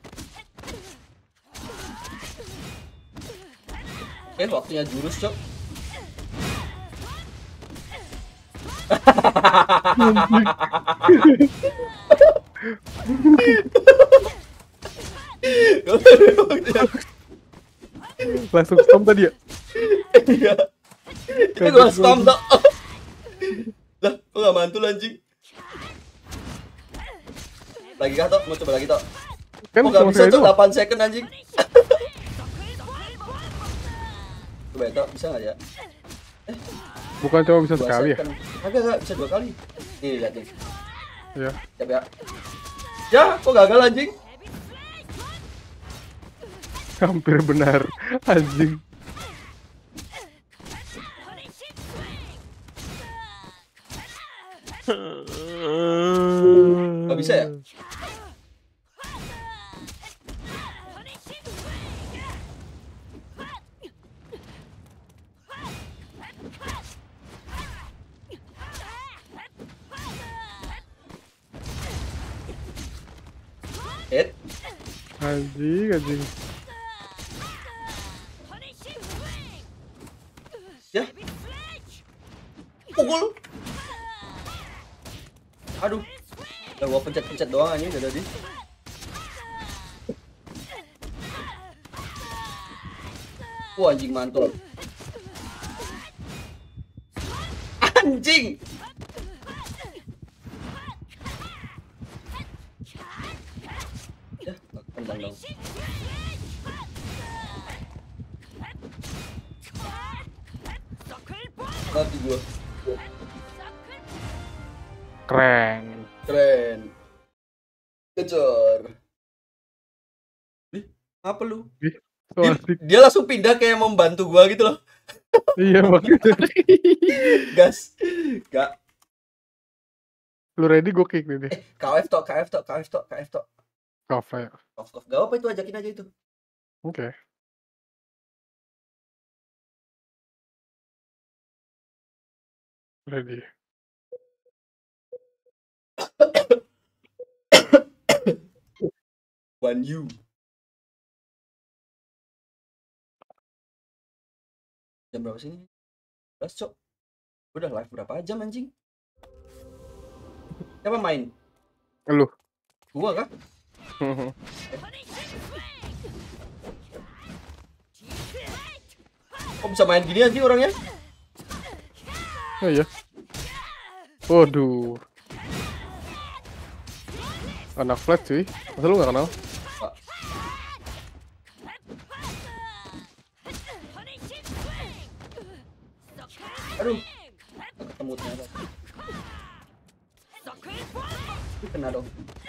Oke, waktunya jurus, Cok. Langsung stomp tadi ya? Iya. Itu gua stomp tok. Lah, kok gak mantul anjing? Lagi kah tok? Mau coba lagi tok? Kan kok gak bisa itu Cok? delapan second anjing. Coba ya tok, bisa gak ya? Eh, bukan cuma bisa dua sekali ya? second. Kagak, gak bisa dua kali. Nih, lihat nih. Iya. Siap ya. Ya, kok gagal anjing? Hampir benar, anjing. Gak bisa ya? Hit. Anjing, anjing. Ya. Pukul. Aduh. Ya gua pencet-pencet doang anjing udah tadi. Wah, anjing mantul. Anjing. Ya, tendang dong. Mati gua. Keren. Keren. Kejar. Ih, apa lu? Ih, so Dia, asik. dia langsung pindah kayak membantu gua gitu loh. Iya makanya. Gas. Gak. Lu ready gue kick nih deh. Eh, K F tok, K F tok, K F tok, K F tok. Kafe. Off, off. Gak apa itu, ajakin aja itu. Oke. Ready. One you. Jam berapa sih ini? Belas, Cok. Udah live berapa jam anjing? Siapa main? Lu. Gua kah? Kok bisa main gini anjing orangnya? Oh iya. Waduh. Anak flat cuy. Masa lu gak kenal? Pak. Aduh. Gak ketemu ternyata. Ih, kena dong.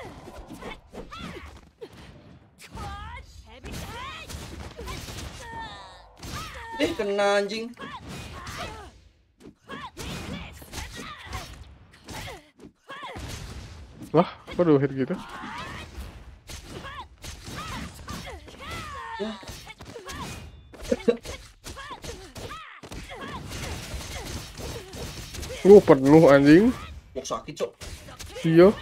Eh, kena anjing. Lah, kok dua hit gitu? Ya. Lu penuh anjing. Mau sakit, Cok. Iya.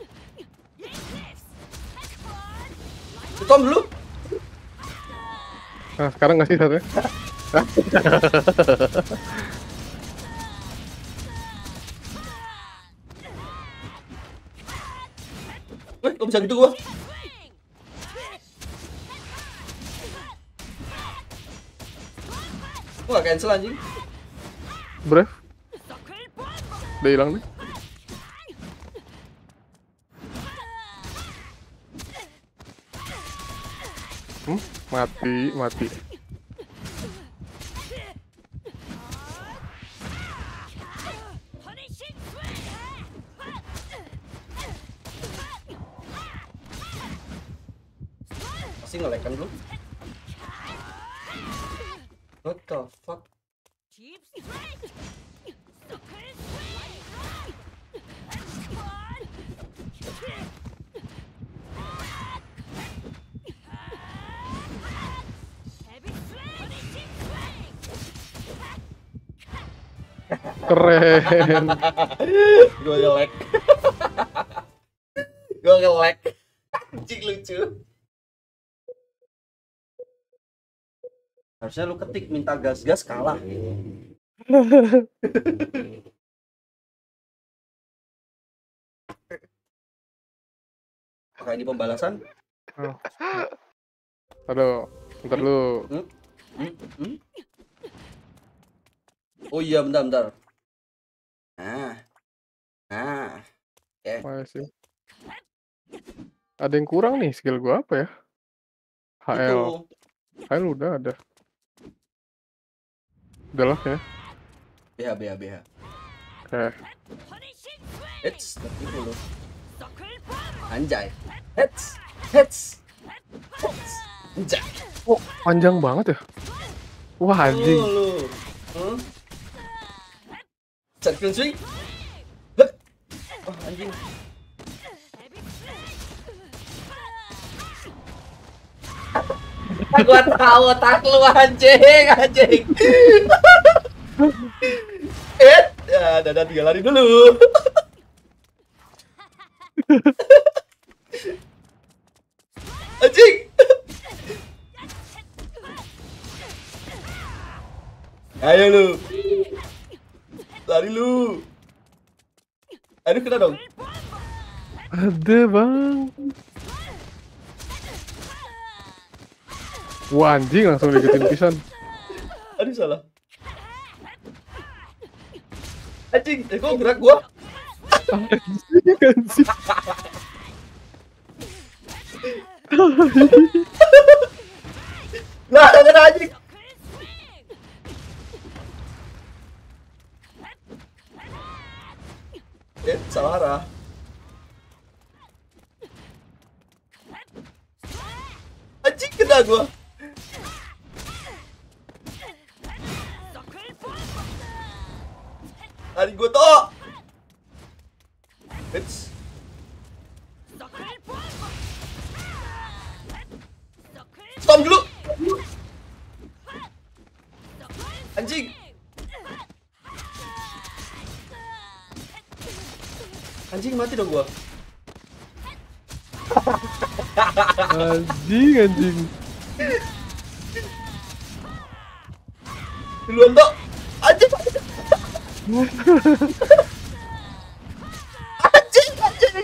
Tom dulu. Nah, sekarang ngasih satu. Weh, kok bisa gitu gua? Gua gak cancel anjing. Brave. Udah hilang nih. Hmm, mati, mati. Pasti nge-lag kan lu? What the fuck? Keren. Gua nge-lag. Gua nge-lag. Anjing lucu. Harusnya lu ketik minta gas-gas kalah. Apakah ini pembalasan? Oh. Aduh, bentar lu. Hmm? Hmm? Hmm? Oh iya, bentar, bentar. Nah. Nah. Oke. Masih. Ada yang kurang nih skill gua apa ya? H L. Itu. H L udah ada. Udah lah ya. B H, B H, B H. Oke. Hits, tapi dulu. Anjay. Hits. Hits. Hits. Anjay. Oh, panjang banget ya. Wah, anjing. Lu, lu. Hmm? Circle swing. Heh. Wah, anjing. Gua tahu otak lu anjing, anjing. Eh, ya, dadah tiga lari dulu. Ayo lu. Lari lu. Aduh kena dong. Ada bang. Wah anjing langsung deketin pisan. Aduh salah. Anjing, eh kok gerak gua? Anjing. Lah, kena anjing. Eh, salah arah. Anjing kena gua. Hari gua toh. Hits. Stop dulu. Anjing. Anjing mati dong gua. Anjing anjing. Duluan toh. Anjing. Anjing, anjing.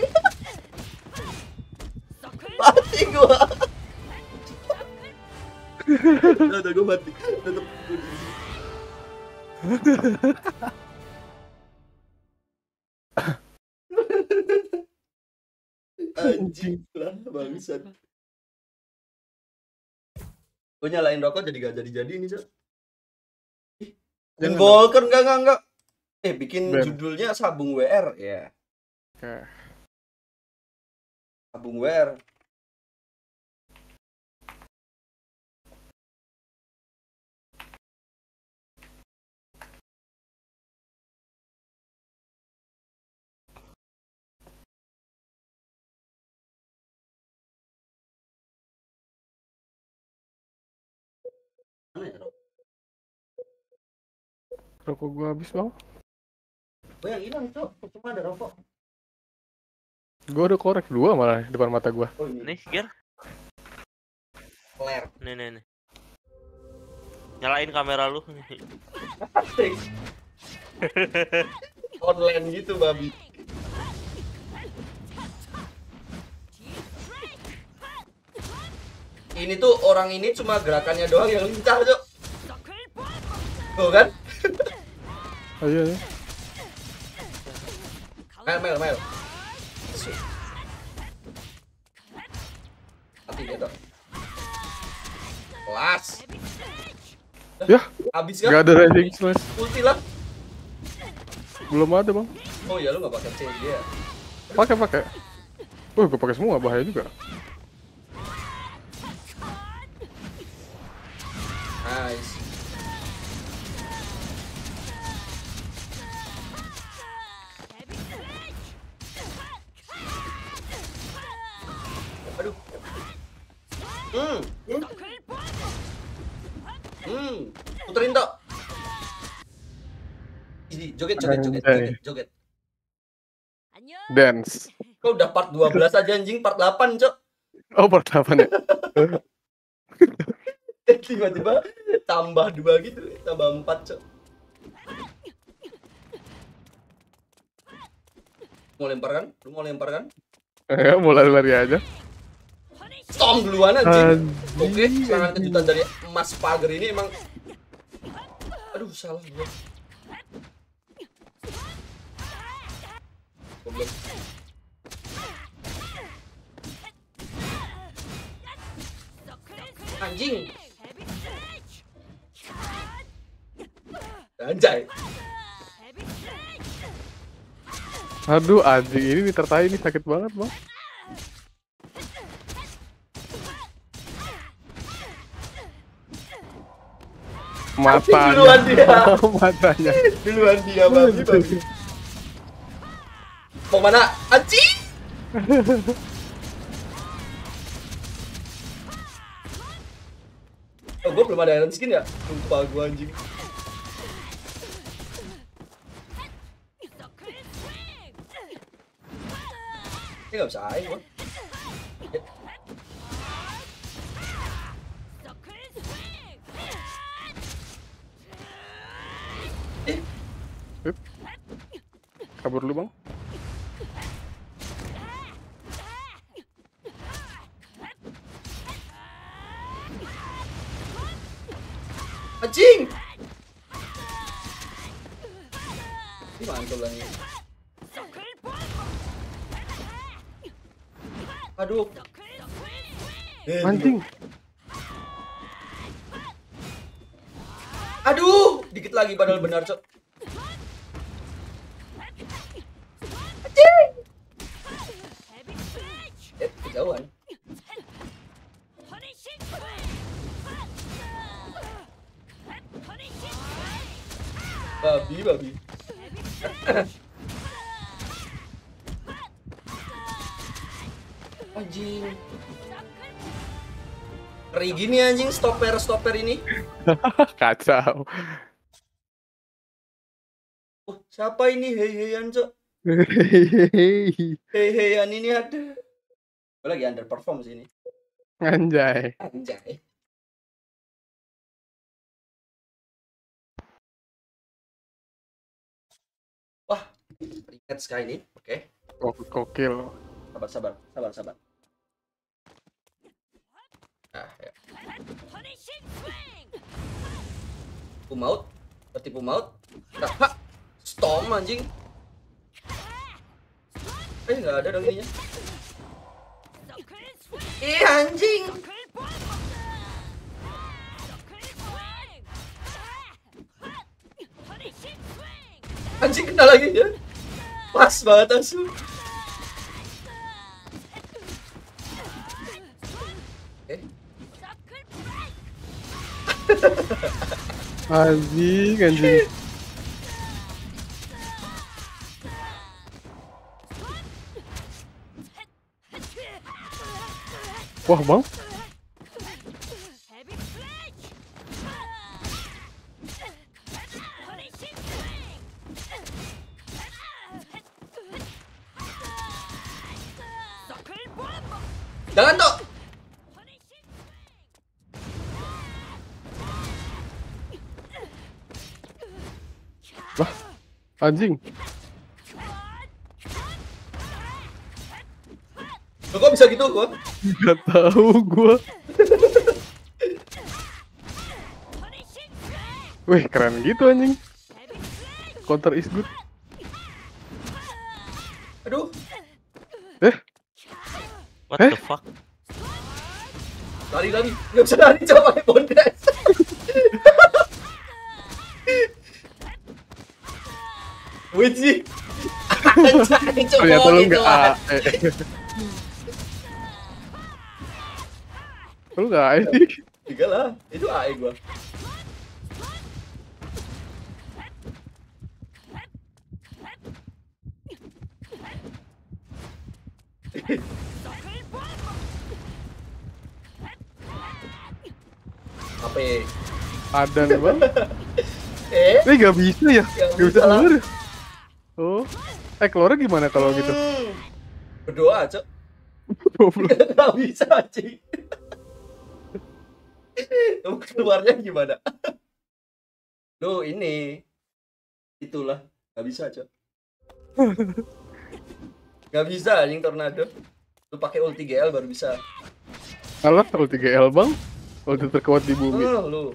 Mati gua. Udah, udah gua mati. Tetep. Anjing lah bangsat. Gua nyalain rokok jadi gak jadi-jadi nih, Cok. Involker enggak enggak enggak. Eh bikin Ben. judulnya Sabung W R ya. Oke. Sabung W R. Mana ya, Rok? Rokok gua habis bang. Oh yang hilang, Cok. Cuma ada rokok. Gua udah korek dua malah di depan mata gua. Oh ini. Nih, Ger. Flare. Nih, nih, nih. Nyalain kamera lu. Online gitu, babi. Ini tuh orang ini cuma gerakannya doang yang lincah, Cok. Tuh kan? Ayo ya. Mel, Mel, Mel. Mati dia, Cok. Kelas. Ya, Habis kan? gak ada rising slash. Ulti lah. Belum ada bang. Oh ya lu gak pakai C G ya? Pakai pakai. Wah, gua pakai semua bahaya juga. Nice. Aduh. Hmm. Hmm. Puterin tok. Ini joget joget joget joget joget. Dance. Kau udah part dua belas aja anjing, part delapan, Cok. Oh, pertama ya. Tiba-tiba tambah dua gitu, tambah empat, Cok. Mau lempar kan? Lu mau lempar kan? Ya, mulai lari aja. Storm duluan anjing. Anjing. Oke, serangan kejutan dari Mas Pager ini emang. Aduh, salah gua. Goblok. Anjing. Anjay. Aduh, anjing ini ditertai ini sakit banget, bang. Matanya. Duluan dia. Matanya. Duluan dia, babi, babi. Mau mana? Anjing. Oh, gue belum ada iron skin ya? Lupa gue anjing. Ini gak bisa air gue. kabur dulu bang. Anjing. Ini mantul lah ini. Aduh. Anjing. Aduh, dikit lagi padahal benar, Cok. Anjing. Eh, kejauhan. Babi, babi. Anjing. Ngeri gini anjing stopper-stopper ini. Kacau. Oh, siapa ini? Hei-heian, Cok. Hehehe. Hei-heian ini ada. Gue lagi underperform sini. Anjay. Anjay. Wah, ringan sekali ini. Oke. Kok- Kokil. Sabar, sabar, sabar, sabar. Nah, ya. Tipu maut, tertipu maut. Nah, ha! Storm anjing. Eh, nggak ada dong ininya. Eh, anjing. Anjing kena lagi ya. Pas banget asu. Eh. Anjing, anjing. Wah bang. Jangan toh. Wah, anjing. Lo kok bisa gitu gua? Gak tahu gua. Wih, keren gitu anjing. Counter is good. Aduh. Eh? What Eh? the fuck? Lari lari. Nggak bisa lari coba pakai bondes. Wiji. Ternyata lu nggak A. E. Lu nggak A E sih? Tiga lah. Itu A E gua. Apa ya? Ada nih bang. Eh? Ini nggak bisa ya? Nggak Nggak bisa bisa lah. keluar. Oh, eh keluarnya gimana kalau gitu? Hmm. Berdoa, Cok. Goblok. Nggak bisa, Cik. Kamu keluarnya gimana? Lo ini. Itulah. Nggak bisa, Cok. Nggak bisa anjing tornado. Lu pakai ulti G L baru bisa. Alah, ulti G L bang. Ulti terkuat di bumi. Oh, lu.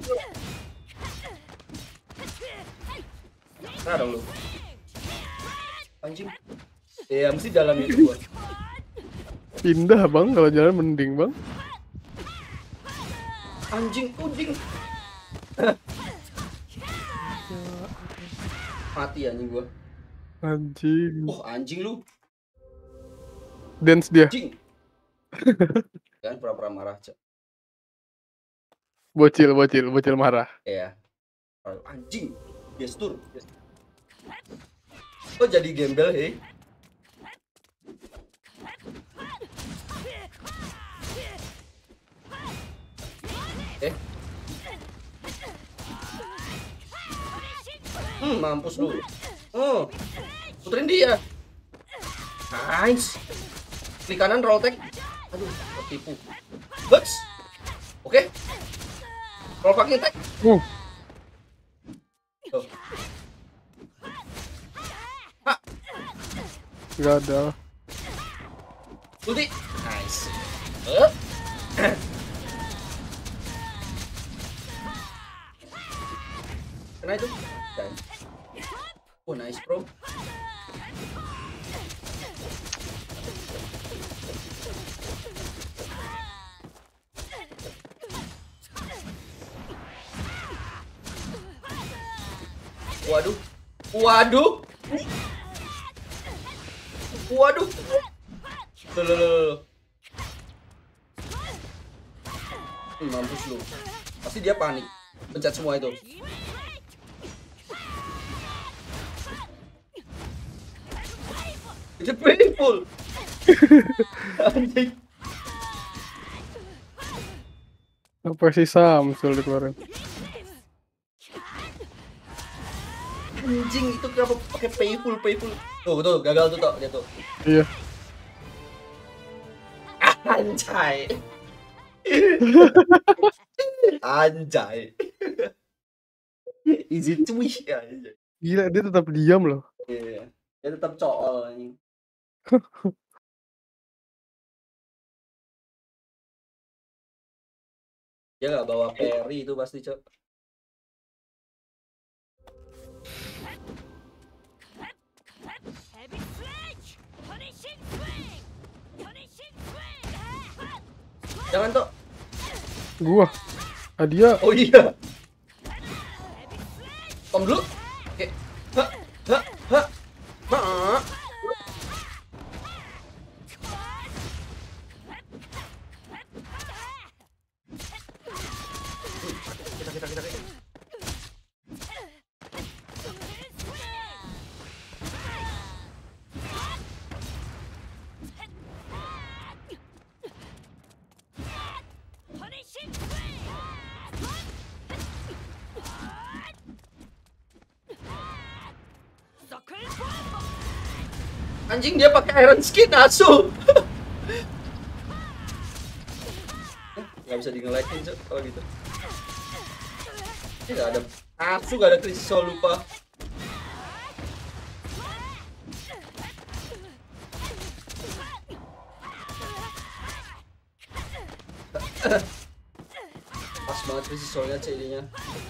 Nah dong lu. Anjing. Iya, mesti dalam itu gua. Pindah bang, kalau jalan mending bang. Anjing puding. Mati anjing gua. Anjing. Oh, anjing lu. Dance dia. Anjing. Jangan pura-pura marah, Cok. Bocil, bocil, bocil marah. Iya. Anjing. Gestur. Kok jadi gembel, hei? Eh. Hmm, mampus lu. Oh. Puterin dia. Nice. Klik kanan roll tag. Aduh, tertipu. Buts. Oke. Roll fucking tag. Uh. Tuh. Ha. Nggak ada. Ulti. Nice. Uh. Kena itu. Dan. Oh nice bro. Waduh. Waduh. Waduh. Loh, loh, loh, loh. Hmm, mampus lu. Pasti dia panik. Pencet semua itu. Itu painful. Anjing. Apa sih Samsul di kemarin? Anjing itu kenapa pakai painful painful? Tuh tuh gagal tuh toh dia tuh. Iya. Anjay. Anjay. Easy twist ya. Gila dia tetap diam loh. Iya. Dia tetap cool anjing. Dia nggak bawa parry itu pasti, Cok. Jangan toh. Gua. Ah dia. Oh iya. Tom dulu. Oke. Ha, ha, ha. Ma. Kita kita kita. Anjing dia pakai iron skin asu. Nggak bisa di ngelekin Cok kalau gitu. Ini nggak ada asu, nggak ada kristal lupa. Pas banget kristalnya C D-nya.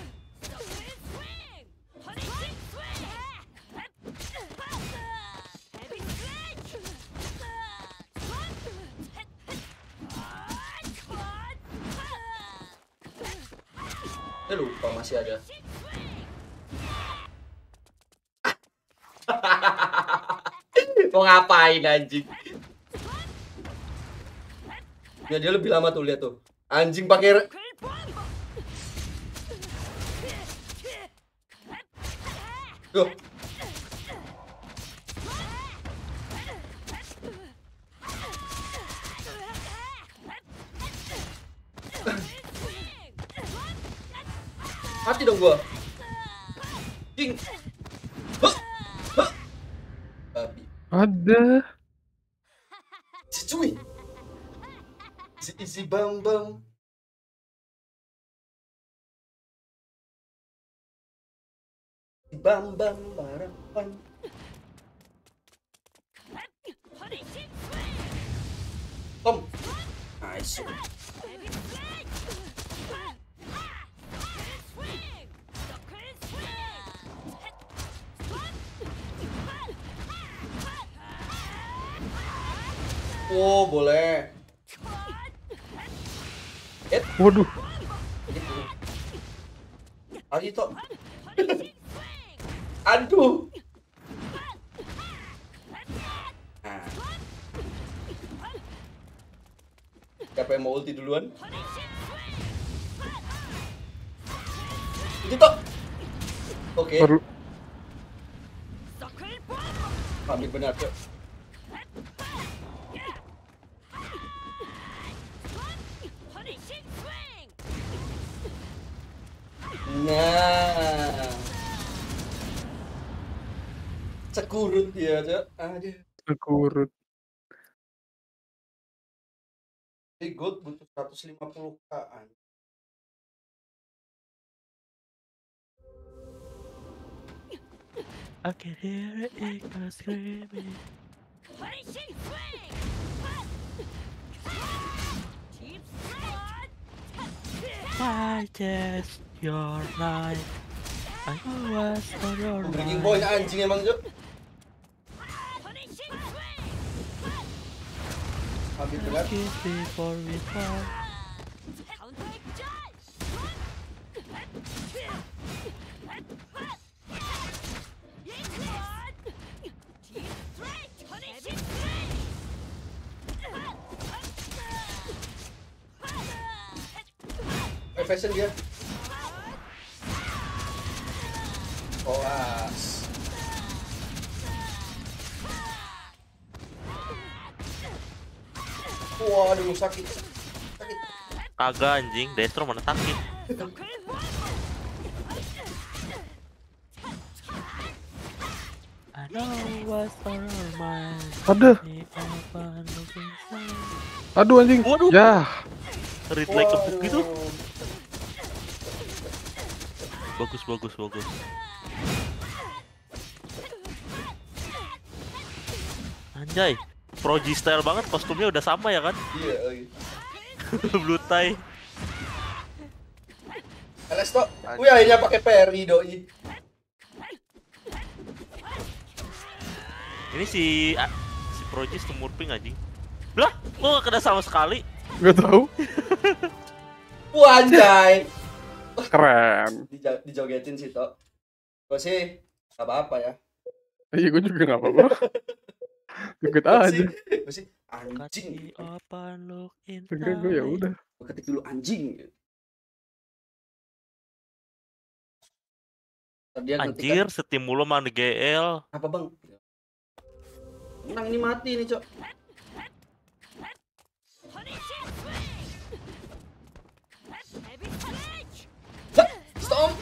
Eh lupa masih ada. Mau ngapain anjing? Ya dia lebih lama tuh, lihat tuh. Anjing pakai tuh. Mati dong gua. Ding. Huh. Huh. Babi. Ada. Si cuy. Si isi bam bam. Bam bam barapan. Tom. Nice. Oh, boleh. Eh, Waduh. Ayo toh. Aduh. Nah. Siapa yang mau ulti duluan? Itu toh. Oke. Baru. Hampir benar Cok. Nah, sekurut dia Cok. Aduh. Sekurut. Ini gold butuh seratus lima puluh k-an. I can hear it echo screaming. I just your night. I was on your Breaking point anjing emang, Cuk. Habis benar. Before we fall. Fashion dia. Koas. Waduh sakit. Sakit. Kagak anjing, Destro mana sakit. I know what's on your mind. Aduh. Aduh anjing. Waduh. Ya. Read like a book gitu. Bagus bagus bagus. Anjay, Proji style banget, kostumnya udah sama ya kan? Iya, lagi. Blue tie. Alesto, wih akhirnya pakai peri doi. Ini si ah, si Proji stumurping anjing. Lah, gua gak kena sama sekali. Gak tahu. Wah anjay. Keren. Dija- dijogetin sih Tok. Gue sih gak apa-apa ya. Iya gue juga gak apa-apa. Joget aja. Gue sih anjing. Open look in. Kira gue ya udah. Gue ketik dulu anjing. Tadi Anjir, setim mulu mah di G L. Apa bang? Menang ini mati nih Cok. Stop.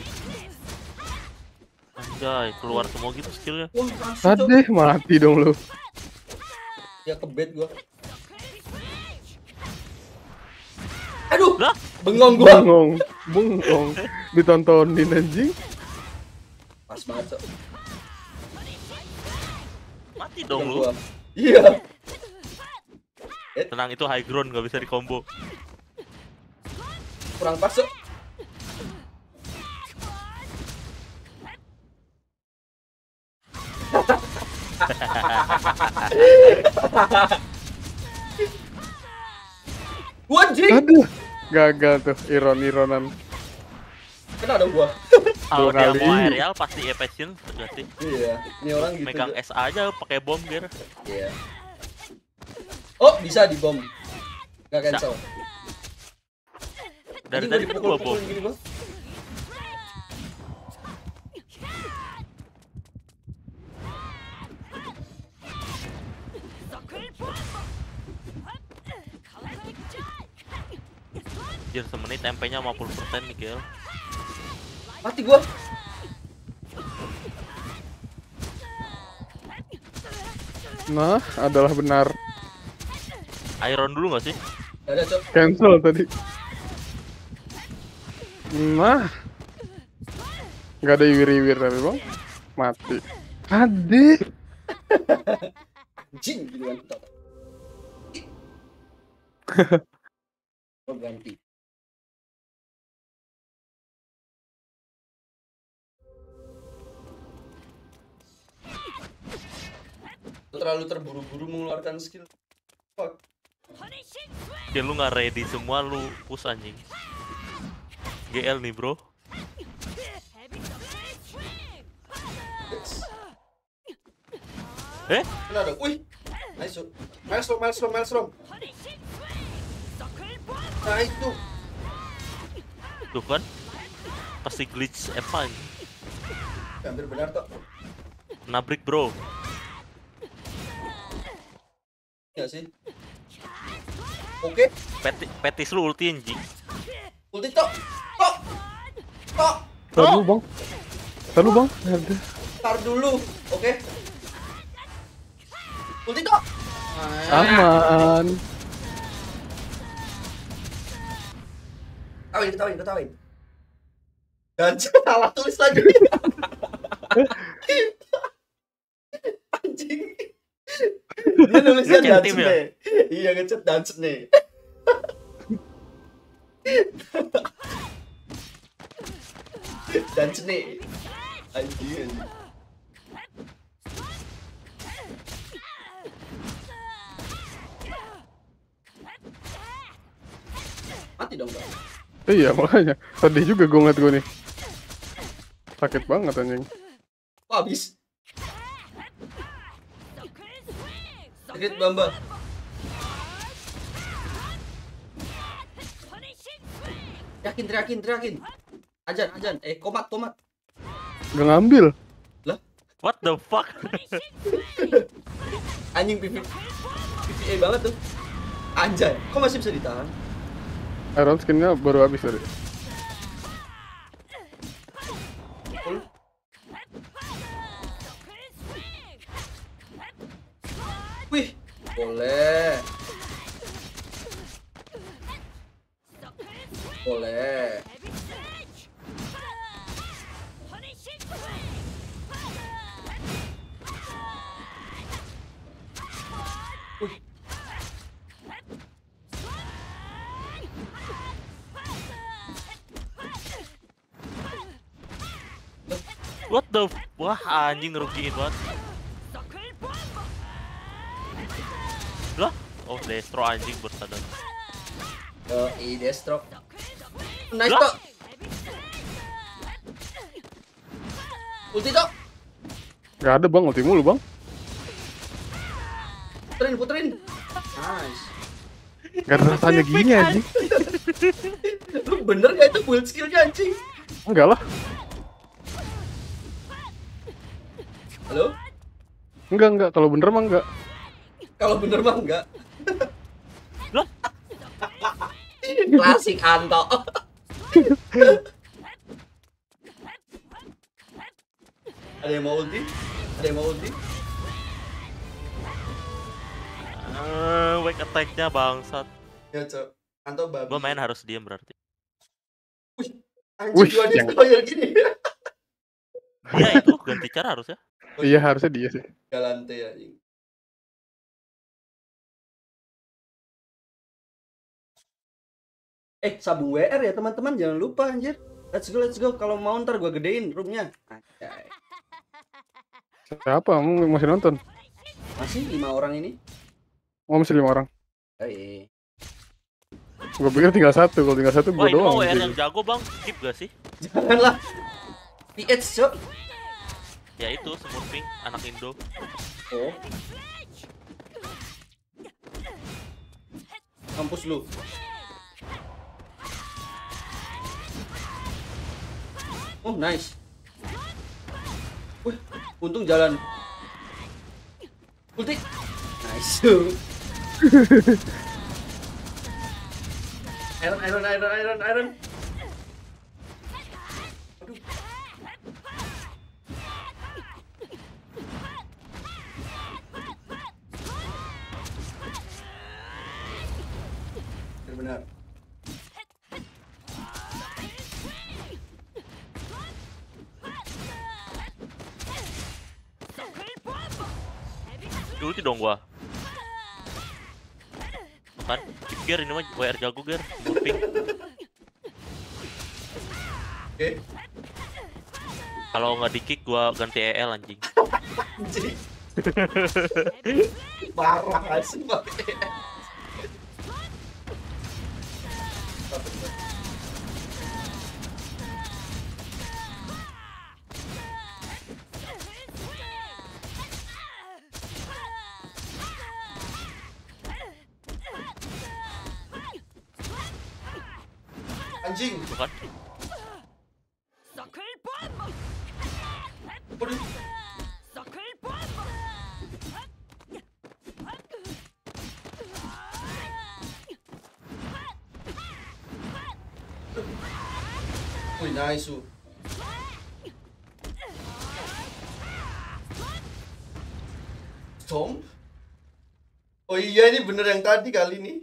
Anjay, keluar semua gitu skillnya. Tadi mati dong lu. Ya kebet gua. Aduh, lah, bengong gua. Bengong, bengong. Ditontonin anjing. Pas banget Cok. Mati dong lu. Gua. Iya. Tenang, itu high ground gak bisa di combo. Kurang pas Cok. Wajib. Aduh, gagal tuh iron-ironan. Kena ada gua. Kalau Dua dia kali. mau aerial pasti efisien enggak sih? Iya, ini orang gitu. Megang Cok. S aja pakai bom gear. Iya. Oh, bisa di bom. Gak cancel. Dari Anjing, tadi gua kan gua bom. dipukul-pukulin gini, Bang. Anjir, semenit M P-nya lima puluh persen nih, Gel. Mati gua. Nah, adalah benar. Iron dulu gak sih? Gak ada, Cok. Cancel tadi. Nah. Gak ada wir-wir tapi bang. Mati. Adik. Anjing gitu kan. Tok. Oh, ganti. Terlalu terburu-buru mengeluarkan skill. Fuck. Ya lu gak ready semua, lu push anjing. G L nih bro. Eh? Kena ada. Wih. Nice. Maelstrom, Maelstrom, Maelstrom. Nice tuh. Tuh kan? Pasti glitch apa ini? Hampir benar Tok. Nabrik bro. Ya sih. Oke. Peti, petis lu ulti anjing. Ulti Tok. Tok. Tok. Tar dulu bang. Tar dulu bang. Ada. Tar dulu. Oke. Ulti Tok. Aman. Ketawain, ketawain, ketawain. Dan salah tulis lagi. Anjing. Dia nulisnya Ngechat tim Dansne. ya? Iya ngechat Dansne. Dansne. Anjing anjing. Mati dong bang. Iya makanya sedih juga gue ngeliat gue nih. Sakit banget anjing. Oh, habis. Sakit bamba. Teriakin teriakin teriakin. Ajan ajan. Eh komat komat. Gak ngambil. Lah. What the fuck? Anjing P V P A banget tuh. Anjay. Kok masih bisa ditahan? Iron skinnya baru habis tadi. Full. Wih, boleh. Boleh. Wih. What the f- wah anjing ngerugiin banget. Lah, oh destro anjing bersadar. Yo, i destro. Nice Lah. tok. Ulti tok. Gak ada bang, ulti mulu bang. Puterin puterin. Nice. Gak ada rasanya gini anjing. Lu bener gak itu build skillnya anjing? Enggak lah. Halo? Enggak enggak, kalau bener mah enggak. Kalau bener mah enggak. Loh? Klasik Anto. Ada yang mau ulti? Ada yang mau ulti? Eh, wake attack-nya bangsat. Ya, Cok. Anto babi. Gua main harus diem berarti. Anjing Wih, gua yang- destroyer gini. Iya itu ganti cara harusnya. Iya harusnya dia sih. Galante ya. anjing. Eh, sabung W R ya teman-teman, jangan lupa anjir. Let's go, let's go. Kalau mau ntar gua gedein roomnya. Anjay. Siapa? Kamu masih nonton? Masih lima orang ini? Oh masih lima orang. Oh, iya. Gue pikir tinggal satu, kalau tinggal satu gue Wah ini doang. mau W R gitu. yang jago bang, skip gak sih? Janganlah. P H, Cok. Ya itu smurfing anak Indo. Oh. Kampus lu. Oh, nice. Wih, untung jalan. Ulti. Nice. Iron, iron, iron, iron, iron. Aduh. Benar. Ulti dong gua. Kan, skip gear ini mah W R jago gear, smurfing. Oke. Kalau nggak di kick gua ganti E L anjing. Anjing. Parah sih pakai. Anjing. Bukan? Waduh. Wih, nice su. Storm? Oh iya, ini bener yang tadi kali ini.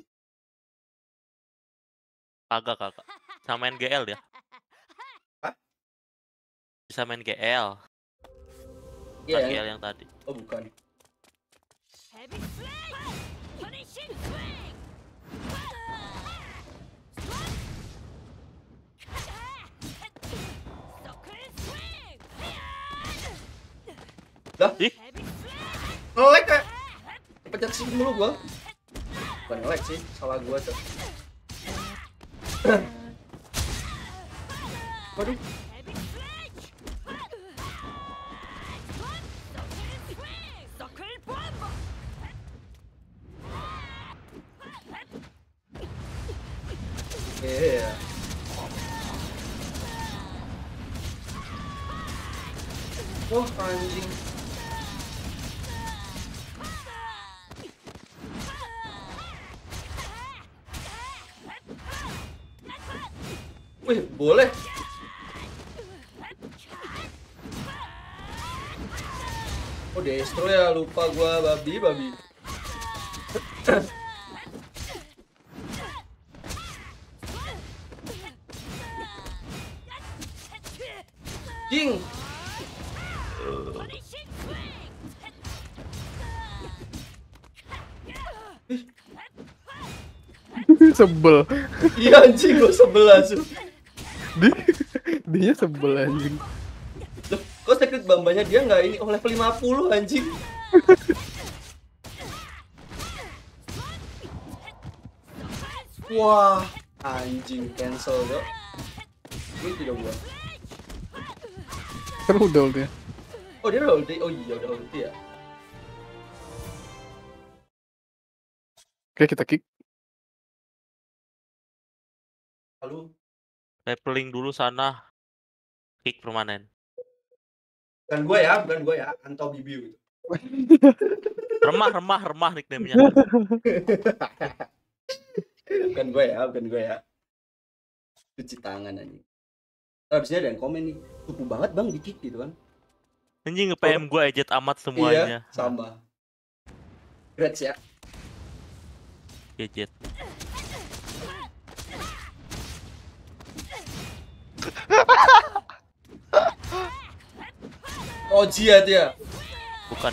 Kagak kagak. Bisa main G L dia. Hah? Bisa main G L. Iya. Bukan G L yang tadi. Oh bukan. Dah, Ih, nge-lag ya. Pencet sih mulu gua. Bukan nge-lag sih, salah gua tuh. Waduh. Iya. Wah, anjing. Wih, boleh. Oh, destro ya, lupa gua babi, babi. Jing. Sebel. Iya anjing, gua sebel langsung. Dia, dia sebel anjing. Loh, kok secret bambanya dia nggak ini? Oh, level lima puluh anjing. Wah, anjing cancel dong. Ini tidak gua. Kan udah ulti. Oh, dia udah ulti. Oh iya, udah ulti ya. Oke, kita kick. Lalu leveling dulu sana. Kick permanen. bukan gua ya, bukan gua ya, Anto Bibiu itu. Remah, remah, remah nickname-nya. Bukan gua ya, bukan gua ya. Cuci tangan anjing. Habisnya ada yang komen nih, cupu banget bang di kick gitu kan. Anjing nge-P M gua ejet amat semuanya. Iya, sama. Grats ya. Ejet. Oh jihad ya. Bukan.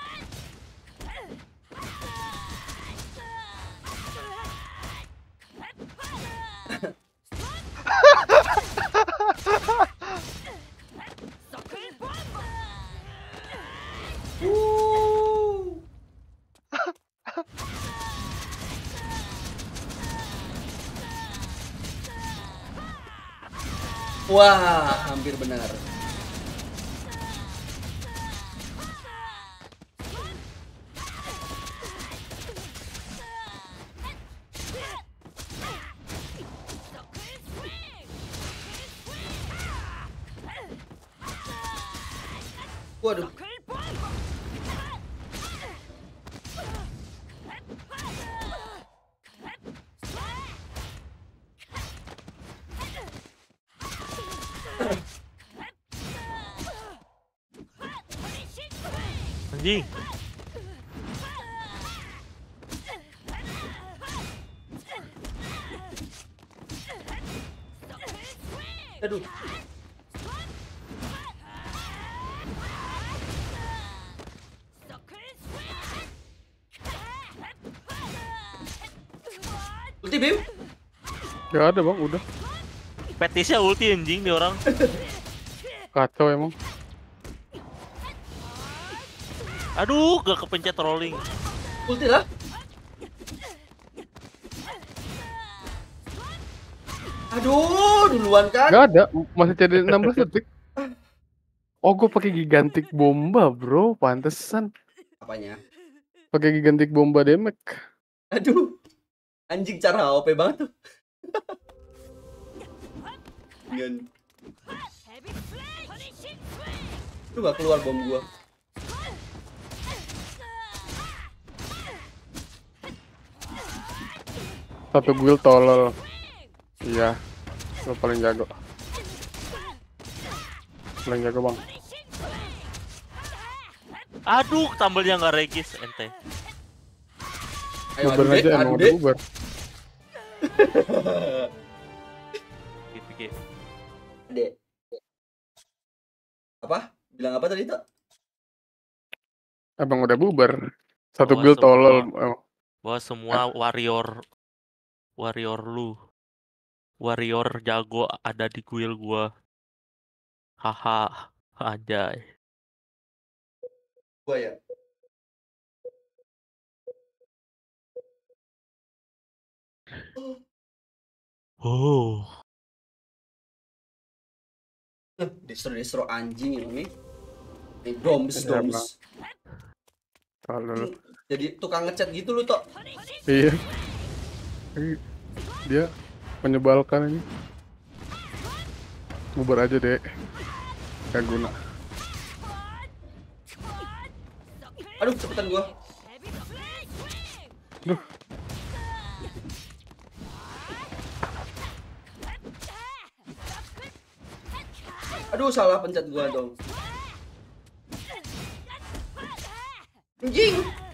Wah, hampir benar. Waduh. Anjing. Aduh. Ulti Bim. Gak ada bang, udah. Petisnya ulti anjing nih orang. Kacau emang. Aduh, gak kepencet rolling. Ulti lah. Aduh, duluan kan? Gak ada, masih jadi enam belas detik. Oh, gue pakai gigantic bomba, bro. Pantesan. Apanya? Pakai gigantic bomba damage. Aduh. Anjing cara O P banget tuh. Gan. Tuh gak keluar bom gua. Satu guild tolol. Iya. Lo paling jago. Paling jago bang. Aduh, tambelnya nggak regis ente. Ayo Bubar adu deh, aja adu emang deh. udah bubar. Gitu, gitu. Dek. Apa? Bilang apa tadi tuh? Abang udah bubar. Satu Bawa build semua- tolol. Oh. Bawa semua warrior warrior lu. Warrior jago ada di guild gua. Haha, anjay. Gua ya. Oh. Distro-distro anjing ini. Nih, doms, Ya, doms. Tolol. Jadi tukang ngecat gitu lu, Tok. Iya. Ini dia menyebalkan ini. Bubar aja deh. Gak guna. Aduh, cepetan gua. Duh. Aduh, salah pencet gua dong. Anjing.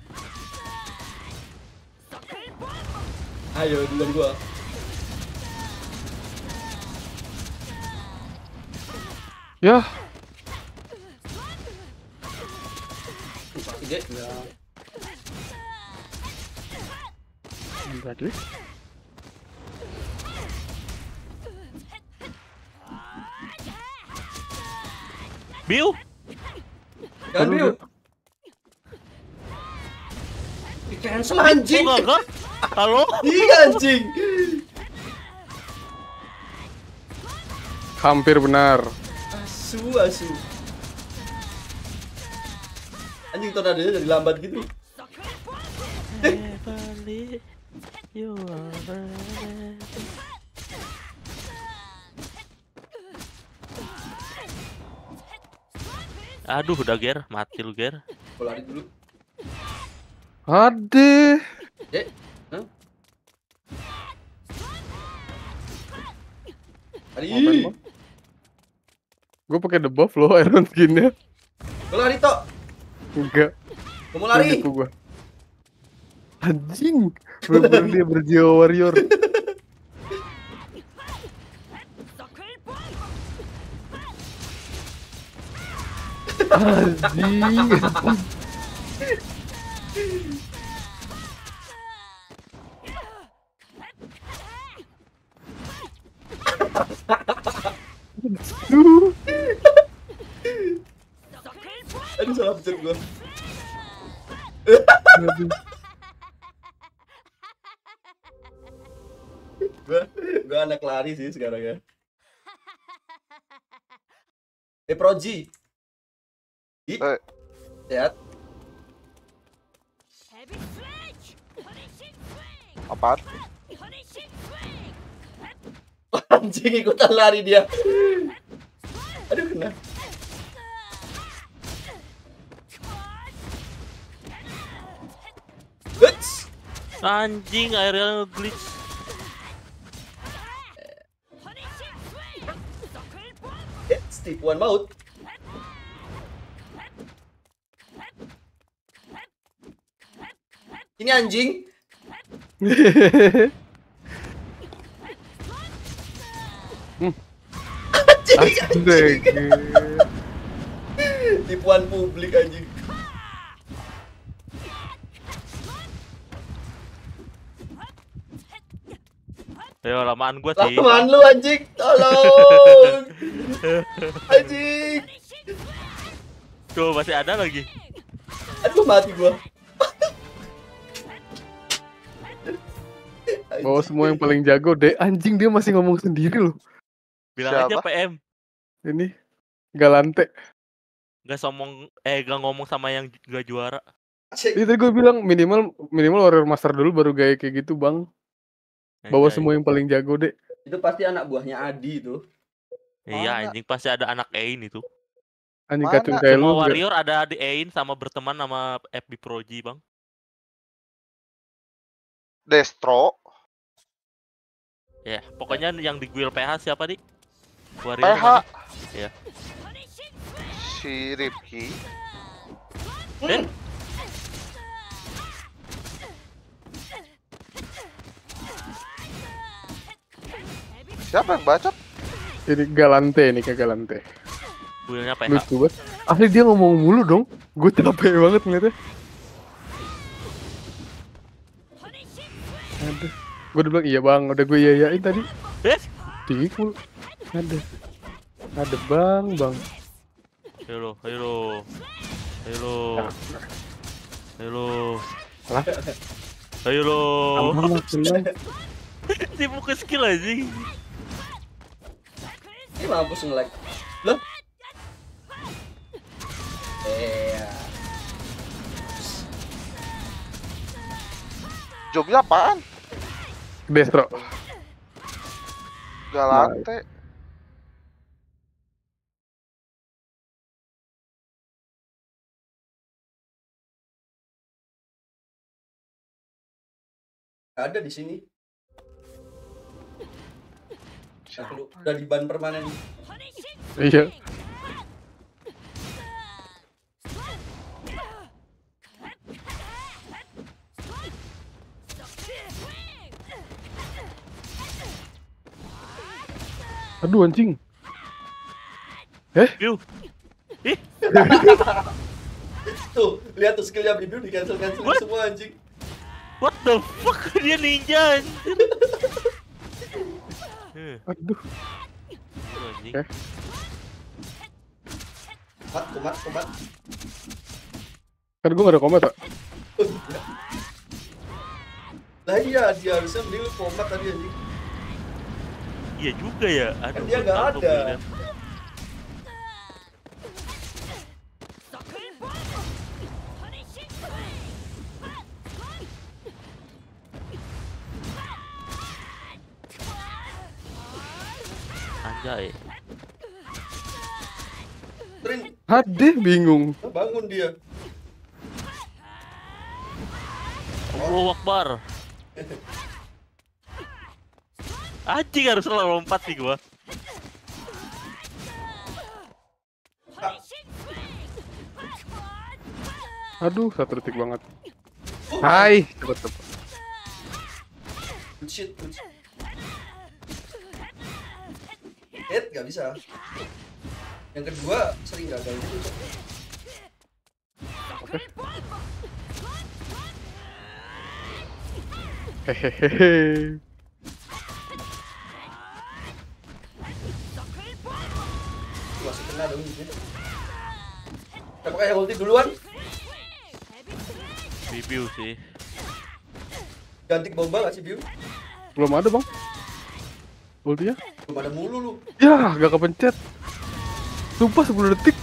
Ayo, duluan gua. Ya. Sakit deh. Ya. Lagi. Biu. Jangan Aduh, biu. Di cancel anjing. Enggak, enggak. Halo? Iya anjing. Hampir benar. Asu, asu. Anjing tornadanya jadi lambat gitu. You are Aduh, udah ger, mati lu ger. Gua lari dulu. Ade. Eh, hah? Lari. Gue pakai debuff loh Iron Skin-nya. Gua lari, Tok. Enggak. Gua mau lari. Tipu gua. Anjing. Bener-bener dia berjiwa warrior. Anjing. Aduh. Aduh, salah pencet gua. Aduh. Gua, gua anak lari sih sekarang ya. Eh, Proji. Ih, Eh. sehat. Apaan? Anjing ikutan lari dia. Aduh, kena. Guts. Anjing, airnya nge-glitch. It's tipuan maut. Ini anjing. Astaga. Tipuan publik anjing. Ayo, lamaan gua sih. Lamaan lu anjing, tolong. Anjing. Tuh, masih ada lagi. Aduh, mati gua. Bawa semua yang paling jago deh. Anjing, dia masih ngomong sendiri loh. Bilang aja Siapa? P M. Ini Galante. Gak somong eh gak ngomong sama yang gak juara. Itu tadi gue bilang minimal minimal warrior master dulu baru gaya kayak gitu, Bang. Bawa Anjay. semua yang paling jago deh. Itu pasti anak buahnya Adi itu. Iya, anjing pasti ada anak Ain itu. Anjing Mana? kacung kayak lu. Semua nggak- warrior ada di Ain sama berteman sama F B Proji, Bang. Destro. Ya, pokoknya yang di guild P H siapa, Dik? Warrior P H. namanya? Ya. Si Rifki. Eh, Siapa yang bacot? Ini Galante nih kayak Galante. guildnya P H. Lucu banget. Asli dia ngomong mulu dong. Gue capek banget ngeliatnya. Gue udah bilang iya bang, udah gue iya iyain tadi. Eh? Tikul. Ada. Ada bang, bang. Ayo lo, ayo lo. Ayo lo. Ayo lo. Lah. Ayo lo. Aman lah, senang. Sibuk ke skill aja. Ini mampus nge-lag. Loh? Iya. Jobnya apaan? Destro. Galante. Ada di sini. Aku udah di ban permanen. Iya. Aduh anjing. Eh? Biu. Ih. Tuh, lihat tuh skillnya Bidu di cancel cancel semua anjing. What the fuck? Dia ninja anjir. Aduh. Anjing. Eh. Kumat, kumat, kumat. Kan gue gak ada komat, Pak. Lah iya, dia harusnya beli komat tadi anjing. Iya juga ya. Aduh, Kan dia nggak kenapa ada. beli? Anjay. Trin, Ade bingung. bangun dia. Allahu Akbar. Anjing harus selalu lompat sih gua. Aduh, satu detik banget. Hai, cepet cepet. Good shit, good shit. Hit gak bisa. Yang kedua sering gagal gitu. Oke. Hehehe. Masih kena dong gitu. Kita pakai ulti duluan. Biu sih. Ganti bomba gak sih, Biu? Belum ada bang. Ultinya? Belum ada mulu lu. Ya, gak kepencet. Sumpah sepuluh detik.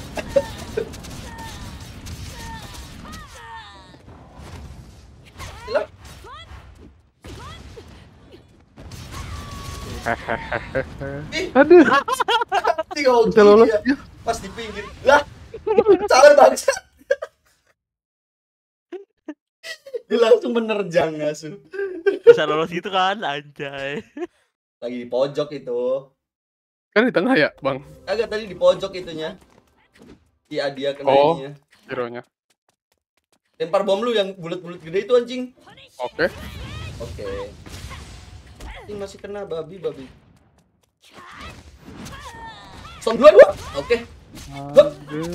Gila. Ih, Aduh. tiga ulti Bisa lolos dia. ya. Pas di pinggir. Lah. Salah bangsa. Dia langsung menerjang ngasuh. Bisa lolos gitu kan, anjay. Lagi di pojok itu. Kan di tengah ya, bang? Agak tadi di pojok itunya. Iya, dia kena Oh, ininya. hero-nya. Lempar bom lu yang bulat-bulat gede itu anjing. Oke. Oke. Ini masih kena babi babi. Stun dua gua. Oke. Hup.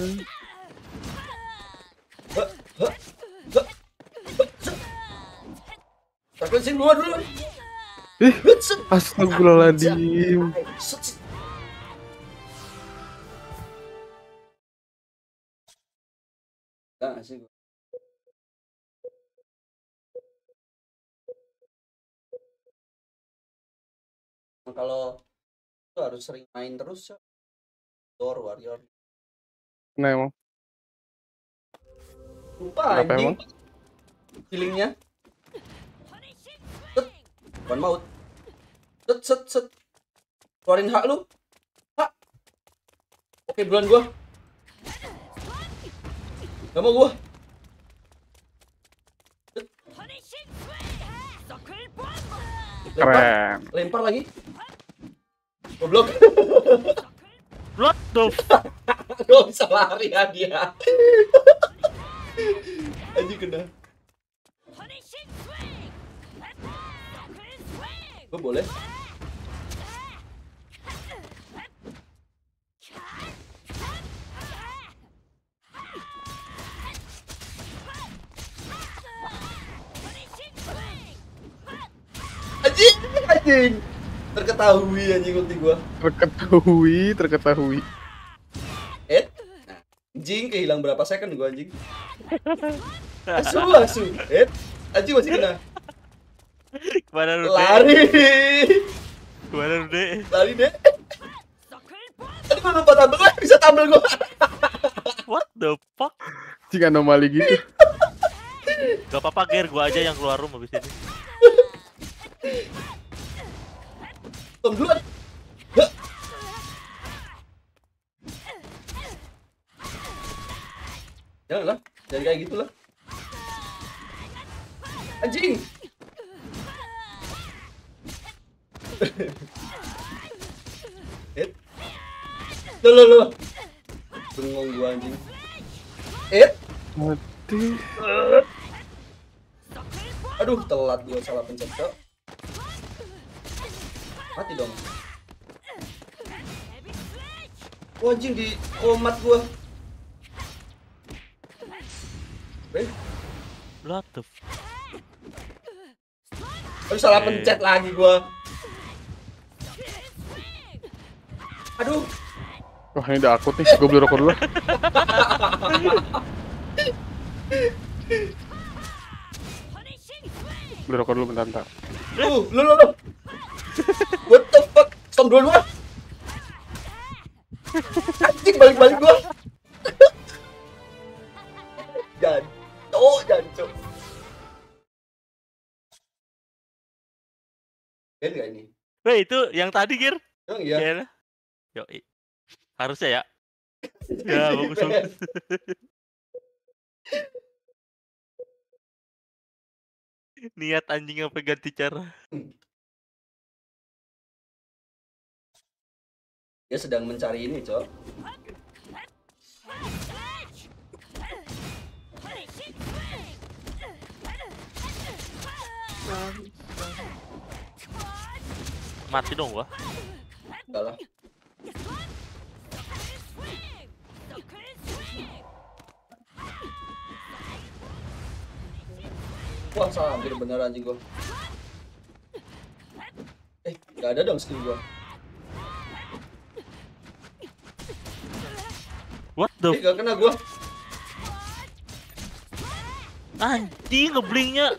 Hup, hup, hup, hup, set. Frekuensi dua dulu. Ih, Set. astagfirullahaladzim. Set, set. Nah, sih gua. Nah, kalau itu harus sering main terus ya. Door Warrior. Nah emang. Lupa Kenapa anjing. emang? Healingnya. Set. Bukan maut. Set set set. Keluarin hak lu. Hak. Oke, duluan gua. Gak mau gua. Set. Lempar. Keren. Lempar lagi. Goblok. What the fuck? Gak bisa lari ya dia. Anjing kena. Gue boleh. Anjing. Terketahui anjing ulti gua. Terketahui, terketahui. Eh. Nah, anjing kehilang berapa second gua anjing. Asu asu. Eh. Anjing masih kena. Kemana lu, Lari. Kemana lu, Dek? Lari, Dek. Tadi gua lupa tampil, gua bisa tampil gua. What the fuck? Cing anomali gitu. Gak apa-apa, Ger, gua aja yang keluar room habis ini. Tom duluan. Jangan lah, jangan kayak gitu lah. Anjing. Eh. Loh loh loh. Bengong gua anjing. Eh. Mati. Aduh, telat gua salah pencet, Cok. Mati dong. Oh, anjing di komat gua. Eh. What the f... Aduh, salah pencet lagi gua. Aduh. Wah, ini udah akut nih. Gue beli rokok dulu. Beli rokok dulu bentar, bentar. Uh, lu lu lu. What the fuck? Stop dulu gua. Anjing balik-balik gua. Janco, janco. Kan enggak ini? Weh, itu yang tadi, Ger. Oh iya. Ya, yo, harusnya ya. Ya, bagus bagus. Niat anjing apa ganti cara? Dia sedang mencari ini, Cok. Mati dong gua. Enggak lah. Wah, salah hampir bener anjing gua. Eh, enggak ada dong skill gua. What the? Eh, enggak kena gua. Anjing ngeblingnya.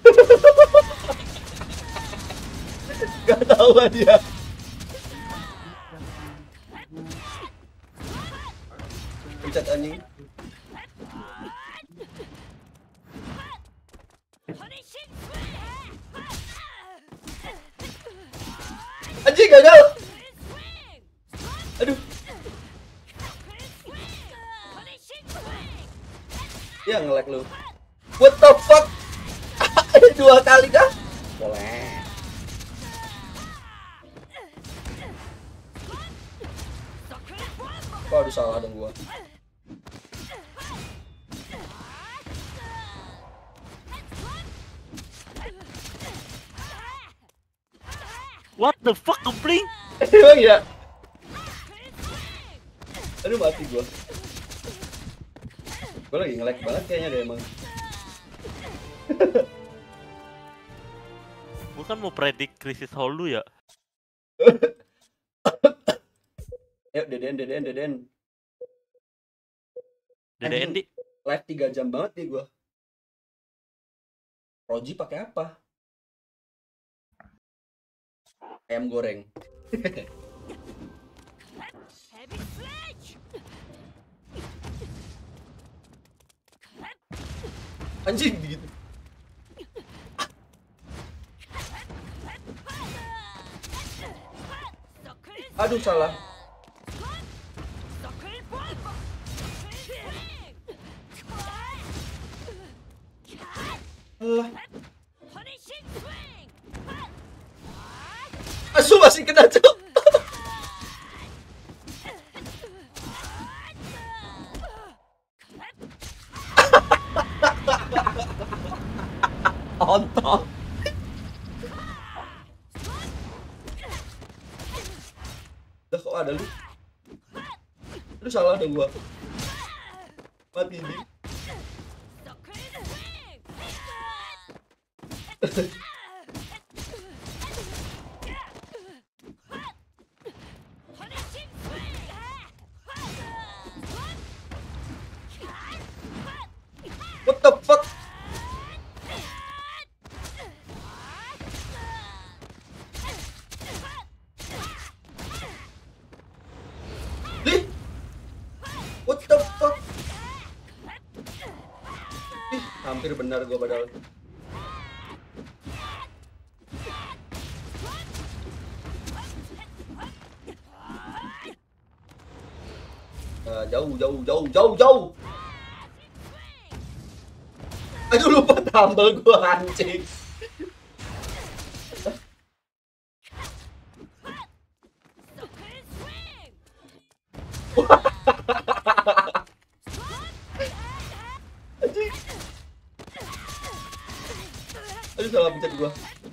Gak tahu dia. Pencet anjing. Anjing gagal. Aduh. Ya nge-lag lu. What the fuck? Dua kali kah? Boleh. Kok aduh salah dong gua. What the fuck, ngebling? Emang ya? Aduh mati gua. Gua lagi nge-lag banget kayaknya deh emang. Gua kan mau predik krisis Holu ya. Yuk, deden, deden, deden. Deden di live tiga jam banget nih gua. Roji pakai apa? Ayam goreng. Anjing gitu. Aduh salah. Alah. Asu masih kena, Cok. Ontong. Udah kok ada lu. Lu salah dong gua. Mati di. Hampir benar gua padahal. Nah, jauh jauh jauh jauh jauh. Aduh lupa tumble gua anjing. Anjing. Aduh salah pencet gua.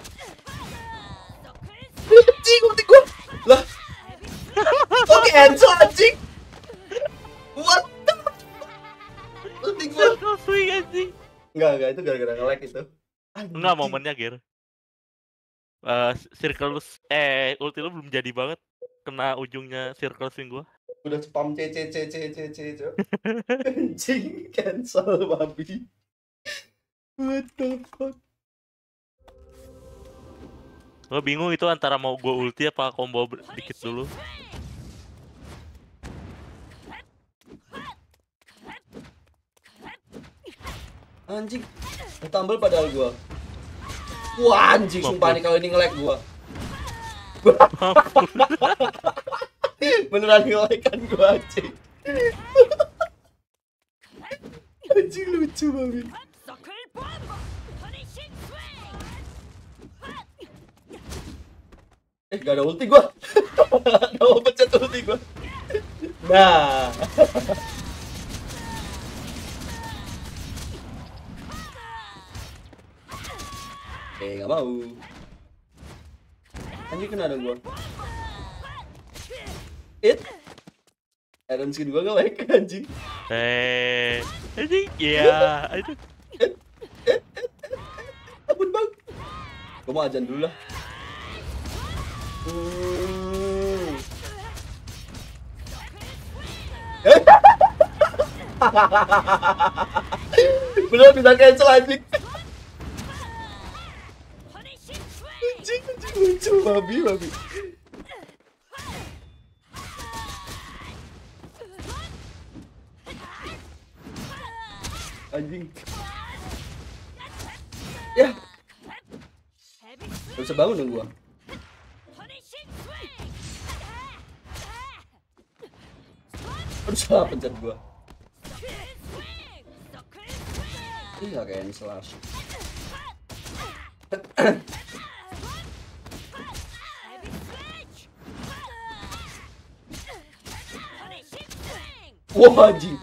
Anjing ulti gua. Lah. Oke, Enzo anjing. What the ulti gua. Circle swing anjing. Enggak, enggak itu gara-gara nge-lag itu. Enggak momennya Ger. Uh, circle eh ulti lu belum jadi banget. Kena ujungnya circle swing gua. Udah spam C C C C C C C. Anjing cancel babi. What the fuck? Gua bingung itu antara mau gua ulti apa combo dikit dulu. Anjing, tumble padahal gua. Wah anjing, sumpah nih kalau ini nge-lag gua. Beneran nge-lag kan gua anjing. Anjing lucu banget. Eh gak ada ulti gua. Gak mau pencet ulti gua. Nah. Eh gak mau. Anjing kena ada gua. It. Iron skin gua nge-lag anjing. Eh, anjing ya, aduh. Ampun bang. Gua mau ajan dulu lah. Hmm. Bener bisa cancel anjing. Anjing anjing lucu babi babi. Anjing. Ya. Gak bisa bangun dong gua. Aduh salah pencet gua. Iya cancel langsung. Wah anjing.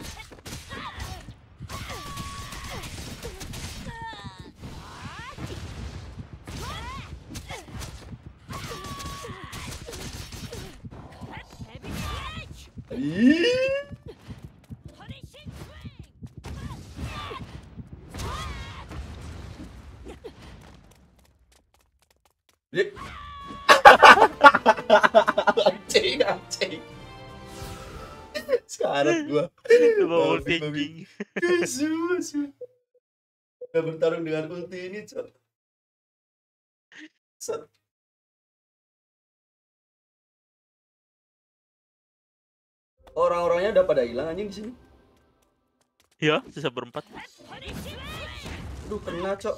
Anjing, anjing. Sekarang gua mau ulti anjing. Kesu, gak bertarung dengan ulti ini, cok. Set. Orang-orangnya udah pada hilang anjing di sini. Ya, sisa berempat. Aduh, kena, cok.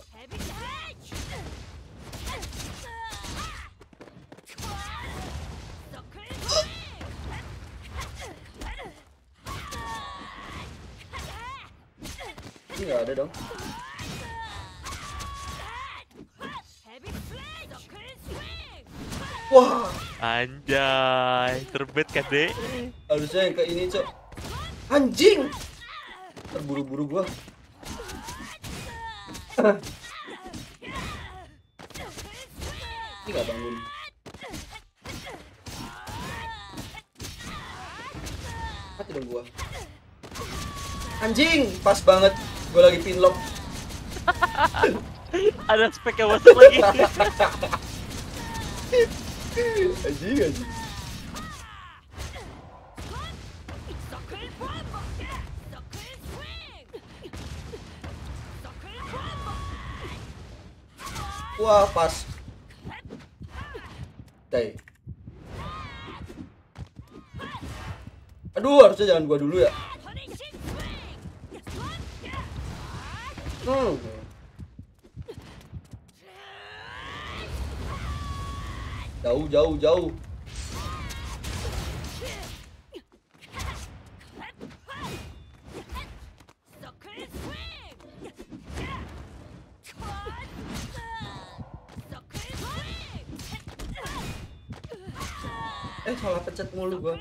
Ini nggak ada dong. Wah, anjay, terbet kan deh. Harusnya yang ke ini, cok. Anjing. Terburu-buru gua. Ini nggak bangun. Mati dong gua. Anjing, pas banget. Gua lagi pinlock. Ada spek yang masuk lagi. Anjing, anjing. Wah, pas. Day. Aduh, harusnya jangan gua dulu ya. Hmm. Jauh, jauh, jauh. Eh, salah pencet mulu gua.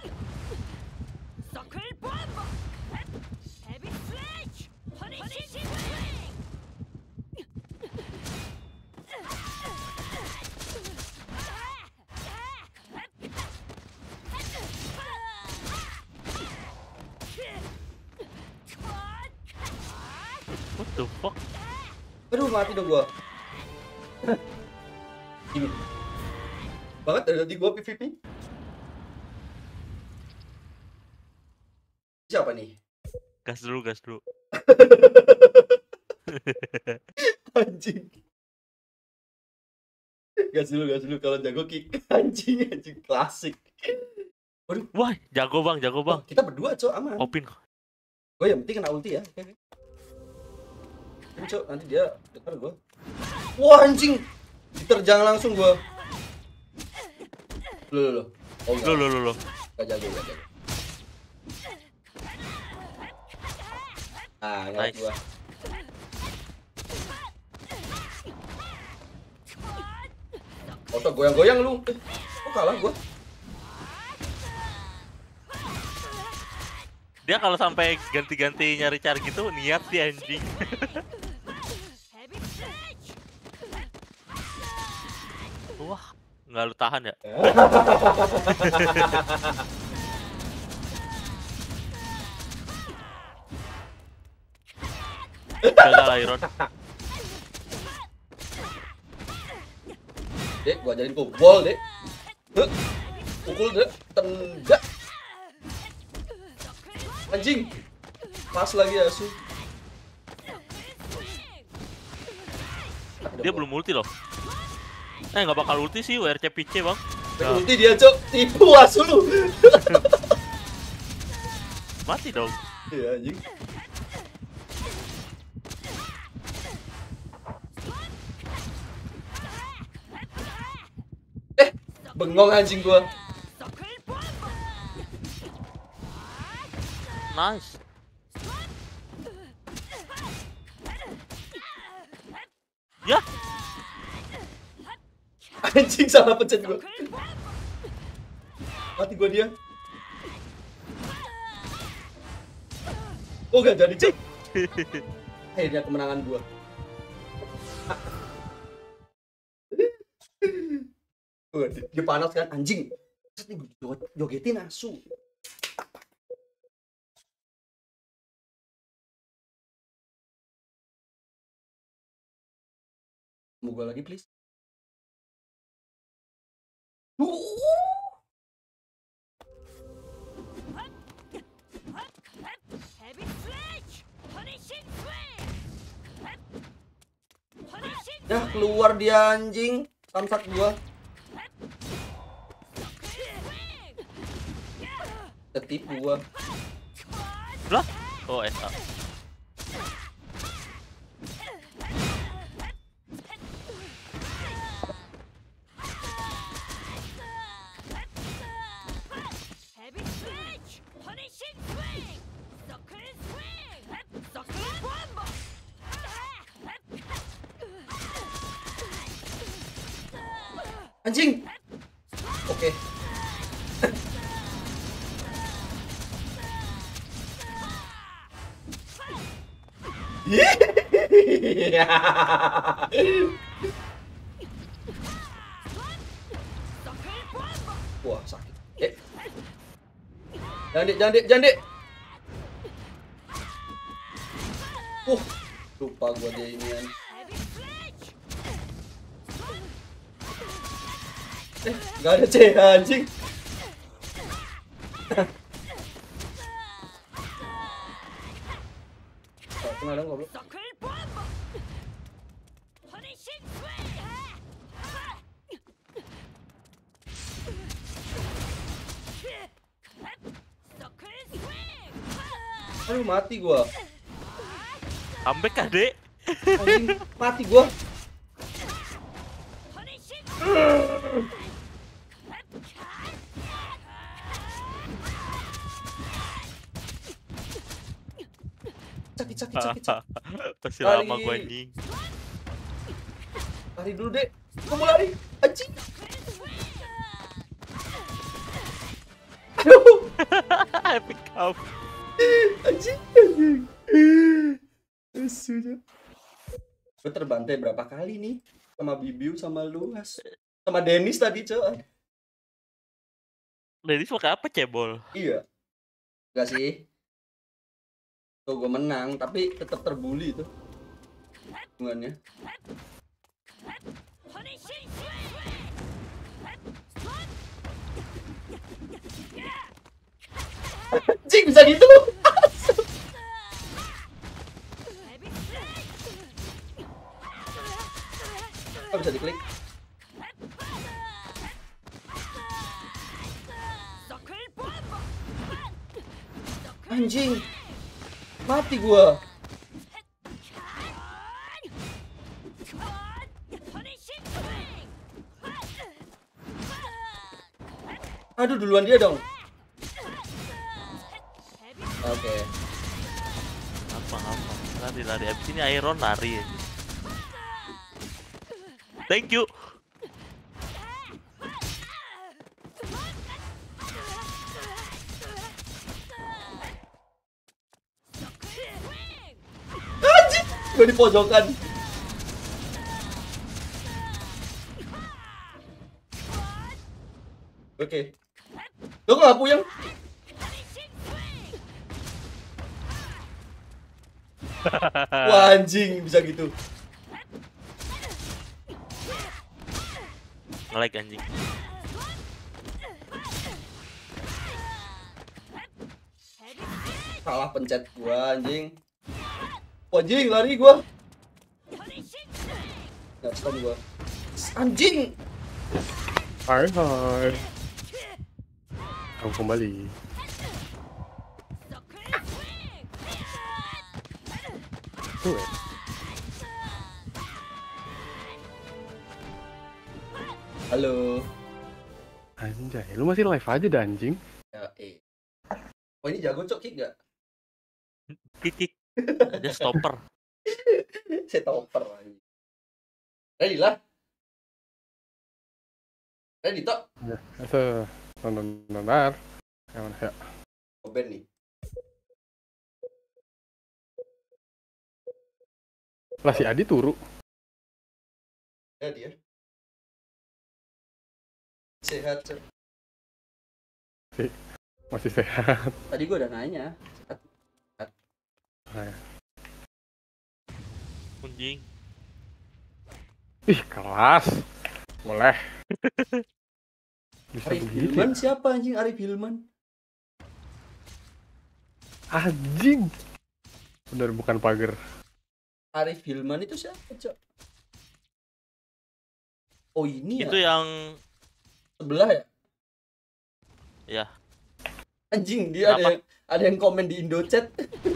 What the fuck? Aduh, mati dong gua. Gini. Banget dari tadi gua P V P. Siapa nih? Gas dulu, gas dulu. Anjing. Gas dulu, gas dulu kalau jago kick. Anjing, anjing klasik. Waduh, Wah, jago bang, jago bang. kita berdua, Cok, aman. Opin. Gue yang penting kena ulti ya. Oke. Cok, nanti dia dekat gua. Wah, anjing. Diterjang langsung gua. Loh, loh, loh. Oh, Lo lo lo lo. Gak jago, gak jago. Ah, nggak Nice. gua. Otak goyang-goyang lu. Eh, kok kalah gua? Dia kalau sampai ganti-ganti nyari cara gitu niat sih anjing. Wah, nggak lu tahan ya? Gagal lah, Iron. Dek, gua ajarin kubol, Dek. Heh. Pukul, Dek. Tendang. Anjing. Pas lagi asu. Dia belum ulti loh. Eh, nggak bakal ulti sih, W R C P C bang. Nah. Ulti dia, Cok. Tipu asu lu. Mati dong. Iya, anjing. Eh, bengong anjing gua. Nice. Ya, Anjing, salah pencet gua. Mati gua dia. Oh, gak jadi, Cok. Akhirnya kemenangan gua. Wah, dia panas kan, anjing. Set nih, gua jogetin asu. Mau gua lagi, please. Uh. Ya, keluar dia anjing. Samsak gua. Ketipu gua. lah. Oh, S A. Anjing. Oke. Wah, sakit. Eh. Jangan dek, jangan dek, jangan dek. Uh, lupa gua dia inian. Eh, gak ada C anjing. Tengah dong goblok. Aduh, mati gua. Comeback adek. Anjing, mati gua. Sakit sakit sakit. sakit. Masih lama gua anjing. Lari dulu, Dek. Gua mau lari. Anjing. Aduh. Epic up. Anjing. Anjing. Sudah. Gue terbantai berapa kali nih sama Bibiu sama Luas sama Dennis tadi, Cok. Dennis pakai apa cebol? Iya. Enggak sih. Tuh gue menang tapi tetap terbully itu. Hubungannya. Anjing bisa gitu. Oh, bisa diklik. Anjing. Mati gua. Aduh, duluan dia dong. Oke. Okay. Apa apa? Lari lari abis ini Iron lari aja. Thank you. Anjing, gue di pojokan. Oke. Okay. Lo nggak puyeng? Wah, anjing bisa gitu. Nge-lag anjing. Salah pencet gua anjing. Anjing lari gua. Nggak stun gua. Anjing. Hai hai. Aku kembali. Tuh. Halo. Anjay, lu masih live aja dah anjing. Ya, eh. Oh ini jago cok kick gak? Kick kick. Dia stopper. Stopper lagi. Ready lah. Ready tok. Ya, asa nonton nonton. Yang mana ya? Oben nih. Lah si Adi turu. Ya dia. Sehat, Cok. Si, masih sehat. Tadi gua udah nanya. Sehat. Sehat. Nah, ya. Anjing. Ih, kelas. Boleh. Bisa Arif begitu. Hilman siapa anjing? Arif Hilman. Anjing. Bener bukan pagar. Arif Hilman itu siapa, Cok? Oh, ini Itu ya? yang Sebelah ya? ya. Anjing, dia ada Kenapa? yang, ada yang komen di Indochat.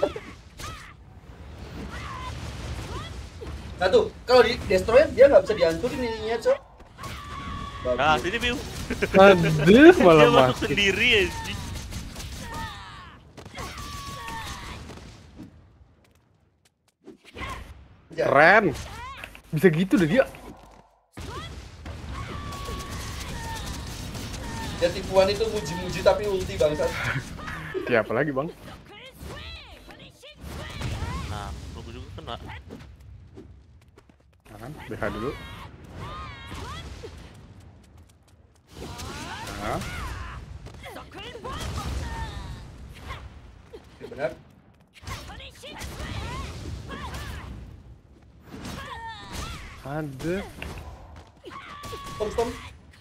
Nah tuh, kalau di Destroyer dia nggak bisa dihancurin ininya, Cok. Nah, Bagus. sini Biu. Aduh, malah Dia masuk mati. sendiri anjing. Ya. Keren. Bisa gitu deh dia. Ya tipuan itu muji-muji tapi ulti bangsat. Ya apalagi bang. Nah, lu juga kena. Nah, B H dulu. Nah, Benar. ada. Tom tom.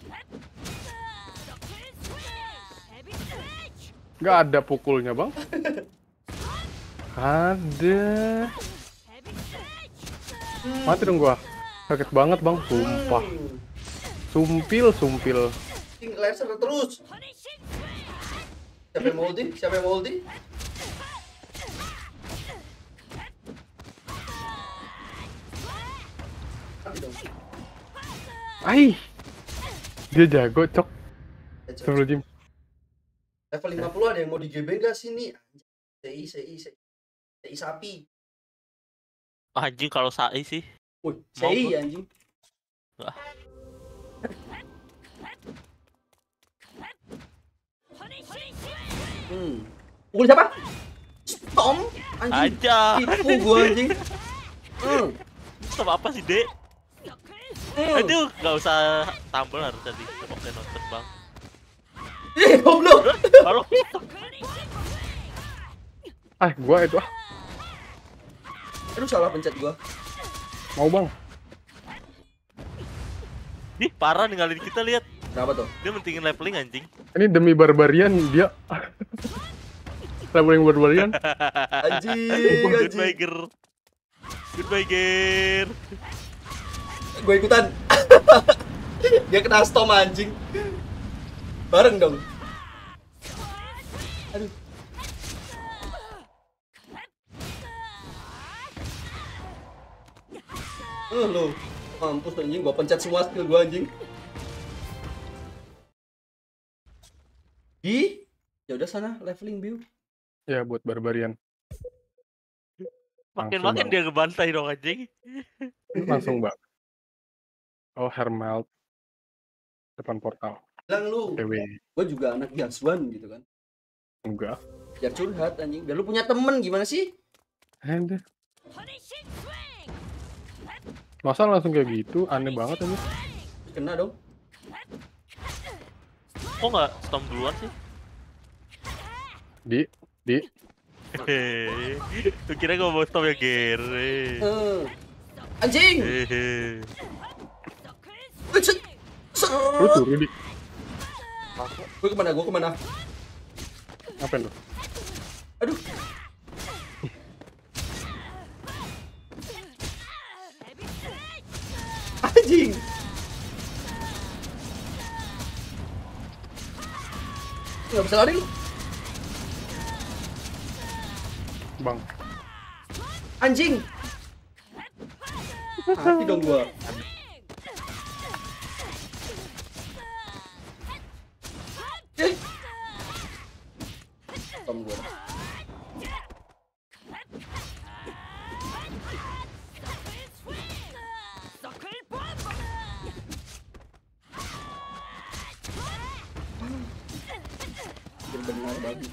Nggak ada pukulnya bang. Ada. Mati dong gua. Sakit banget bang, sumpah. Sumpil, sumpil. Ting laser terus. Siapa yang mau ulti? Siapa yang mau ulti? dong. Ai. Dia jago, cok. Ya, Cok. Sebelum Jim. Level lima puluh ada yang mau di G B gak sih nih? C I, C I, C I, C I sapi. Anjing kalau sai sih. Wih, C Mau I gua. anjing. Wah. Hmm. Pukul siapa? Storm anjing. Aja. Tipu gua anjing. Hmm. Sama apa sih, Dek? Hmm. Aduh, nggak usah tampil harus tadi. Oke, nonton, Bang. Ih, goblok. Halo. Ah, gua itu ah. Aduh, salah pencet gua. Mau, Bang. Ih, parah ninggalin kita, lihat. Kenapa tuh? Dia mentingin leveling anjing. Ini demi barbarian dia. Leveling barbarian. Anjing, Goodbye, anjing. Ger. Goodbye, Ger. Gue ikutan. Dia kena storm anjing. Bareng dong. Aduh. Eh lo, mampus anjing, gua pencet semua skill gua anjing. Di, ya udah sana leveling view. Ya buat barbarian. Makin-makin Bang. dia ngebantai dong anjing. Langsung, Bang. Oh, Hermelt. Depan portal. Bilang lu, T W. gua juga anak Yasuan gitu kan. Enggak. Biar curhat anjing, biar lu punya temen gimana sih? Ada. Masa langsung kayak gitu? Aneh banget ini. Kena dong. Kok nggak storm duluan sih? Di, di. Hehehe. Tuh kira gue mau storm ya, Ger. Eh. Anjing. Hehehe. Eh, set. Set. Lu turun, Di. Gue kemana? Gue kemana? Ngapain lu? Aduh. Anjing. Nggak bisa lari lu. Bang. Anjing. Mati dong gua. Eh. Tom gua. Benar banget.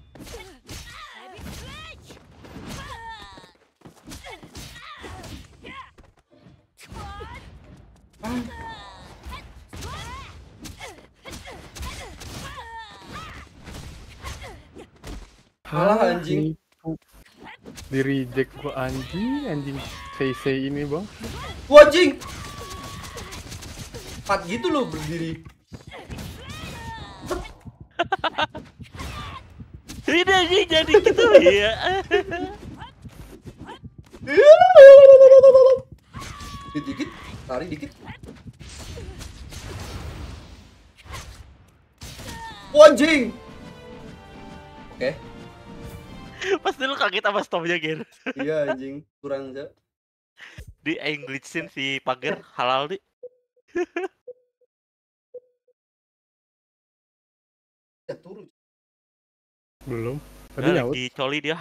Kalah anjing. Di reject gua anjing, anjing. Say-say ini, Bang. Wah, anjing. Empat gitu loh berdiri. Ini anjing jadi gitu ya. Dikit-dikit, lari dikit. Wah, anjing. Oke. Pas dulu kaget sama stormnya, Ger. Iya anjing, kurang aja. Di aing glitchin si Pager halal di. Ya turun. Belum. Tadi Nah, nyaut. lagi coli dia.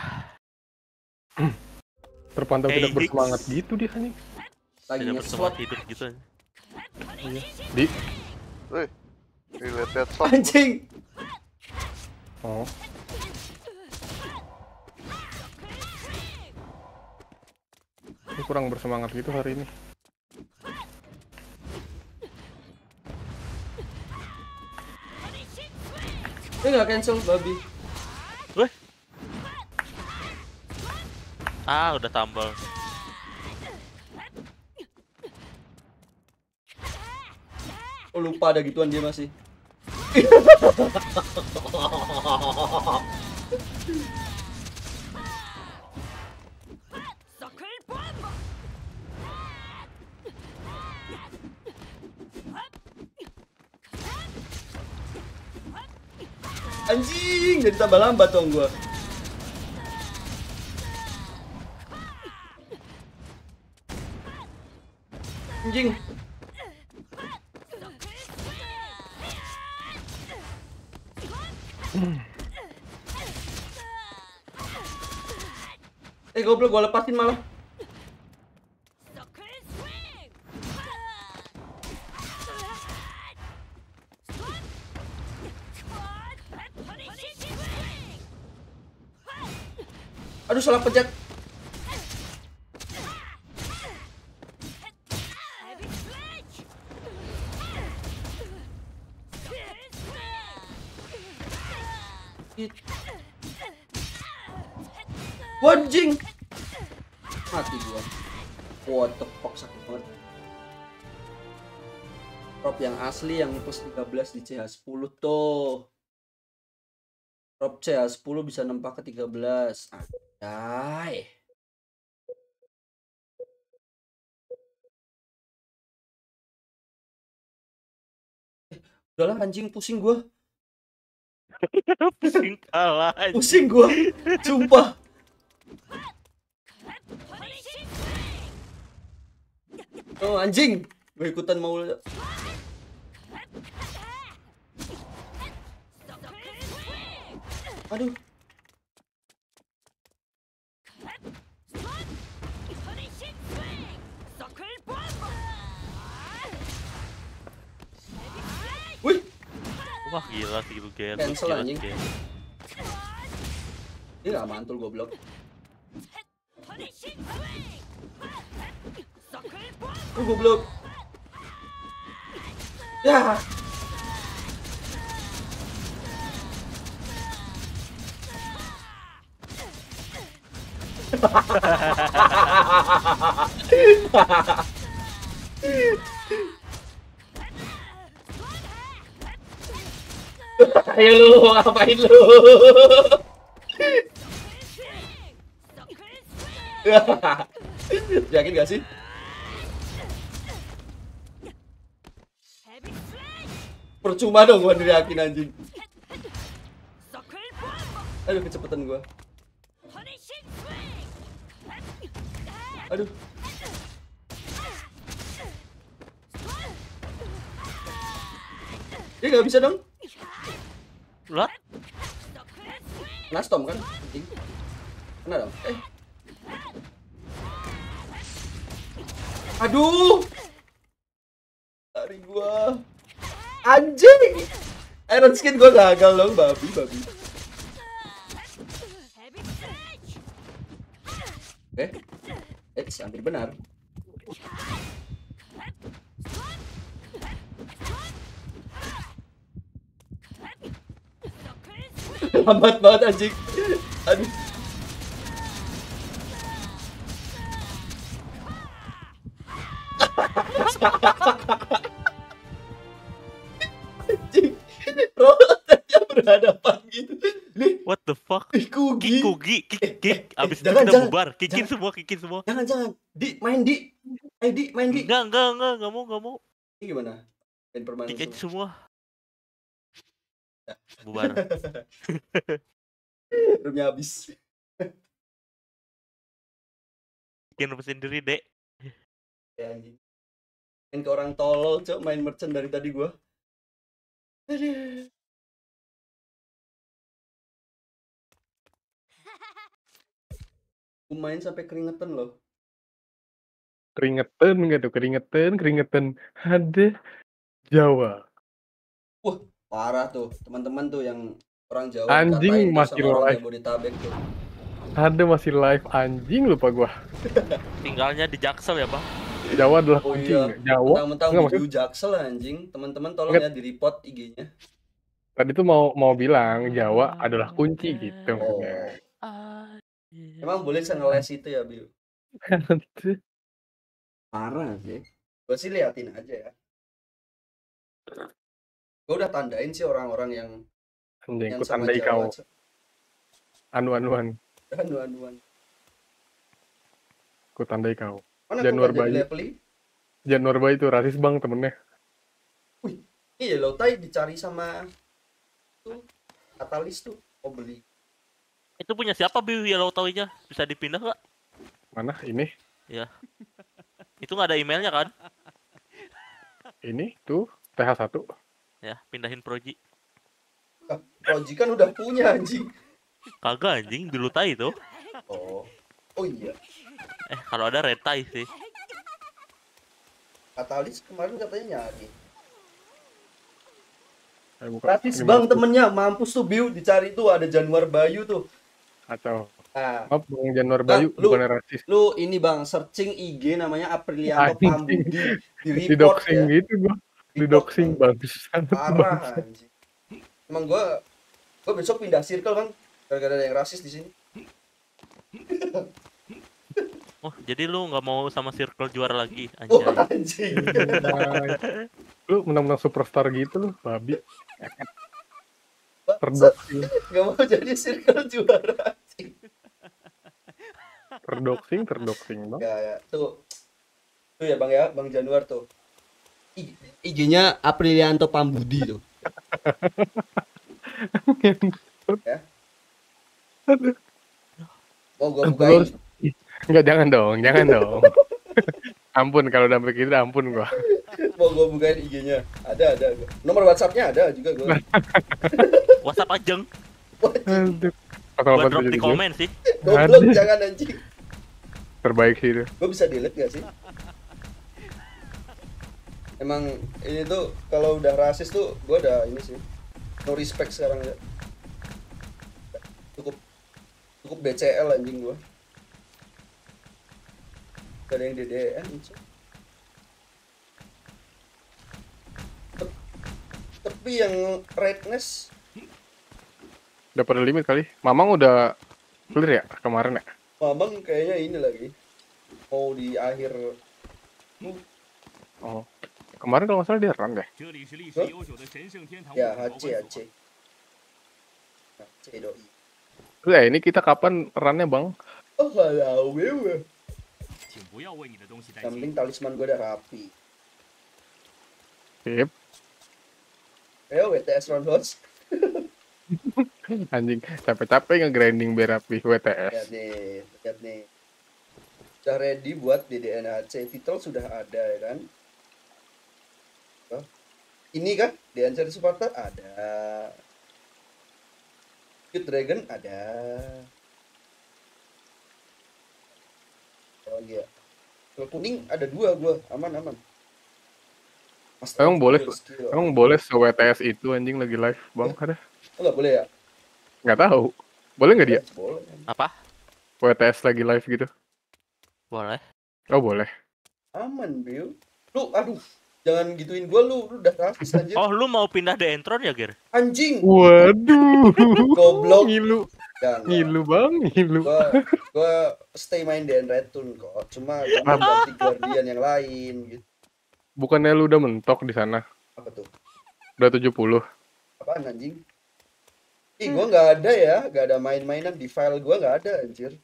Terpantau Hey, tidak Hicks. bersemangat gitu dia anjing. Lagi Tidak nge-slot. bersemangat hidup gitu. Iya. Di. Wih, lihat lihat shot. Anjing. Oh. Ini kurang bersemangat gitu hari ini. Dia nggak cancel babi. Weh. Ah, udah tambal. Oh, lupa ada gituan dia masih. Anjing, jadi tambah lambat dong gua. anjing. Eh goblok, gua lepasin malah. Aduh, salah pencet. Anjing. Mati gua. What the fuck, sakit banget. Drop yang asli yang plus tiga belas di C H sepuluh tuh. Drop C H sepuluh bisa nempak ke tiga belas. Anjay. Eh, udahlah anjing, pusing gua. Pusing kalah. Pusing gua. Sumpah. Oh anjing, gue ikutan mau. Aduh. Wih. Wah gila sih lu Ger. Cancel Gila, anjing. Ger. Ini gak mantul goblok. Oh goblok. Ya. Ayo lu, ngapain lu? Yakin gak sih? Percuma dong gua yakin anjing. Aduh, kecepatan gua. Aduh. Dia nggak bisa dong. Lah? Nastom kan? Anjing. Kena dong. Eh. Aduh. Lari gua. Anjing. Iron skin gua gagal dong, babi, babi. Oke. Eh, hampir benar. Lambat banget anjing. Aduh. Anjing. Rotannya berhadapan gitu. Nih. What the fuck? Kugi. Kugi, kick, kick. Abis itu jangan, kita jangan. bubar. Kikin Jangan. semua, kikin semua. Jangan, jangan. Di, main di. Eh, di, main di. Enggak, enggak, enggak, enggak mau, enggak mau. Ini gimana? Main permainan Kick aja semua. semua. Bubar. Roomnya habis. Bikin apa sendiri, Dek. Ya anjing. Main ke orang tolol, cok, main merchant dari tadi gua. Aduh. Gua main sampai keringetan loh. Keringetan nggak tuh? Keringetan, keringetan. Ada Jawa. Wah, parah tuh. Teman-teman tuh yang orang Jawa Anjing dikatain tuh masih sama orang live. Jabodetabek tuh. Ada masih live anjing lupa gua. Tinggalnya di Jaksel ya, Bang? Jawa adalah Oh kunci. iya. Jawa. Mentang-mentang Enggak, video maksud- Jaksel anjing. Teman-teman tolong Enggak. ya di-report I G-nya. Tadi tuh mau mau bilang Jawa adalah kunci gitu Oh. maksudnya. Emang boleh saya ngeles itu ya, Biu? Parah sih. Gue sih liatin aja ya. Gue udah tandain sih orang-orang yang Anjing, yang ku sama tandai Jawa. kau. Anu-anuan, Anu-anuan. ku tandai kau. Mana Januar gue jadi Bayu. leveling? Januar Bayu itu rasis bang temennya. Iya lo tadi dicari sama tuh katalis tuh. Oh beli. Itu punya siapa, Biu? Ya lo taunya. Bisa dipindah nggak? Mana ini? Ya. Itu nggak ada emailnya kan? ini tuh T H satu. Ya, pindahin Proji. Ah, Proji kan udah punya anjing. Kagak anjing, di Lutai tuh. Oh. Oh iya. Eh, kalau ada Retai sih. Katalis kemarin katanya nyari. Eh, bukan. Gratis Ini bang maksud- temennya, mampus tuh Biu, dicari tuh ada Januar Bayu tuh. Kacau. Nah, Maaf Bang Januar Bang, Bayu, lu- bukan rasis. lu ini bang searching I G namanya Aprilianto Anjing. Pambudi, di Di report doxing ya. gitu gua. Di Report, doxing Bang. bangsat. Parah bangsat. anjing. Emang gua gua besok pindah circle bang, gara-gara ada yang rasis di sini. Oh, jadi lu nggak mau sama Circle juara lagi, Oh anjay. anjing. Lu menang-menang superstar gitu lu, babi. Bangsat. Terdoxing, Gak mau jadi circle juara anjing. terdoxing, terdoxing bang. Ya, ya, tuh. Tuh ya bang ya, Bang Januar tuh. I G-nya Aprilianto Pambudi tuh. Ya. Aduh. Mau gua Gua bukain. harus- Enggak, jangan dong, jangan dong. Ampun kalau udah begitu, ampun gua. Mau gua bukain I G-nya. Ada, ada. Gua. Nomor WhatsApp-nya ada juga gua. WhatsApp ajeng. Aduh. Gua drop di komen sih. Goblok, Aduh. jangan anjing. Terbaik sih itu. Gua bisa delete gak sih? Emang ini tuh kalau udah rasis tuh gua udah ini sih. No respect sekarang ya. Cukup cukup B C L anjing gua. Gak ada yang D D N sih. Tep- Tapi yang redness Udah pada limit kali. Mamang udah clear ya kemarin ya? Mamang kayaknya ini lagi mau di akhir. Oh. Kemarin kalau nggak salah dia run deh. Ya H C H C H C doi. Terus ya ini kita kapan runnya bang? Oh halau gue. Yang penting talisman gue udah rapi. Sip. Ayo W T S roundhouse. Anjing, capek-capek nge-grinding biar rapi W T S. Lihat nih, lihat nih. Sudah ready buat D D N H C. Titel sudah ada ya kan? Oh. Ini kan D N C Sparta ada. Cute Dragon ada. Oh iya. Kalau kuning ada dua gua, aman aman. Master Emang boleh, skill. emang boleh se-W T S itu anjing lagi live bang? Ada? Oh, nggak boleh ya? Nggak tahu. Boleh nggak dia? Boleh. Apa? W T S lagi live gitu? Boleh. Oh boleh. Aman, Bill. Lu, aduh, jangan gituin gua lu, lu udah rasis anjir. Oh, lu mau pindah The Entron ya, Ger? Anjing. Waduh. Goblok. Ngilu. Jangan. Ngilu bang, ngilu. Gua gua stay main D N Retun kok. Cuma gua mau ganti Guardian yang lain gitu. Bukannya lu udah mentok di sana? Apa tuh? Udah tujuh puluh. Apaan anjing? Ih, gua nggak ada ya, nggak ada main-mainan di file gua nggak ada anjir.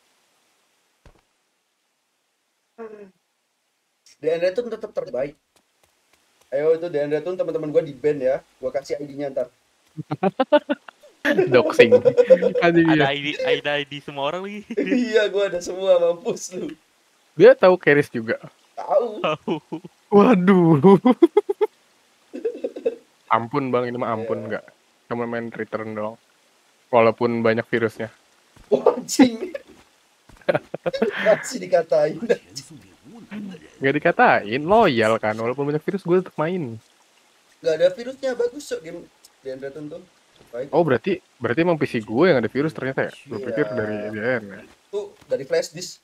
D N Retun tetap terbaik. Ayo itu D N Retun teman-teman gua di band ya. Gua kasih I D-nya ntar. Doxing. Anjing Ada iya. I D, ada I D semua orang lagi. Iya, gua ada semua, mampus lu. Dia tahu Keris juga. Tahu. Waduh. Ampun bang, ini mah ampun Iya. nggak. Cuma main return doang. Walaupun banyak virusnya. Wah, anjing. Masih dikatain. Nggak dikatain, loyal kan. Walaupun banyak virus gue tetap main. Gak ada virusnya, bagus kok game D N Retun tuh. Baik. Oh berarti berarti emang P C gue yang ada virus ternyata ya? Gue Iya. pikir dari D N ya. Tuh dari flash disk.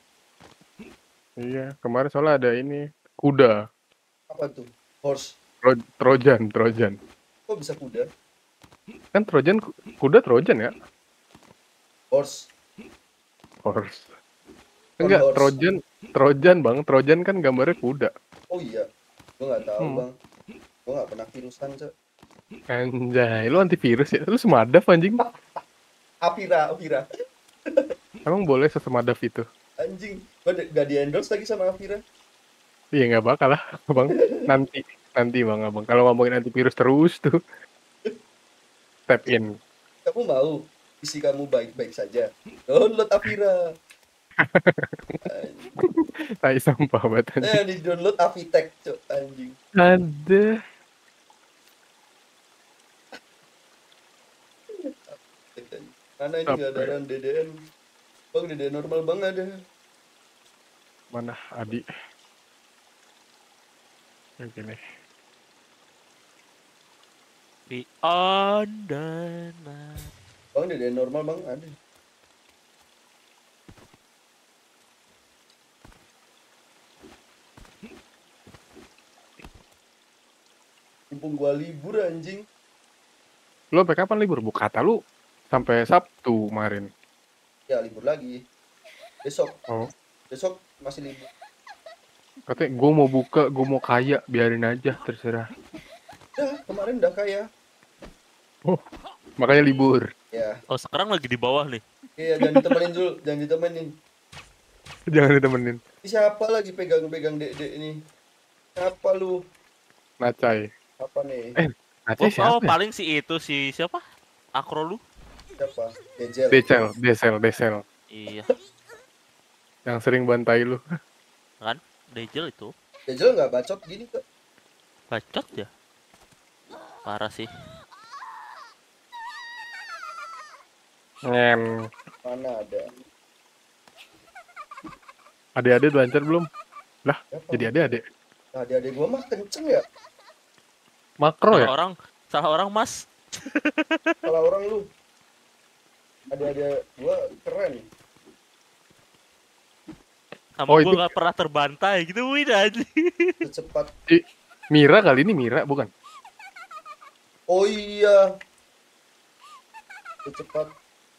Iya, kemarin soalnya ada ini kuda, Apa tuh? Horse. Tro- Trojan, Trojan. Kok bisa kuda? Kan Trojan ku- kuda Trojan ya? Horse. Horse. Enggak, horse. Trojan, Trojan bang, Trojan kan gambarnya kuda. Oh iya. Gua nggak tahu, Hmm. Bang. Gua nggak pernah virusan, Cok. Anjay, lu antivirus ya? Lu semadaf anjing. Apira, Apira. Emang boleh sesemadaf itu? Anjing. Gua d- gak di-endorse lagi sama Apira. Iya nggak bakal lah, bang. Nanti, nanti bang, abang. Kalau ngomongin antivirus terus tuh, tap in. Kamu mau isi kamu baik-baik saja. Download Apira. Tai sampah banget Eh, anjing. di download Avitech, cok, anjing. Ada. Mana ini nggak ada Apa ya? ran D D N. Bang, D D N normal bang ada. Mana Adi? Yang gini. Beyond the night. Bang, D D N normal bang ada. Mumpung gua libur anjing. Lu sampai kapan libur? Bu kata lu sampai Sabtu kemarin. Ya libur lagi. Besok. Oh. Besok masih libur. Katanya gue mau buka, gue mau kaya, biarin aja, terserah. Dah, kemarin udah kaya. Oh, makanya libur. Ya. Oh, sekarang lagi di bawah nih. Iya, jangan ditemenin Jul, jangan ditemenin. Jangan ditemenin. Ini siapa lagi pegang-pegang dek-dek ini? Siapa lu? Nacai. Apa nih? Eh, Nacai Oh, siapa oh, ya? paling si itu si siapa? Akro lu? Siapa? Dejel. Decel, Decel, Decel. Iya, Yang sering bantai lu. kan? Dejel itu. Dejel nggak bacot gini kok. Bacot ya. Parah sih. Ngem. Mana ada? Adik-adik udah lancar belum? Lah, Siapa? jadi adik-adik. Nah, adik-adik gua mah kenceng ya. Makro ya? Salah orang, salah orang Mas. Kalau orang lu. Adik-adik gua keren. Sama Oh, gua itu- nggak pernah terbantai gitu, wih aja. Secepat. I, Mira kali ini Mira bukan? Oh iya. Secepat.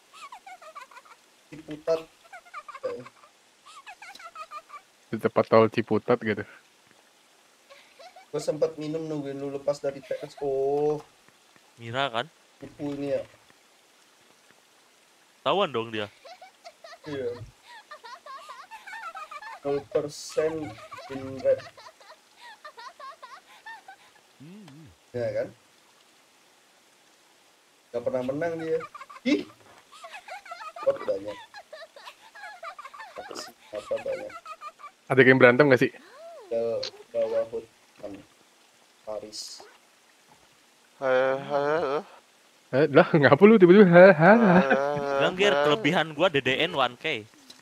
Ciputat. Eh, Di tempat tol Ciputat gitu. gua sempat minum nungguin lu lepas dari P S. Oh, Mira kan? tipu ini ya. Tawan dong dia. Iya. nol persen in red. Ya kan? Gak pernah menang dia. Ih. What banyak. Apa banyak. Ada yang berantem gak sih? Ke bawah hutan Paris. Eh, eh, Eh, lah ngapa lu tiba-tiba? Ha, ha, ha. Bilang Ger, kelebihan gua D D N one K.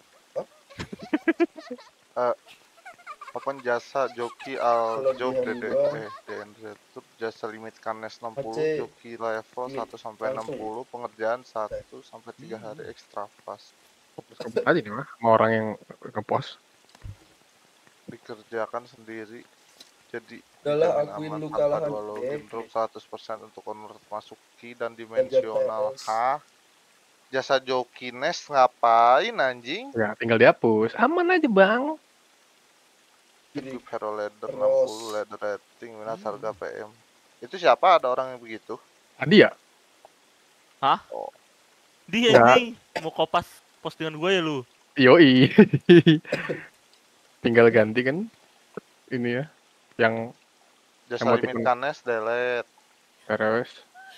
Open jasa joki al job Kelebihan D D gua. eh D N Z itu jasa limit kanes enam puluh, Aceh. joki level Ini, satu sampai enam langsung. puluh, pengerjaan satu sampai tiga hari ekstra pas. Sebut aja nih mah, sama orang yang ngepost. Dikerjakan sendiri. Jadi Udahlah, dijamin akuin aman lu tanpa kalahan. dua login Eh. drop seratus persen untuk convert masuk key dan dimensional. T S. Hah? Jasa joki Nes ngapain anjing? Ya, tinggal dihapus. Aman aja bang. YouTube Hero Ladder Terus. enam puluh, Ladder rating, minus harga P M. Itu siapa? Ada orang yang begitu? Adi ya? Hah? Oh. Dia Nggak. nih mau kopas postingan gue ya lu. Yoi. Tinggal ganti kan ini ya, yang Jasa Emoticon. limit kanes delete. terus.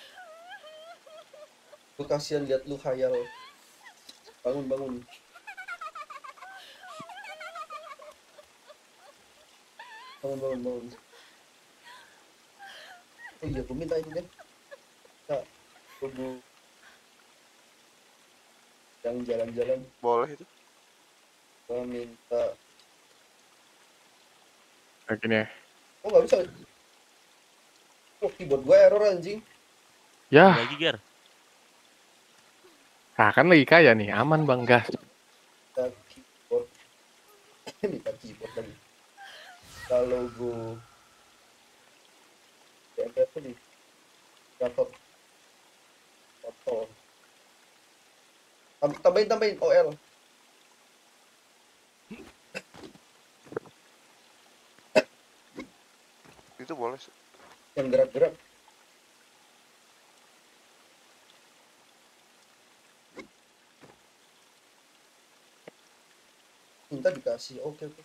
Gue kasihan lihat lu khayal. Bangun bangun. Bangun bangun bangun. Oh iya, gue minta ini kan. Kak, gue yang jalan-jalan. Boleh itu? Gue minta. Kayak gini ya. Oh nggak bisa. Oh keyboard gue error anjing. Ya, Lagi Ger. nah kan lagi kaya nih, aman bang gas. Minta keyboard. Minta keyboard lagi. Kalau gue D M P tuh nih Gatot foto Tam- tambahin tambahin O L Itu boleh sih. yang gerak-gerak. Minta dikasih. Oke oke.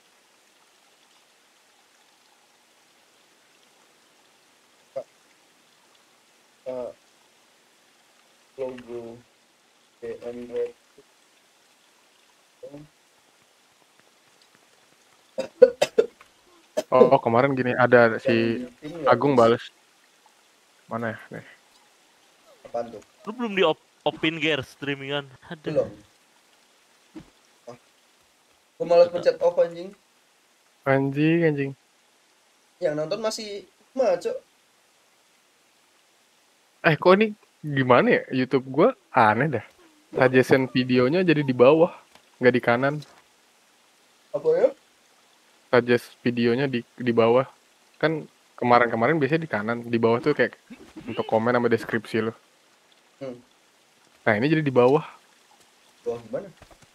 Kak. Kak. Logo D M Red Oh, kemarin gini ada si Yang tim nggak Agung bisa. bales. Mana ya? Nih. Apaan tuh? Lu belum di op- opin gear streamingan. Aduh. Belum. Ah. Gue malas pencet off anjing. Anjing, anjing. Yang nonton masih maco. Eh, kok ini gimana ya? YouTube gua aneh dah. Suggestion videonya jadi di bawah, nggak di kanan. Apa ya? Suggest videonya di di bawah. Kan kemarin-kemarin biasanya di kanan, di bawah tuh kayak untuk komen sama deskripsi lo. Hmm. Nah, ini jadi di bawah. Wah, gimana?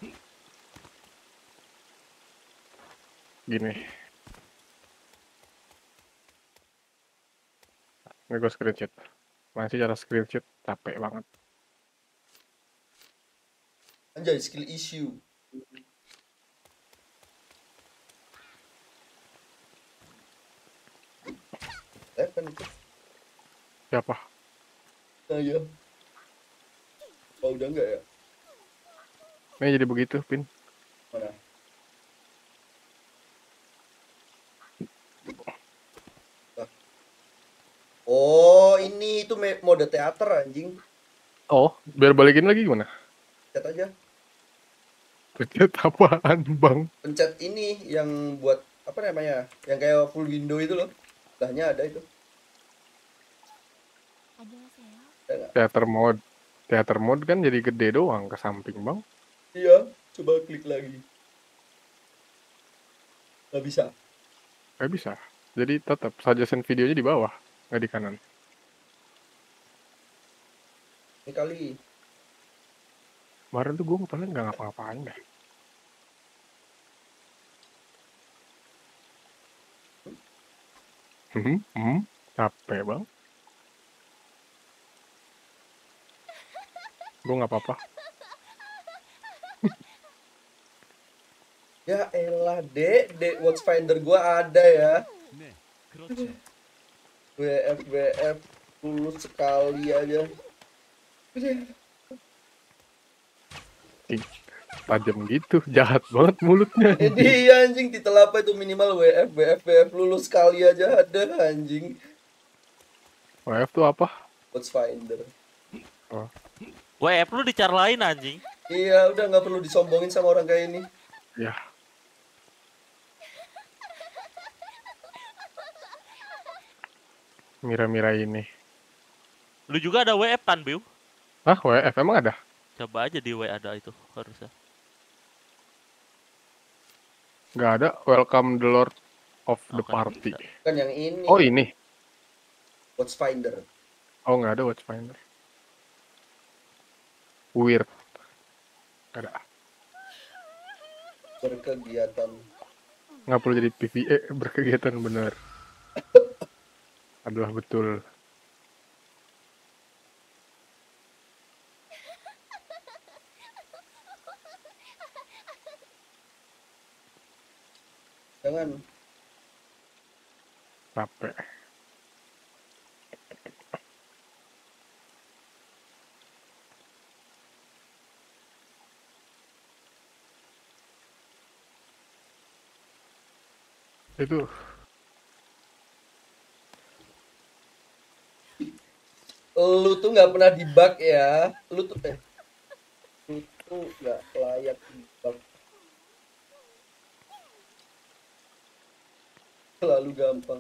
Gini. Ini gue screenshot. Masih cara screenshot capek banget. Anjay, skill issue. Eh, kan itu. Siapa? Nah, ya. Oh, udah enggak ya? Ini jadi begitu, Pin. Mana? Ah. Oh, ini itu me- mode teater anjing. Oh, biar balikin lagi gimana? Pencet aja. Pencet apaan, Bang? Pencet ini yang buat apa namanya? Yang kayak full window itu loh. Sebelahnya ada itu. Ada nggak? Theater mode. Theater mode kan jadi gede doang ke samping, Bang. Iya, coba klik lagi. Nggak bisa. Nggak bisa. Jadi tetap suggestion videonya di bawah, nggak di kanan. Ini kali. Kemarin tuh gue paling nggak ngapa-ngapain deh. Hmm, hmm, capek bang. Gue nggak apa-apa. Ya elah, Dek, Dek Watchfinder gua ada ya. W F W F lulus sekali aja. Ih, tajam gitu, jahat banget mulutnya. Eh dia anjing titel apa itu minimal W F W F W F lulus sekali aja ada anjing. W F tuh apa? Watchfinder. Oh. W F lu dicar lain anjing. Iya, udah nggak perlu disombongin sama orang kayak ini. Ya. Mira-mira ini. Lu juga ada W F kan, Biu? Hah, W F emang ada? Coba aja di W ada itu harusnya. Nggak ada. Welcome the Lord of the Oh, kan Party. bisa. Kan yang ini. Oh ini. Watchfinder. Oh nggak ada Watchfinder. Weird. Nggak ada. Berkegiatan. Nggak perlu jadi P V E berkegiatan bener. Adalah betul. Jangan. Capek. Itu Lu tuh nggak pernah dibug ya. Lu tuh eh. Lu tuh nggak layak dibug. Terlalu gampang.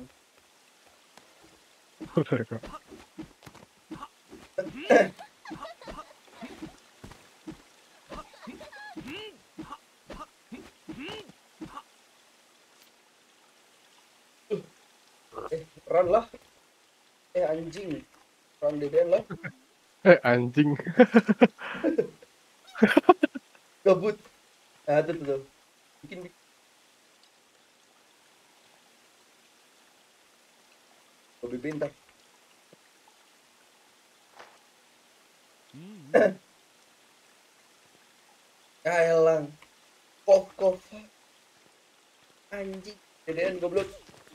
Eh, run lah. Eh anjing. Run D B N lah. eh anjing. Gabut. Nah, tuh tuh. tuh. Bikin bikin. Lebih pintar. Ya elang. Kokoh. Anjing. D D N goblok.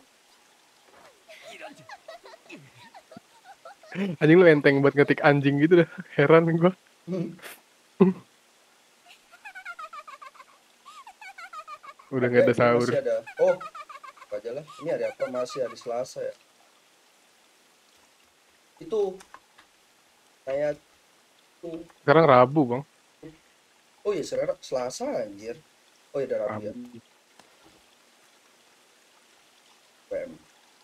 Anjing lu enteng buat ngetik anjing gitu dah. Heran gua. Udah nggak ada ini sahur. masih ada. Oh, apa aja lah. Ini hari apa? Masih hari Selasa ya. Itu kayak tuh. Sekarang Rabu, Bang. Oh iya, sekarang Selasa anjir. Oh iya, ada Rabu ya. Rabu. P M.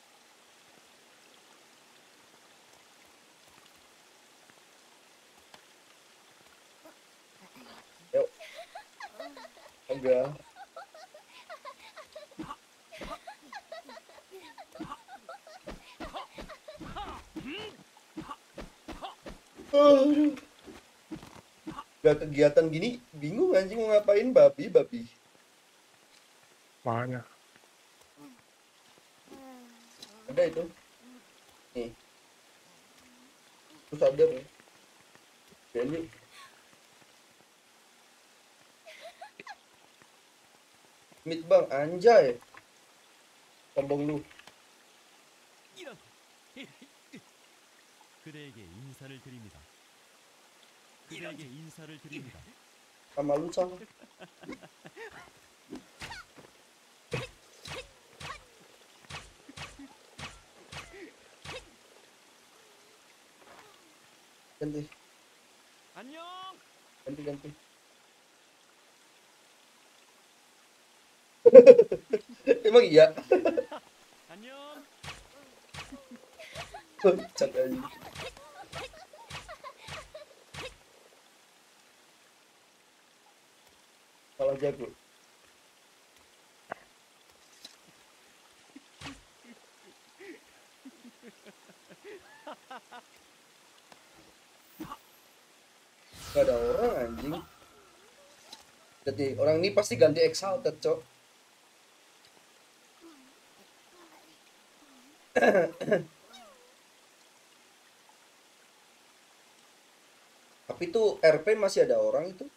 Yuk. Enggak. Aduh. Gak kegiatan gini, bingung anjing mau ngapain babi babi. Makanya. Ada itu. Nih. Terus ada nih. Jadi Mit bang, anjay. Sombong lu. Sama lu sama. Ganti. Ganti ganti. Emang iya. Kocak aja. Salah jago. Gak ada orang anjing. Jadi orang ini pasti ganti exalted, cok. Tapi tuh R P masih ada orang itu.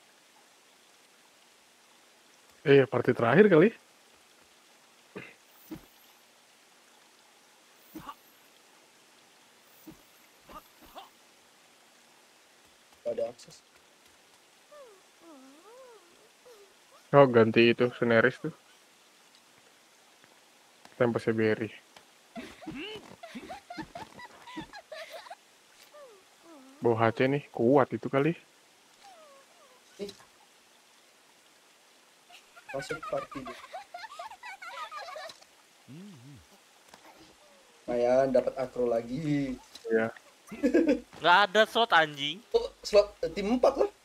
Eh, party terakhir kali. Gak ada akses. Oh, ganti itu Suneris tuh. Tempesnya Berry. Bawa H C nih, kuat itu kali. Nih. Masuk party deh. Lumayan dapat akro lagi. Iya. Nggak ada slot anjing. Oh, slot eh, tim empat lah.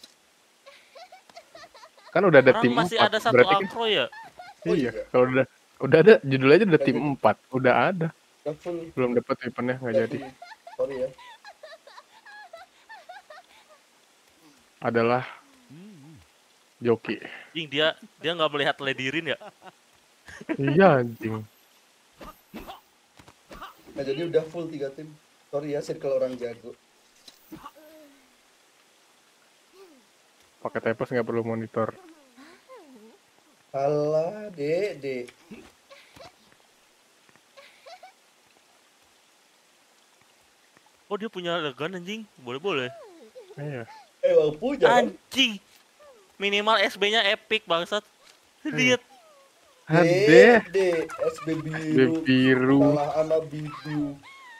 Kan udah ada Orang tim masih empat. ada satu Berarti kan, akro ya. Oh, iya, iya. kalau udah udah ada judul aja udah Nggak tim jadi. empat, udah ada. Udah full. Belum dapat eventnya nggak Udah jadi. full. Sorry ya. Adalah joki. Anjing dia dia nggak melihat ledirin ya. Iya anjing. Nah, jadi udah full tiga tim. Sorry ya, circle orang jago. Pakai tepes nggak perlu monitor. Alah, dek, dek. Oh dia punya legan anjing. Boleh boleh. Iya. Eh, mau punya. Anjing. Minimal S B-nya epic bangsat. Lihat. Hadeh. Dek, S B B biru. biru. Kalah sama biru.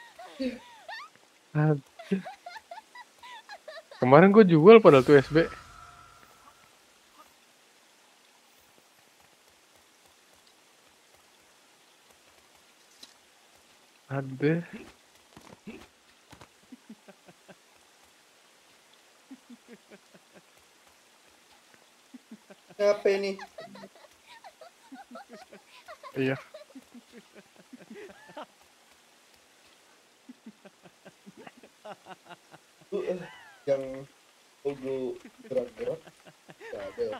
Hadeh. Kemarin gue jual padahal tuh S B. Hadeh. Apa ini? Iya. Tuh, eh, yang logo gerak-gerak. Gak ada ya.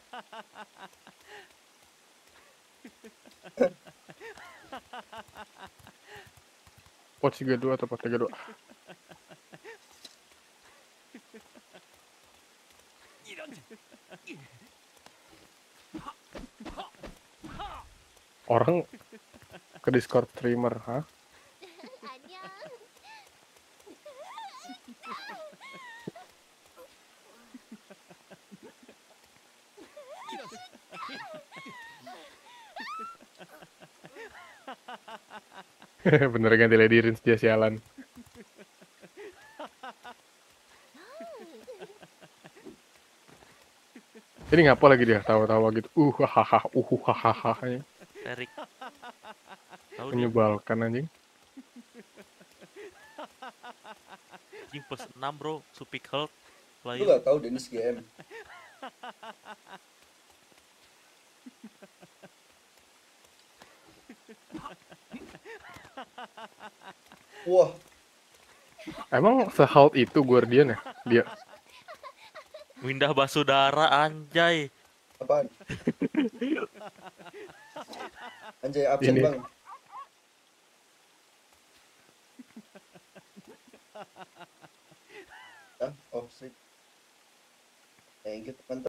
Pot tiga dua atau pot tiga dua? Orang ke Discord streamer, ha? Bener ganti Lady Rinse dia sialan. Ini ngapa lagi dia tawa-tawa gitu. Uh hahaha uh hahaha. Erik. Tahu dia. Menyebalkan anjing. Anjing plus enam bro, Supik Health. Lu gak tahu Dennis G M. Wah, Emang se-halt itu Guardian ya? Dia. Windah Basudara anjay. apaan? Anjay absen Ini. bang. Ah, oh sih. Thank you teman-teman.